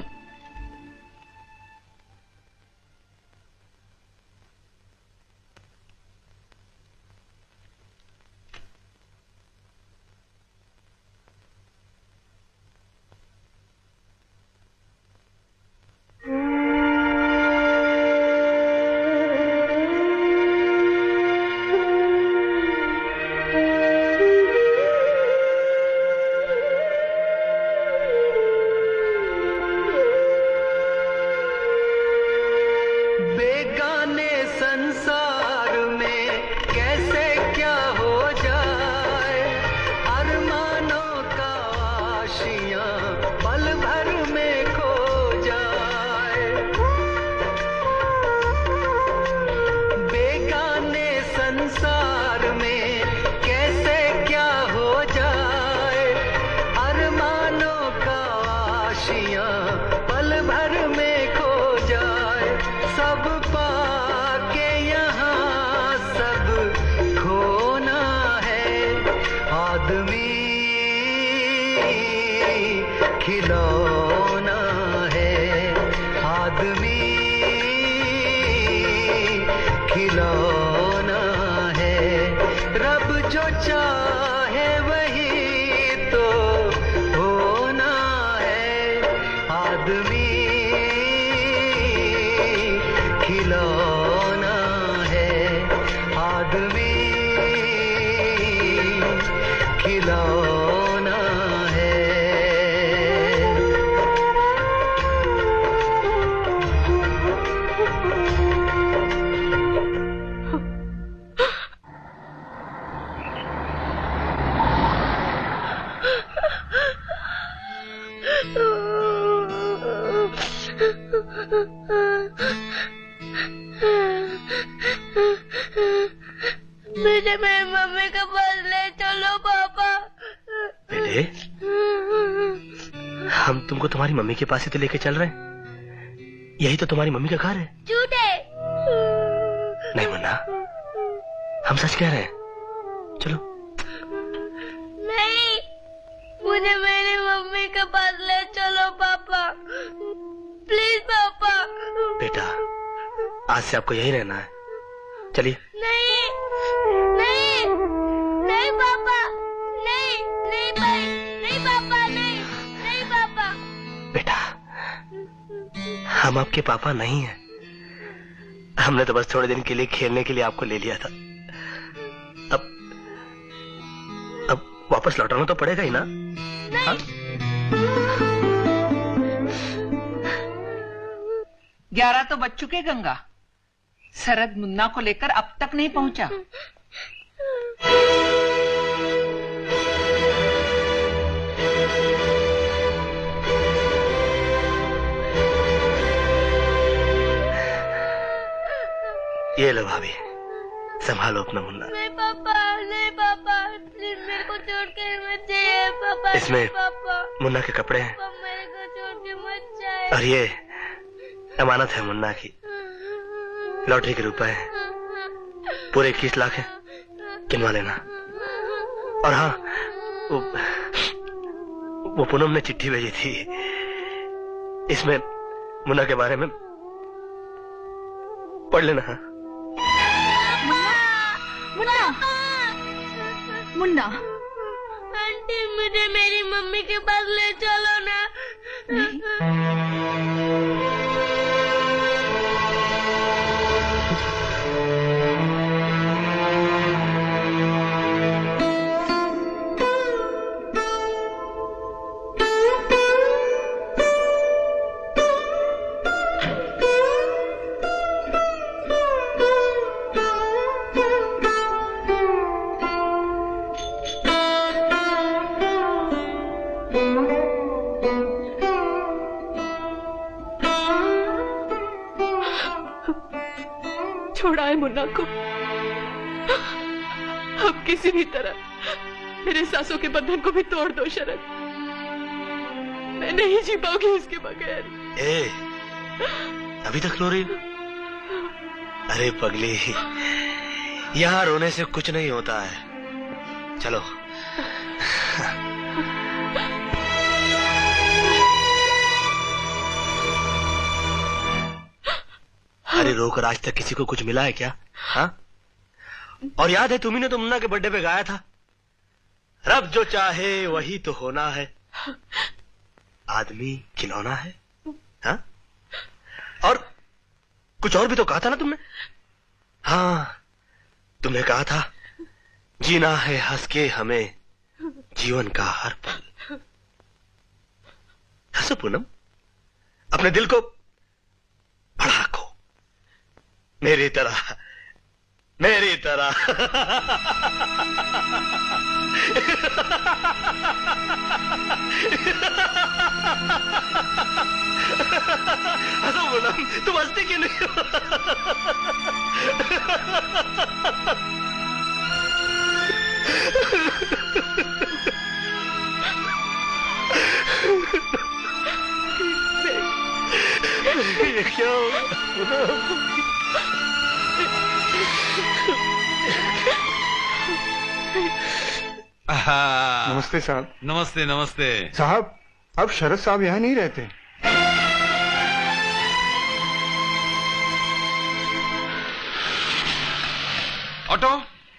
मुझे मेरी मम्मी के पास ले चलो पापा। बेटे, हम तुमको तुम्हारी मम्मी के पास ही तो लेके चल रहे हैं। यही तो तुम्हारी मम्मी का घर है। झूठे। नहीं मुन्ना, हम सच कह रहे हैं। चलो। नहीं, मुझे मेरी मम्मी के पास ले चलो पापा, प्लीज पापा। बेटा, आज से आपको यही रहना है। चलिए। नहीं नहीं नहीं पापा, नहीं नहीं भाई, नहीं पापा, नहीं नहीं पापा। बेटा, हम आपके पापा नहीं हैं। हमने तो बस थोड़े दिन के लिए खेलने के लिए आपको ले लिया था। अब अब वापस लौटाना तो पड़ेगा ही ना। हाँ? ग्यारह तो बज चुके गंगा। शरद मुन्ना को लेकर अब तक नहीं पहुंचा। ये लो भाभी, संभालो अपना मुन्ना। नहीं पापा, नहीं पापा, प्लीज मेरे को छोड़ के मत जाइए पापा। इसमें पापा, मुन्ना के कपड़े हैं पापा मेरे को छोड़ के मत जाइए। और ये अमानत है मुन्ना की। लॉटरी के रुपए हैं, पूरे इक्कीस लाख हैं, गिनवा लेना। और हाँ, वो, वो पूनम ने चिट्ठी भेजी थी, इसमें मुन्ना के बारे में पढ़ लेना। हाँ? मुन्ना, मुन्ना, आंटी मुझे मेरी मम्मी के पास ले चलो ना। छोड़ाए मुन्ना को। अब किसी भी तरह मेरे सांसों के बंधन को भी तोड़ दो शरद। मैं नहीं जी पाऊंगी इसके बगैर। ए, अभी तक रो रही हो? अरे पगली, यहाँ रोने से कुछ नहीं होता है। चलो। अरे रोकर आज तक किसी को कुछ मिला है क्या? हाँ? और याद है तुम्ही ने तो मुन्ना के बर्थडे पे गाया था, रब जो चाहे वही तो होना है, आदमी खिलौना है। हाँ? और कुछ और भी तो कहा था ना तुमने? हाँ, तुमने कहा था जीना है हंस के हमें जीवन का हर पल। हंसो पूनम, अपने दिल को बढ़ा को, मेरी तरह, मेरी तरह। हंसो पूनम, तुम हंसते क्यों नहीं हो? ये क्या होगा? नमस्ते साहब। नमस्ते नमस्ते साहब, अब शरद साहब यहाँ नहीं रहते। ऑटो।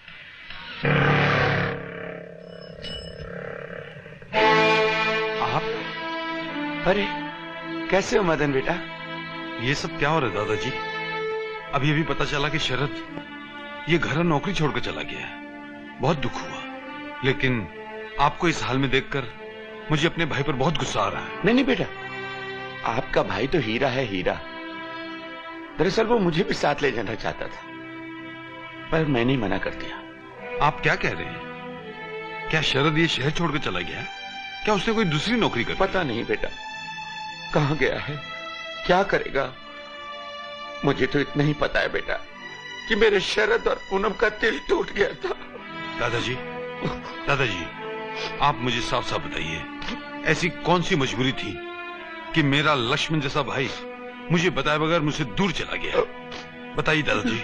आप? अरे कैसे हो मदन बेटा? ये सब क्या हो रहा है दादाजी? अभी अभी पता चला कि शरद ये घर नौकरी छोड़कर चला गया है। बहुत दुख हुआ, लेकिन आपको इस हाल में देखकर मुझे अपने भाई पर बहुत गुस्सा आ रहा है। नहीं नहीं बेटा, आपका भाई तो हीरा है, हीरा। दरअसल वो मुझे भी साथ ले जाना चाहता था, पर मैंने मना कर दिया। आप क्या कह रहे हैं? क्या शरद ये शहर छोड़कर चला गया? क्या उसने कोई दूसरी नौकरी कर? पता नहीं बेटा, कहाँ गया है, क्या करेगा। मुझे तो इतना ही पता है बेटा कि मेरे शरद और पूनम का दिल टूट गया था। दादाजी, दादाजी, आप मुझे साफ साफ बताइए, ऐसी कौन सी मजबूरी थी कि मेरा लक्ष्मण जैसा भाई मुझे बताए बगैर मुझसे दूर चला गया? बताइए दादाजी।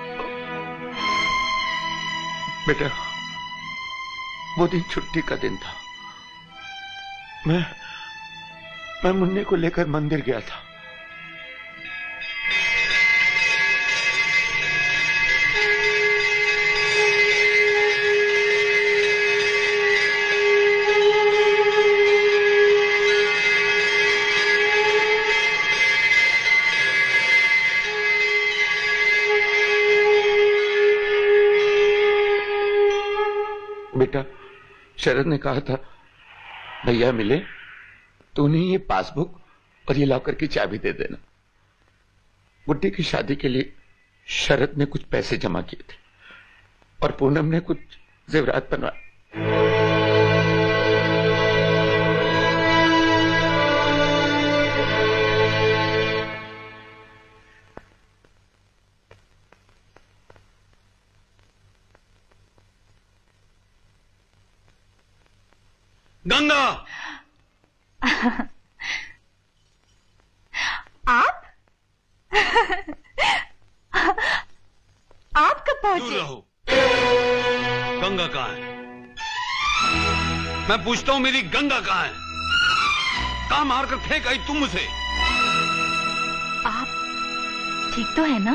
बेटा, वो दिन छुट्टी का दिन था। मैं मैं मुन्ने को लेकर मंदिर गया था। बेटा, शरद ने कहा था भैया मिले तो उन्हें ये पासबुक और ये लॉकर की चाबी दे देना। गुड्डी की शादी के लिए शरद ने कुछ पैसे जमा किए थे और पूनम ने कुछ जेवरात बनवाए। गंगा, आप आप कब पहुंचे? दूर रहो। गंगा कहाँ है? मैं पूछता हूं मेरी गंगा कहाँ है? कहाँ मारकर फेंक आई तुम उसे? आप ठीक तो है ना?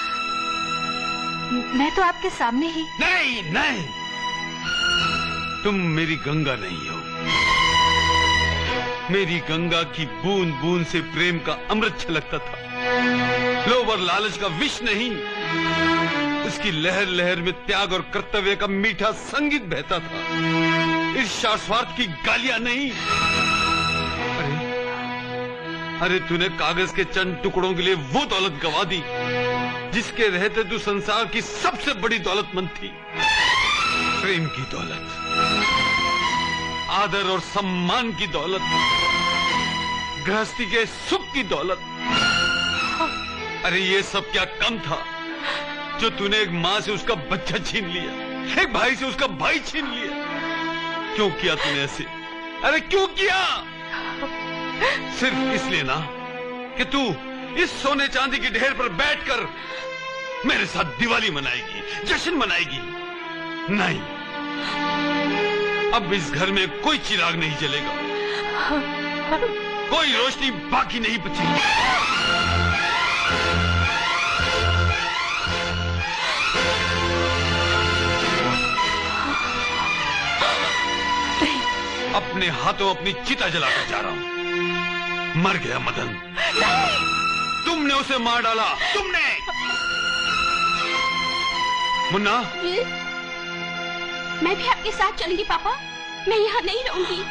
मैं तो आपके सामने ही। नहीं नहीं, तुम मेरी गंगा नहीं हो। मेरी गंगा की बूंद बूंद से प्रेम का अमृत छलकता था, लोभ और लालच का विष नहीं। उसकी लहर लहर में त्याग और कर्तव्य का मीठा संगीत बहता था, ईर्ष्या स्वार्थ की गालियां नहीं। अरे अरे तूने कागज के चंद टुकड़ों के लिए वो दौलत गवा दी जिसके रहते तू संसार की सबसे बड़ी दौलतमंद थी। प्रेम की दौलत, आदर और सम्मान की दौलत, गृहस्थी के सुख की दौलत। अरे ये सब क्या कम था जो तूने एक माँ से उसका बच्चा छीन लिया, एक भाई से उसका भाई छीन लिया। क्यों किया तूने ऐसे? अरे क्यों किया? सिर्फ इसलिए ना कि तू इस सोने चांदी की ढेर पर बैठकर मेरे साथ दिवाली मनाएगी, जश्न मनाएगी। नहीं, अब इस घर में कोई चिराग नहीं जलेगा, कोई रोशनी बाकी नहीं बचेगी। अपने हाथों अपनी चिता जलाकर जा रहा हूं। मर गया मदन। तुमने उसे मार डाला, तुमने। मुन्ना, मैं भी आपके साथ चलूंगी पापा, मैं यहाँ नहीं रहूंगी।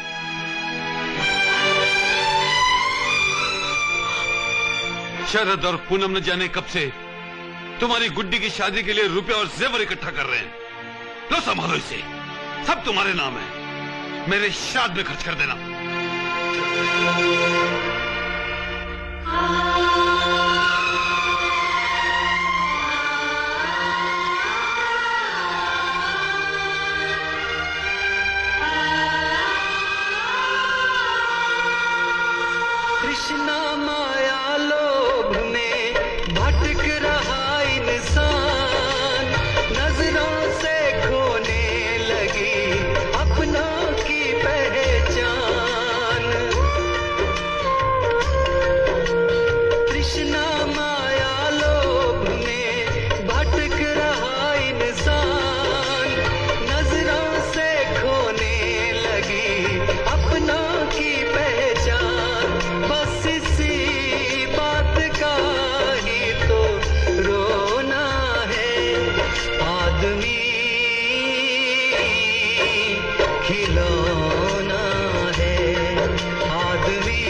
शरद और पूनम न जाने कब से तुम्हारी गुड्डी की शादी के लिए रुपए और जेवर इकट्ठा कर रहे हैं। लो संभालो इसे, सब तुम्हारे नाम है। मेरे श्राद्ध में खर्च कर देना। कृष्णा माया लोभ में भटक रहा इंसान, नजरों से खोने लगी अपनों की पहचान। कृष्णा माया लोभ में भटक रहा इंसान, नजरों से खोने लगी अपनों की पहचान। बस इसी बात का ही तो रोना है, आदमी खिलौना है, आदमी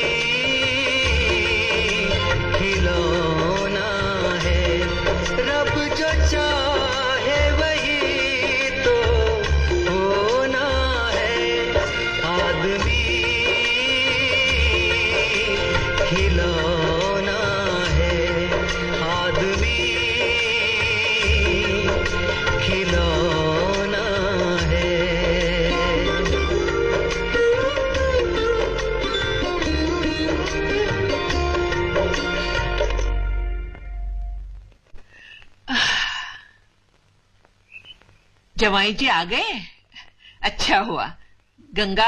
खिलौना है। रब जो चाहे वही तो होना है, आदमी खिलौना है, आदमी खिलौना है। जवाई जी आ गए? अच्छा हुआ। गंगा,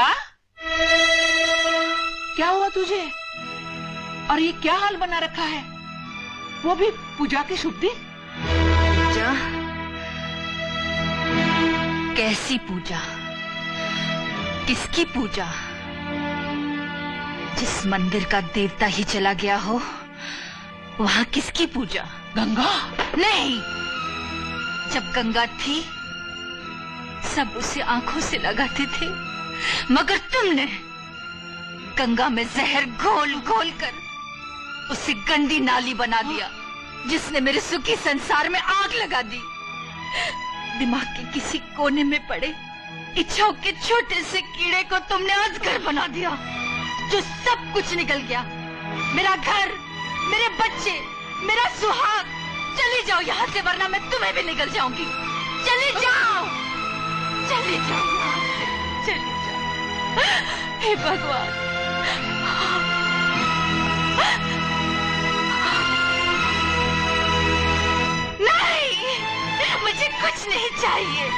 क्या हुआ तुझे? और ये क्या हाल बना रखा है? वो भी पूजा के शुभ दिन? पूजा? कैसी पूजा? किसकी पूजा? जिस मंदिर का देवता ही चला गया हो, वहां किसकी पूजा? गंगा? नहीं, जब गंगा थी सब उसे आंखों से लगाते थे, मगर तुमने गंगा में जहर घोल घोल कर उसे गंदी नाली बना दिया, जिसने मेरे सुखी संसार में आग लगा दी। दिमाग के किसी कोने में पड़े इच्छाओं के छोटे से कीड़े को तुमने अजगर बना दिया, जो सब कुछ निकल गया। मेरा घर, मेरे बच्चे, मेरा सुहाग। चली जाओ यहाँ से, वरना मैं तुम्हें भी निकल जाऊंगी। चली जाओ, चली जाओ यहाँ से, चली जाओ। हे भगवान, नहीं, मुझे कुछ नहीं चाहिए।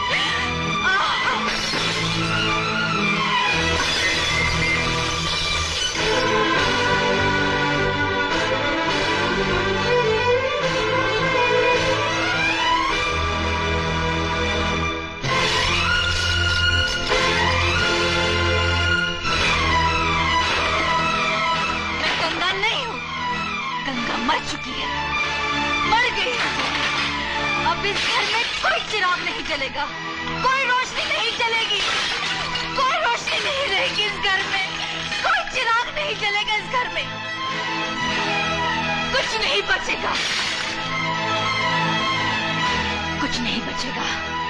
मैं गंगा नहीं हूँ, गंगा मर चुकी है, मर गई है। अब इस घर में कोई चिराग नहीं जलेगा, कोई रोशनी नहीं जलेगी, कोई रोशनी नहीं रहेगी इस घर में, कोई चिराग नहीं जलेगा इस घर में, कुछ नहीं बचेगा, कुछ नहीं बचेगा।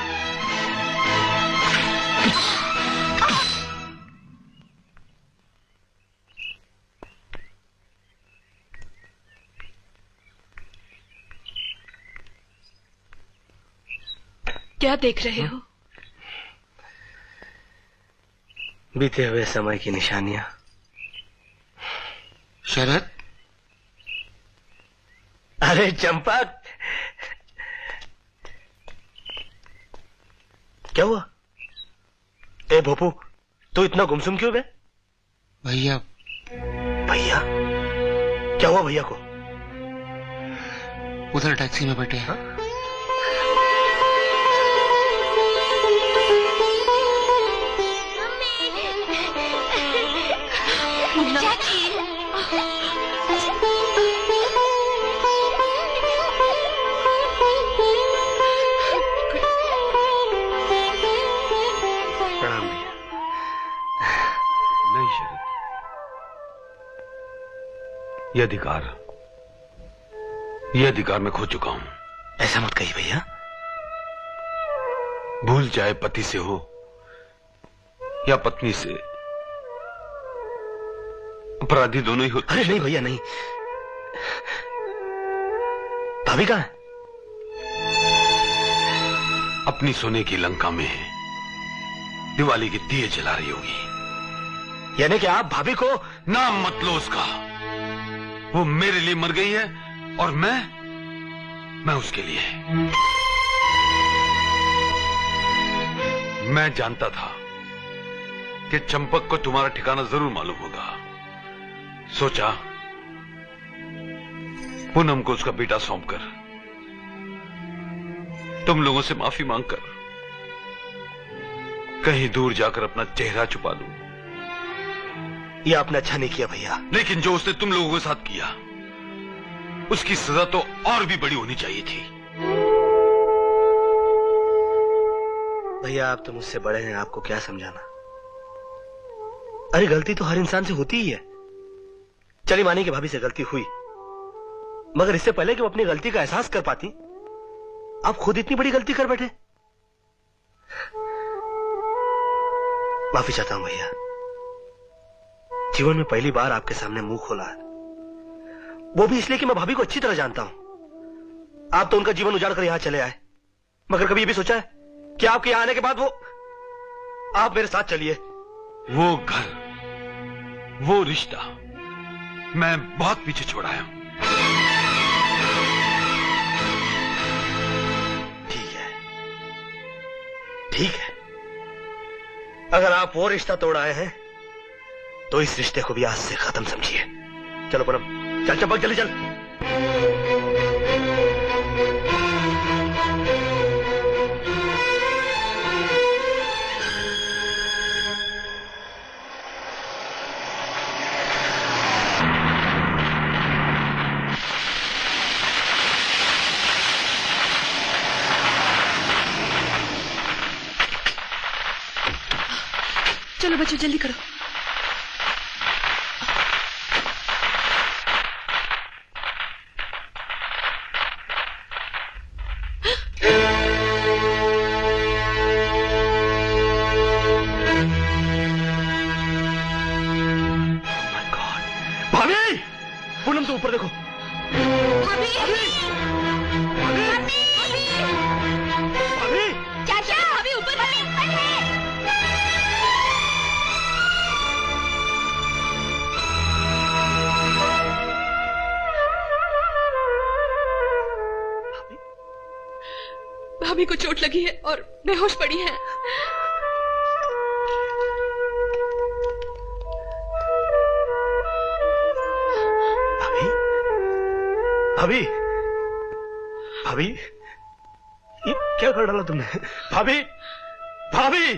क्या देख रहे हो? बीते हुए समय की निशानियां। शरद? अरे चंपक, क्या हुआ? ए भोपू, तू इतना गुमसुम क्यों बे? भैया। भैया? क्या हुआ भैया को? उधर टैक्सी में बैठे हैं। ये अधिकार, ये अधिकार मैं खो चुका हूं। ऐसा मत कहिए भैया। भूल चाहे पति से हो या पत्नी से, अपराधी दोनों ही होते। अरे नहीं भैया नहीं। भाभी कहाँ है? अपनी सोने की लंका में दिवाली के दिए जला रही होगी। यानी कि आप भाभी को? नाम मत लो उसका, वो मेरे लिए मर गई है और मैं मैं उसके लिए। मैं जानता था कि चंपक को तुम्हारा ठिकाना जरूर मालूम होगा। सोचा पूनम को उसका बेटा सौंपकर तुम लोगों से माफी मांगकर कहीं दूर जाकर अपना चेहरा छुपा लूं। यह आपने अच्छा नहीं किया भैया। लेकिन जो उसने तुम लोगों के साथ किया, उसकी सजा तो और भी बड़ी होनी चाहिए थी। भैया आप तो मुझसे बड़े हैं, आपको क्या समझाना। अरे गलती तो हर इंसान से होती ही है। चली मानी कि भाभी से गलती हुई, मगर इससे पहले कि वो अपनी गलती का एहसास कर पाती, आप खुद इतनी बड़ी गलती कर बैठे। माफी चाहता हूं भैया, जीवन में पहली बार आपके सामने मुंह खोला है, वो भी इसलिए कि मैं भाभी को अच्छी तरह जानता हूं। आप तो उनका जीवन उजाड़ कर यहां चले आए, मगर कभी ये भी सोचा है कि आपके यहां आने के बाद वो आप मेरे साथ चलिए। वो घर, वो रिश्ता मैं बहुत पीछे छोड़ आया हूं। ठीक है, ठीक है, अगर आप वो रिश्ता तोड़ आए हैं तो इस रिश्ते को भी आज से खत्म समझिए। चलो पूनम, चल चंपक जल्दी चल। चलो बच्चों जल्दी करो। भाभी, पूनम तो ऊपर देखो। भाभी, भाभी, चाचा, भाभी ऊपर है। भाभी को चोट लगी है और बेहोश पड़ी है। भाभी, भाभी, ये क्या कर डाला तुमने? भाभी, भाभी,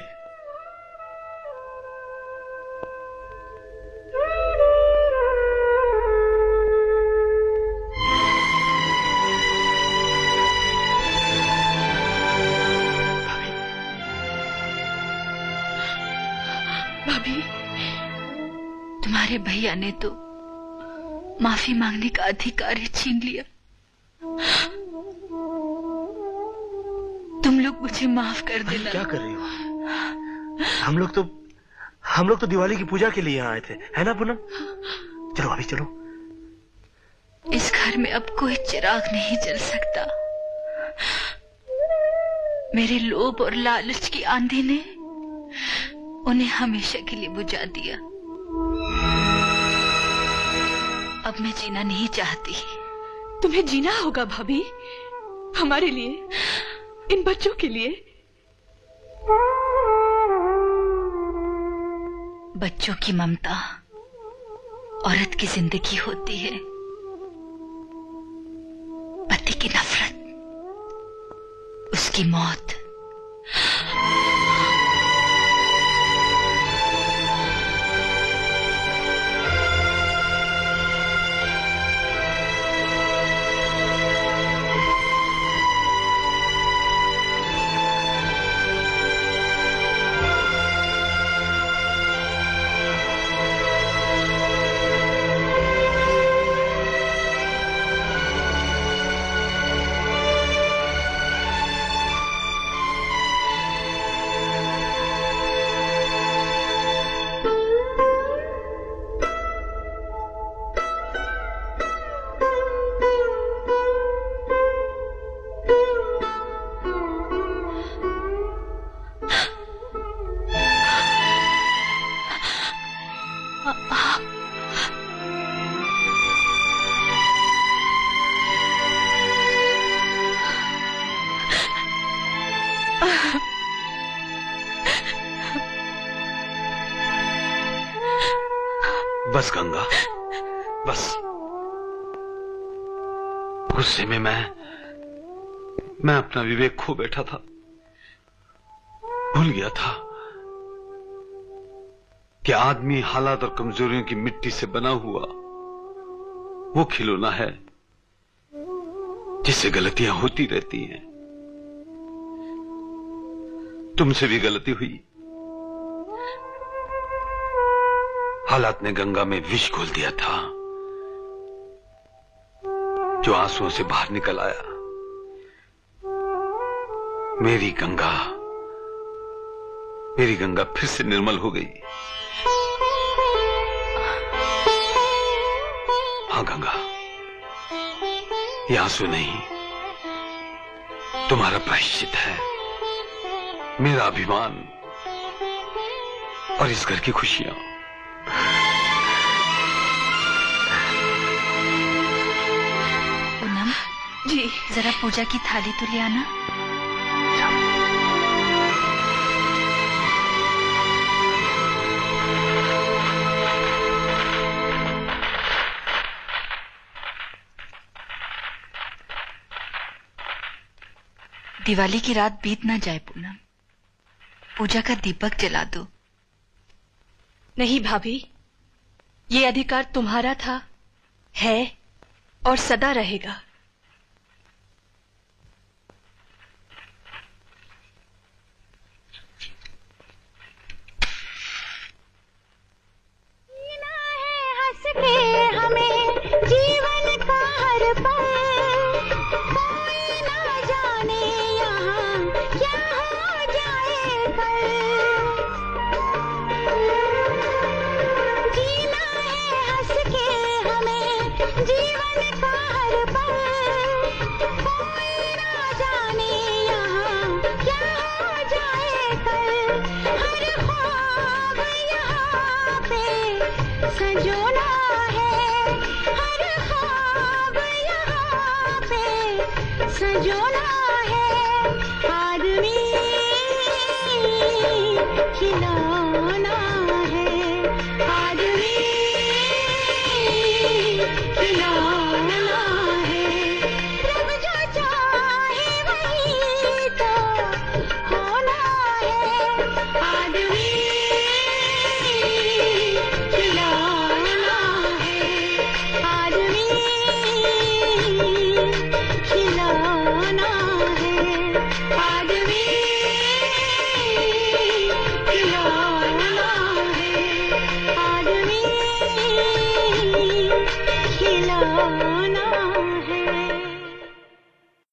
भाभी, तुम्हारे भैया ने तो माफी मांगने का अधिकार ही छीन लिया। तुम लोग मुझे माफ कर देना। क्या कर रही हो? हम लोग तो हम लोग तो दिवाली की पूजा के लिए यहाँ आए थे, है ना पूनम? चलो भाभी चलो। इस घर में अब कोई चिराग नहीं जल सकता। मेरे लोभ और लालच की आंधी ने उन्हें हमेशा के लिए बुझा दिया। अब मैं जीना नहीं चाहती। तुम्हें जीना होगा भाभी, हमारे लिए, इन बच्चों के लिए। बच्चों की ममता औरत की जिंदगी होती है, पति की नफरत उसकी मौत। बस गंगा, बस। गुस्से में मैं मैं अपना विवेक खो बैठा था। भूल गया था कि आदमी हालात और कमजोरियों की मिट्टी से बना हुआ वो खिलौना है जिससे गलतियां होती रहती हैं। तुमसे भी गलती हुई। हालात ने गंगा में विष घोल दिया था जो आंसुओं से बाहर निकल आया। मेरी गंगा मेरी गंगा फिर से निर्मल हो गई। हाँ गंगा, ये आंसू नहीं, तुम्हारा प्रायश्चित है, मेरा अभिमान और इस घर की खुशियां। पूनम जी, जरा पूजा की थाली तो ले आना। दिवाली की रात बीत ना जाए पूनम, पूजा का दीपक जला दो। नहीं भाभी, ये अधिकार तुम्हारा था, है और सदा रहेगा।